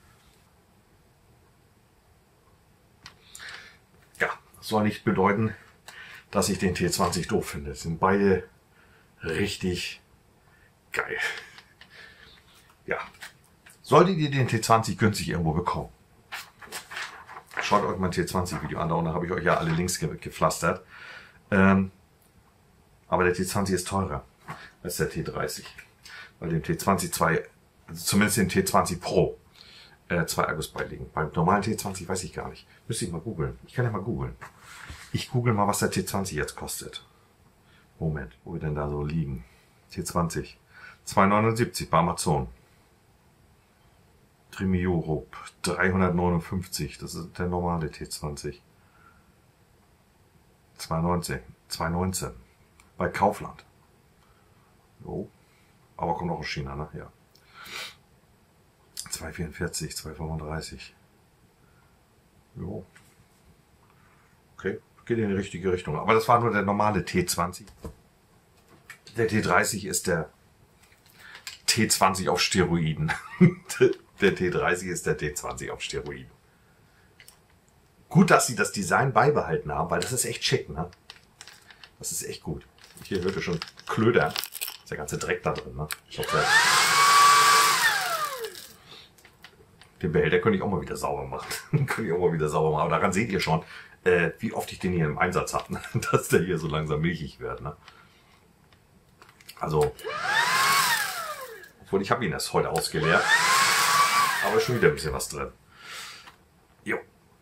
A: Ja, das soll nicht bedeuten, dass ich den T zwanzig doof finde. Das sind beide richtig geil. Ja. Solltet ihr den T zwanzig günstig irgendwo bekommen, schaut euch mein T zwanzig Video an, da unten habe ich euch ja alle Links ge gepflastert. Ähm, aber der T zwanzig ist teurer als der T dreißig. Weil dem T zwanzig zwei, also zumindest dem T zwanzig Pro, äh, zwei Akkus beiliegen. Beim normalen T zwanzig weiß ich gar nicht. Müsste ich mal googeln. Ich kann ja mal googeln. Ich google mal, was der T zwanzig jetzt kostet. Moment, wo wir denn da so liegen? T zwanzig. zwei neunundsiebzig bei Amazon. Trimi Europe. dreihundertneunundfünfzig. Das ist der normale T zwanzig. zweihundertneunzehn. zweihundertneunzehn. Bei Kaufland. Jo. Aber kommt auch aus China, ne? Ja. zweihundertvierundvierzig, zweihundertfünfunddreißig. Jo. Okay, geht in die richtige Richtung. Aber das war nur der normale T zwanzig. Der T dreißig ist der T zwanzig auf Steroiden. Der T dreißig ist der T zwanzig auf Steroiden. Gut, dass sie das Design beibehalten haben, weil das ist echt schick, ne? Das ist echt gut. Hier hört ihr schon Klöder. Ist der ganze Dreck da drin, ne? Ich hoffe, den Behälter könnte ich auch mal wieder sauber machen. Könnte ich auch mal wieder sauber machen. Aber daran seht ihr schon, äh, wie oft ich den hier im Einsatz habe, ne? Dass der hier so langsam milchig wird, ne? Also, obwohl ich habe ihn erst heute ausgeleert. Aber schon wieder ein bisschen was drin. Jo.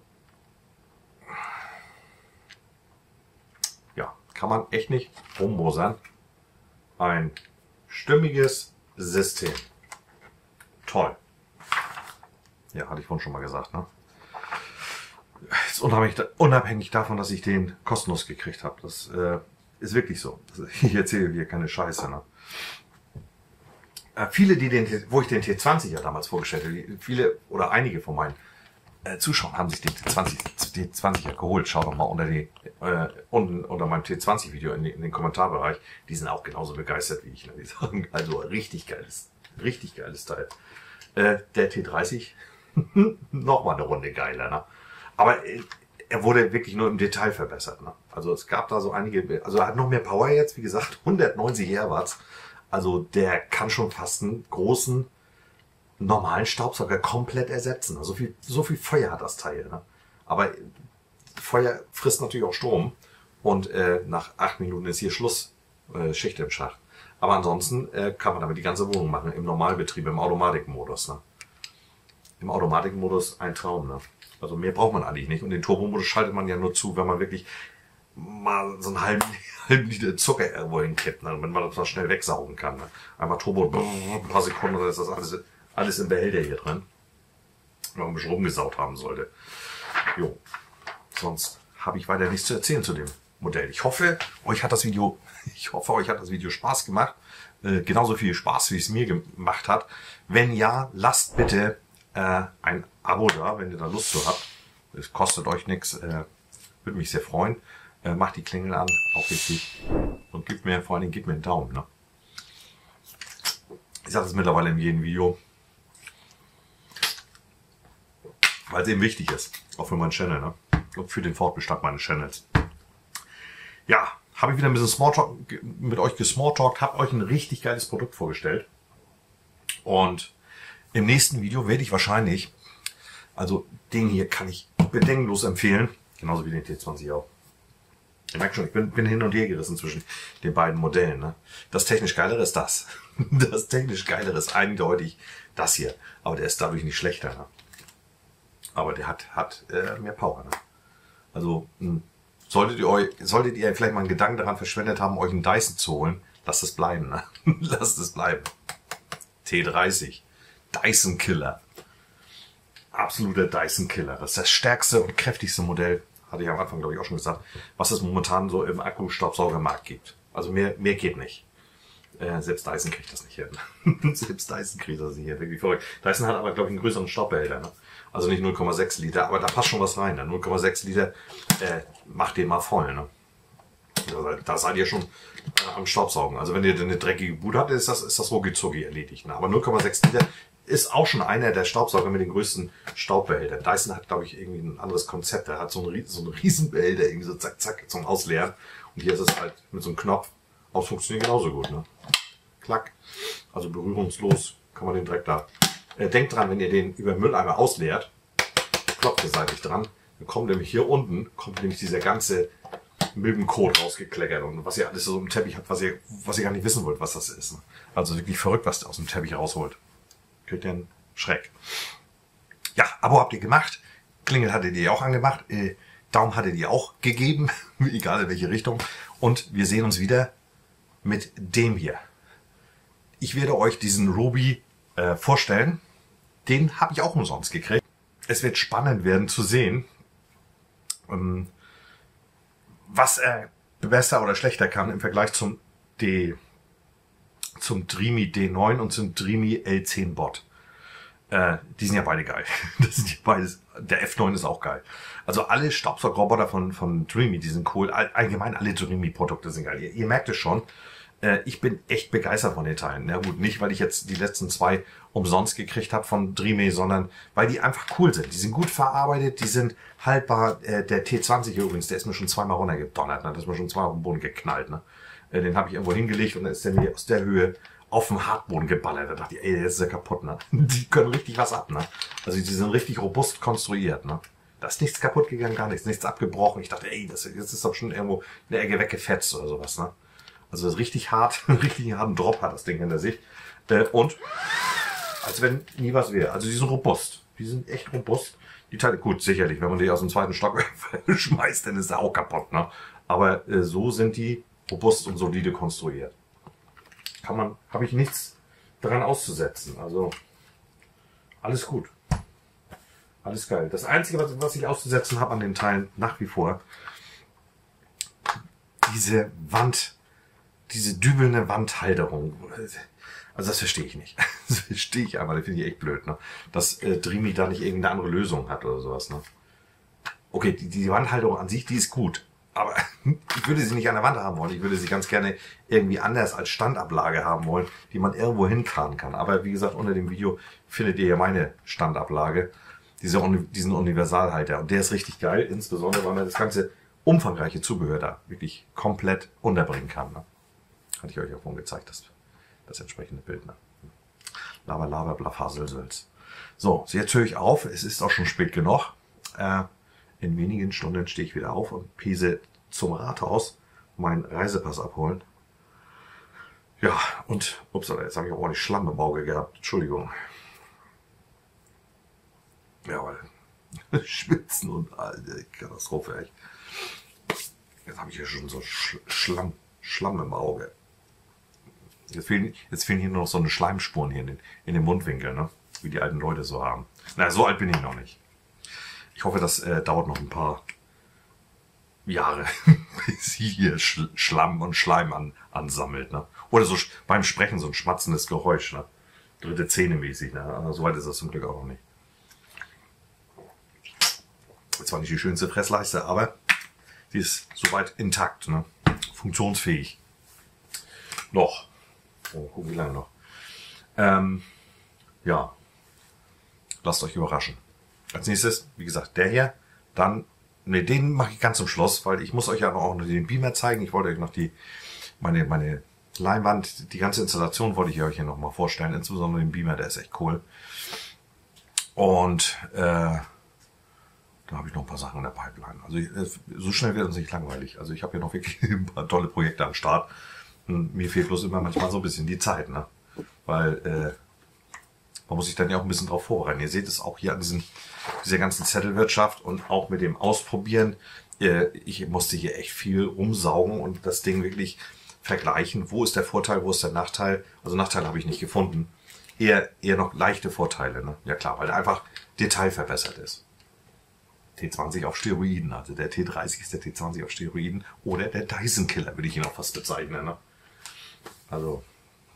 A: Ja, kann man echt nicht rummosern. Ein stimmiges System. Toll. Ja, hatte ich vorhin schon mal gesagt, ne? Ist unabhängig, unabhängig davon, dass ich den kostenlos gekriegt habe. Das äh, ist wirklich so. Ich erzähle hier keine Scheiße, ne? Äh, viele, die den, wo ich den T zwanzig ja damals vorgestellt habe, viele oder einige von meinen äh, Zuschauern haben sich den T zwanzig, T zwanzig ja geholt. Schaut doch mal unter die, äh, unten unter meinem T zwanzig Video in, die, in den Kommentarbereich. Die sind auch genauso begeistert wie ich. Ne? Die sagen, also richtig geiles, richtig geiles Teil. Äh, der T dreißig, nochmal eine Runde geiler, ne? Aber äh, er wurde wirklich nur im Detail verbessert, ne? Also es gab da so einige, also er hat noch mehr Power jetzt, wie gesagt, hundertneunzig Airwatts. Also der kann schon fast einen großen, normalen Staubsauger komplett ersetzen. Also so viel, so viel Feuer hat das Teil, ne? Aber Feuer frisst natürlich auch Strom. Und äh, nach acht Minuten ist hier Schluss, äh, Schicht im Schacht. Aber ansonsten äh, kann man damit die ganze Wohnung machen, im Normalbetrieb, im Automatikmodus, ne? Im Automatikmodus ein Traum, ne? Also mehr braucht man eigentlich nicht. Und den Turbomodus schaltet man ja nur zu, wenn man wirklich mal so einen halben, halben Liter Zucker irgendwo hinkippt, ne? Wenn man das mal schnell wegsaugen kann, ne? Einfach Turbo, ein paar Sekunden, dann ist das alles, alles im Behälter hier drin. Wenn man ein bisschen rumgesaugt haben sollte. Jo. Sonst habe ich weiter nichts zu erzählen zu dem Modell. Ich hoffe, euch hat das Video, ich hoffe, euch hat das Video Spaß gemacht. Äh, genauso viel Spaß, wie es mir gemacht hat. Wenn ja, lasst bitte äh, ein Abo da, wenn ihr da Lust zu habt. Es kostet euch nichts. Äh, würde mich sehr freuen. Äh, macht die Klingel an, auch wichtig. Und gebt mir, vor allen Dingen, gebt mir einen Daumen, ne? Ich sage das mittlerweile in jedem Video. Weil es eben wichtig ist. Auch für meinen Channel, ne? Und für den Fortbestand meines Channels. Ja, habe ich wieder ein bisschen Smalltalk mit euch gesmalltalkt, habe euch ein richtig geiles Produkt vorgestellt. Und im nächsten Video werde ich wahrscheinlich, also den hier kann ich bedenkenlos empfehlen, genauso wie den T zwanzig auch. Ihr merkt schon, ich bin, bin hin und her gerissen zwischen den beiden Modellen, ne? Das technisch Geilere ist das. Das technisch Geilere ist eindeutig das hier. Aber der ist dadurch nicht schlechter, ne? Aber der hat, hat äh, mehr Power, ne? Also, mh, solltet ihr euch, solltet ihr vielleicht mal einen Gedanken daran verschwendet haben, euch einen Dyson zu holen, lasst es bleiben, ne? Lasst es bleiben. T dreißig. Dyson Killer. Absoluter Dyson Killer. Das ist das stärkste und kräftigste Modell, hatte ich am Anfang, glaube ich, auch schon gesagt, was es momentan so im Akkustaubsaugermarkt gibt. Also mehr, mehr geht nicht. Äh, selbst Dyson kriegt das nicht hin. Selbst Dyson kriegt das nicht hin. Wirklich verrückt. Dyson hat aber, glaube ich, einen größeren Staubbehälter, ne? Also nicht null Komma sechs Liter, aber da passt schon was rein. Ne? null Komma sechs Liter, äh, macht den mal voll. Ne? Da, da seid ihr schon äh, am Staubsaugen. Also wenn ihr eine dreckige Bude habt, ist das, ist das rucki-zucki erledigt. Ne? Aber null Komma sechs Liter ist auch schon einer der Staubsauger mit den größten Staubbehältern. Dyson hat, glaube ich, irgendwie ein anderes Konzept. Er hat so einen, so einen Riesenbehälter, irgendwie so zack, zack, zum Ausleeren. Und hier ist es halt mit so einem Knopf. Aus funktioniert genauso gut. Ne? Klack. Also berührungslos kann man den direkt da. Äh, denkt dran, wenn ihr den über den Mülleimer ausleert, klopft ihr seitlich dran. Dann kommt nämlich hier unten, kommt nämlich dieser ganze Milbenkot rausgekleckert und was ihr alles so im Teppich habt, was ihr, was ihr gar nicht wissen wollt, was das ist. Ne? Also wirklich verrückt, was ihr aus dem Teppich rausholt. Kriegt ihr einen Schreck. Ja, Abo habt ihr gemacht. Klingel hattet ihr auch angemacht. Äh, Daumen hattet ihr auch gegeben. Egal in welche Richtung. Und wir sehen uns wieder mit dem hier. Ich werde euch diesen Robi äh, vorstellen. Den habe ich auch umsonst gekriegt. Es wird spannend werden zu sehen, ähm, was er besser oder schlechter kann im Vergleich zum D, zum Dreamy D neun und zum Dreamy L zehn Bot. Äh, die sind ja beide geil. Das sind ja beides. Der F neun ist auch geil. Also alle Staubsaugerroboter von, von Dreamy, die sind cool. All, allgemein alle Dreamy-Produkte sind geil. Ihr, ihr merkt es schon. Äh, ich bin echt begeistert von den Teilen. Na gut, nicht, weil ich jetzt die letzten zwei umsonst gekriegt habe von Dreamy, sondern weil die einfach cool sind. Die sind gut verarbeitet, die sind haltbar. Äh, der T zwanzig übrigens, der ist mir schon zweimal runtergedonnert. Ne? Das ist mir schon zweimal auf den Boden geknallt. Ne? Äh, den habe ich irgendwo hingelegt und dann ist der mir aus der Höhe auf den Hartboden geballert. Da dachte ich, ey, jetzt ist er kaputt. Ne? Die können richtig was ab. Ne? Also die sind richtig robust konstruiert. Ne? Da ist nichts kaputt gegangen, gar nichts. Nichts abgebrochen. Ich dachte, ey, das, das ist doch schon irgendwo in der Ecke weggefetzt oder sowas. Ne? Also das ist richtig hart, richtig harten Drop hat das Ding hinter sich. Äh, und als wenn nie was wäre. Also die sind robust. Die sind echt robust. Die Teile, gut, sicherlich, wenn man die aus dem zweiten Stock schmeißt, dann ist er auch kaputt. Ne? Aber äh, so sind die robust und solide konstruiert. Kann man, habe ich nichts daran auszusetzen. Also alles gut. Alles geil. Das Einzige, was, was ich auszusetzen habe an den Teilen nach wie vor, diese Wand, diese dübelnde Wandhalterung. Also das verstehe ich nicht. Das verstehe ich einfach, das finde ich echt blöd, ne? Dass äh, Dreamy da nicht irgendeine andere Lösung hat oder sowas, ne? Okay, die, die Wandhalterung an sich, die ist gut. Aber ich würde sie nicht an der Wand haben wollen. Ich würde sie ganz gerne irgendwie anders als Standablage haben wollen, die man irgendwo hinkarren kann. Aber wie gesagt, unter dem Video findet ihr ja meine Standablage. Diese, diesen Universalhalter. Und der ist richtig geil, insbesondere, weil man das ganze umfangreiche Zubehör da wirklich komplett unterbringen kann. Ne? Hatte ich euch ja vorhin gezeigt, das, das entsprechende Bild. Ne? Lava, Lava, Blafaselsölz. So, so, jetzt höre ich auf. Es ist auch schon spät genug. Äh, in wenigen Stunden stehe ich wieder auf und pese zum Rathaus meinen Reisepass abholen. Ja, und, ups, jetzt habe ich auch ordentlich Schlamm im Auge gehabt. Entschuldigung. Ja, weil Schwitzen und alte Katastrophe, echt. Jetzt habe ich hier schon so Sch Schlamm, Schlamm im Auge. Jetzt fehlen, jetzt fehlen hier nur noch so eine Schleimspuren hier in den, in den Mundwinkeln, ne? Wie die alten Leute so haben. Na, so alt bin ich noch nicht. Ich hoffe, das äh, dauert noch ein paar Jahre, bis hier Sch Schlamm und Schleim an, ansammelt. Ne? Oder so beim Sprechen so ein schmatzendes Geräusch. Ne? Dritte Zähne mäßig. Ne? Aber so weit ist das zum Glück auch noch nicht. Zwar nicht die schönste Fressleiste, aber sie ist soweit intakt. Ne? Funktionsfähig. Noch. Oh, gucken, wie lange noch. Ähm, ja. Lasst euch überraschen. Als nächstes, wie gesagt, der hier. Dann, ne, den mache ich ganz zum Schluss, weil ich muss euch ja auch noch den Beamer zeigen. Ich wollte euch noch die, meine, meine Leinwand, die ganze Installation wollte ich euch hier noch mal vorstellen. Insbesondere den Beamer, der ist echt cool. Und, äh, da habe ich noch ein paar Sachen in der Pipeline. Also, ich, so schnell wird uns nicht langweilig. Also, ich habe hier noch wirklich ein paar tolle Projekte am Start. Und mir fehlt bloß immer manchmal so ein bisschen die Zeit, ne? Weil, äh, man muss sich dann ja auch ein bisschen drauf vorbereiten. Ihr seht es auch hier an diesen, dieser ganzen Zettelwirtschaft und auch mit dem Ausprobieren. Ich musste hier echt viel rumsaugen und das Ding wirklich vergleichen. Wo ist der Vorteil, wo ist der Nachteil? Also Nachteil habe ich nicht gefunden. Eher, eher noch leichte Vorteile. Ne? Ja klar, weil er einfach detailverbessert ist. T zwanzig auf Steroiden. Also der T dreißig ist der T zwanzig auf Steroiden. Oder der Dyson Killer würde ich ihn auch fast bezeichnen. Ne? Also,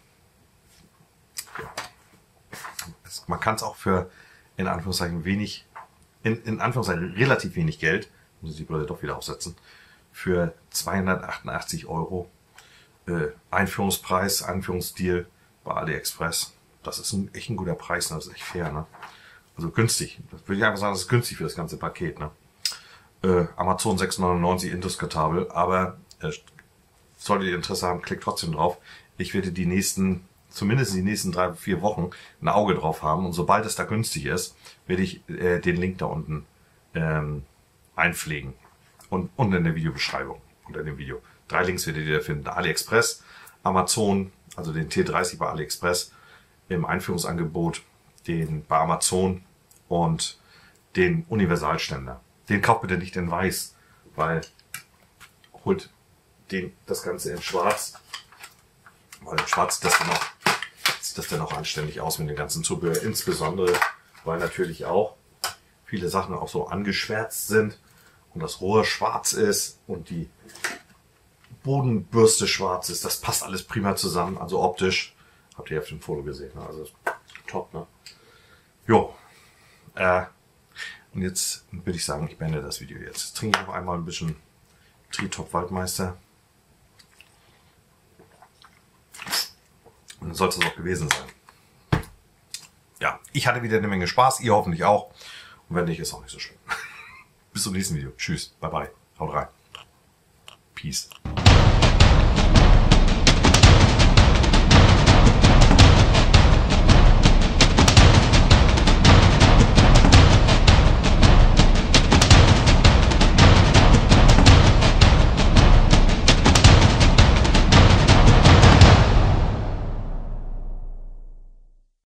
A: ja. Man kann es auch für, in Anführungszeichen, wenig in, in Anführungszeichen relativ wenig Geld, muss ich die Brille doch wieder aufsetzen, für zweihundertachtundachtzig Euro. Äh, Einführungspreis, Einführungsdeal bei AliExpress. Das ist ein, echt ein guter Preis, ne? Das ist echt fair, ne? Also günstig. Das würde ich einfach sagen, das ist günstig für das ganze Paket, ne? Äh, Amazon sechs neunundneunzig indiskutabel, aber äh, solltet ihr Interesse haben, klickt trotzdem drauf. Ich werde die nächsten, zumindest die nächsten drei, vier Wochen ein Auge drauf haben und sobald es da günstig ist, werde ich äh, den Link da unten ähm, einpflegen und unten in der Videobeschreibung unter dem Video. Drei Links werdet ihr finden. AliExpress, Amazon, also den T dreißig bei AliExpress im Einführungsangebot, den bei Amazon und den Universalständer. Den kauft bitte nicht in weiß, weil holt den, das Ganze in schwarz, weil in schwarz sieht das dann auch, sieht das dann auch anständig aus mit dem ganzen Zubehör, insbesondere weil natürlich auch viele Sachen auch so angeschwärzt sind und das Rohr schwarz ist und die Bodenbürste schwarz ist. Das passt alles prima zusammen, also optisch. Habt ihr auf dem Foto gesehen, ne? Also top, ne? Jo. Äh, und jetzt würde ich sagen, ich beende das Video jetzt. Jetzt trinke ich noch einmal ein bisschen Tritop Waldmeister. Und dann soll es das auch gewesen sein. Ja, ich hatte wieder eine Menge Spaß, ihr hoffentlich auch. Und wenn nicht, ist auch nicht so schlimm. Bis zum nächsten Video. Tschüss, bye bye, haut rein. Peace.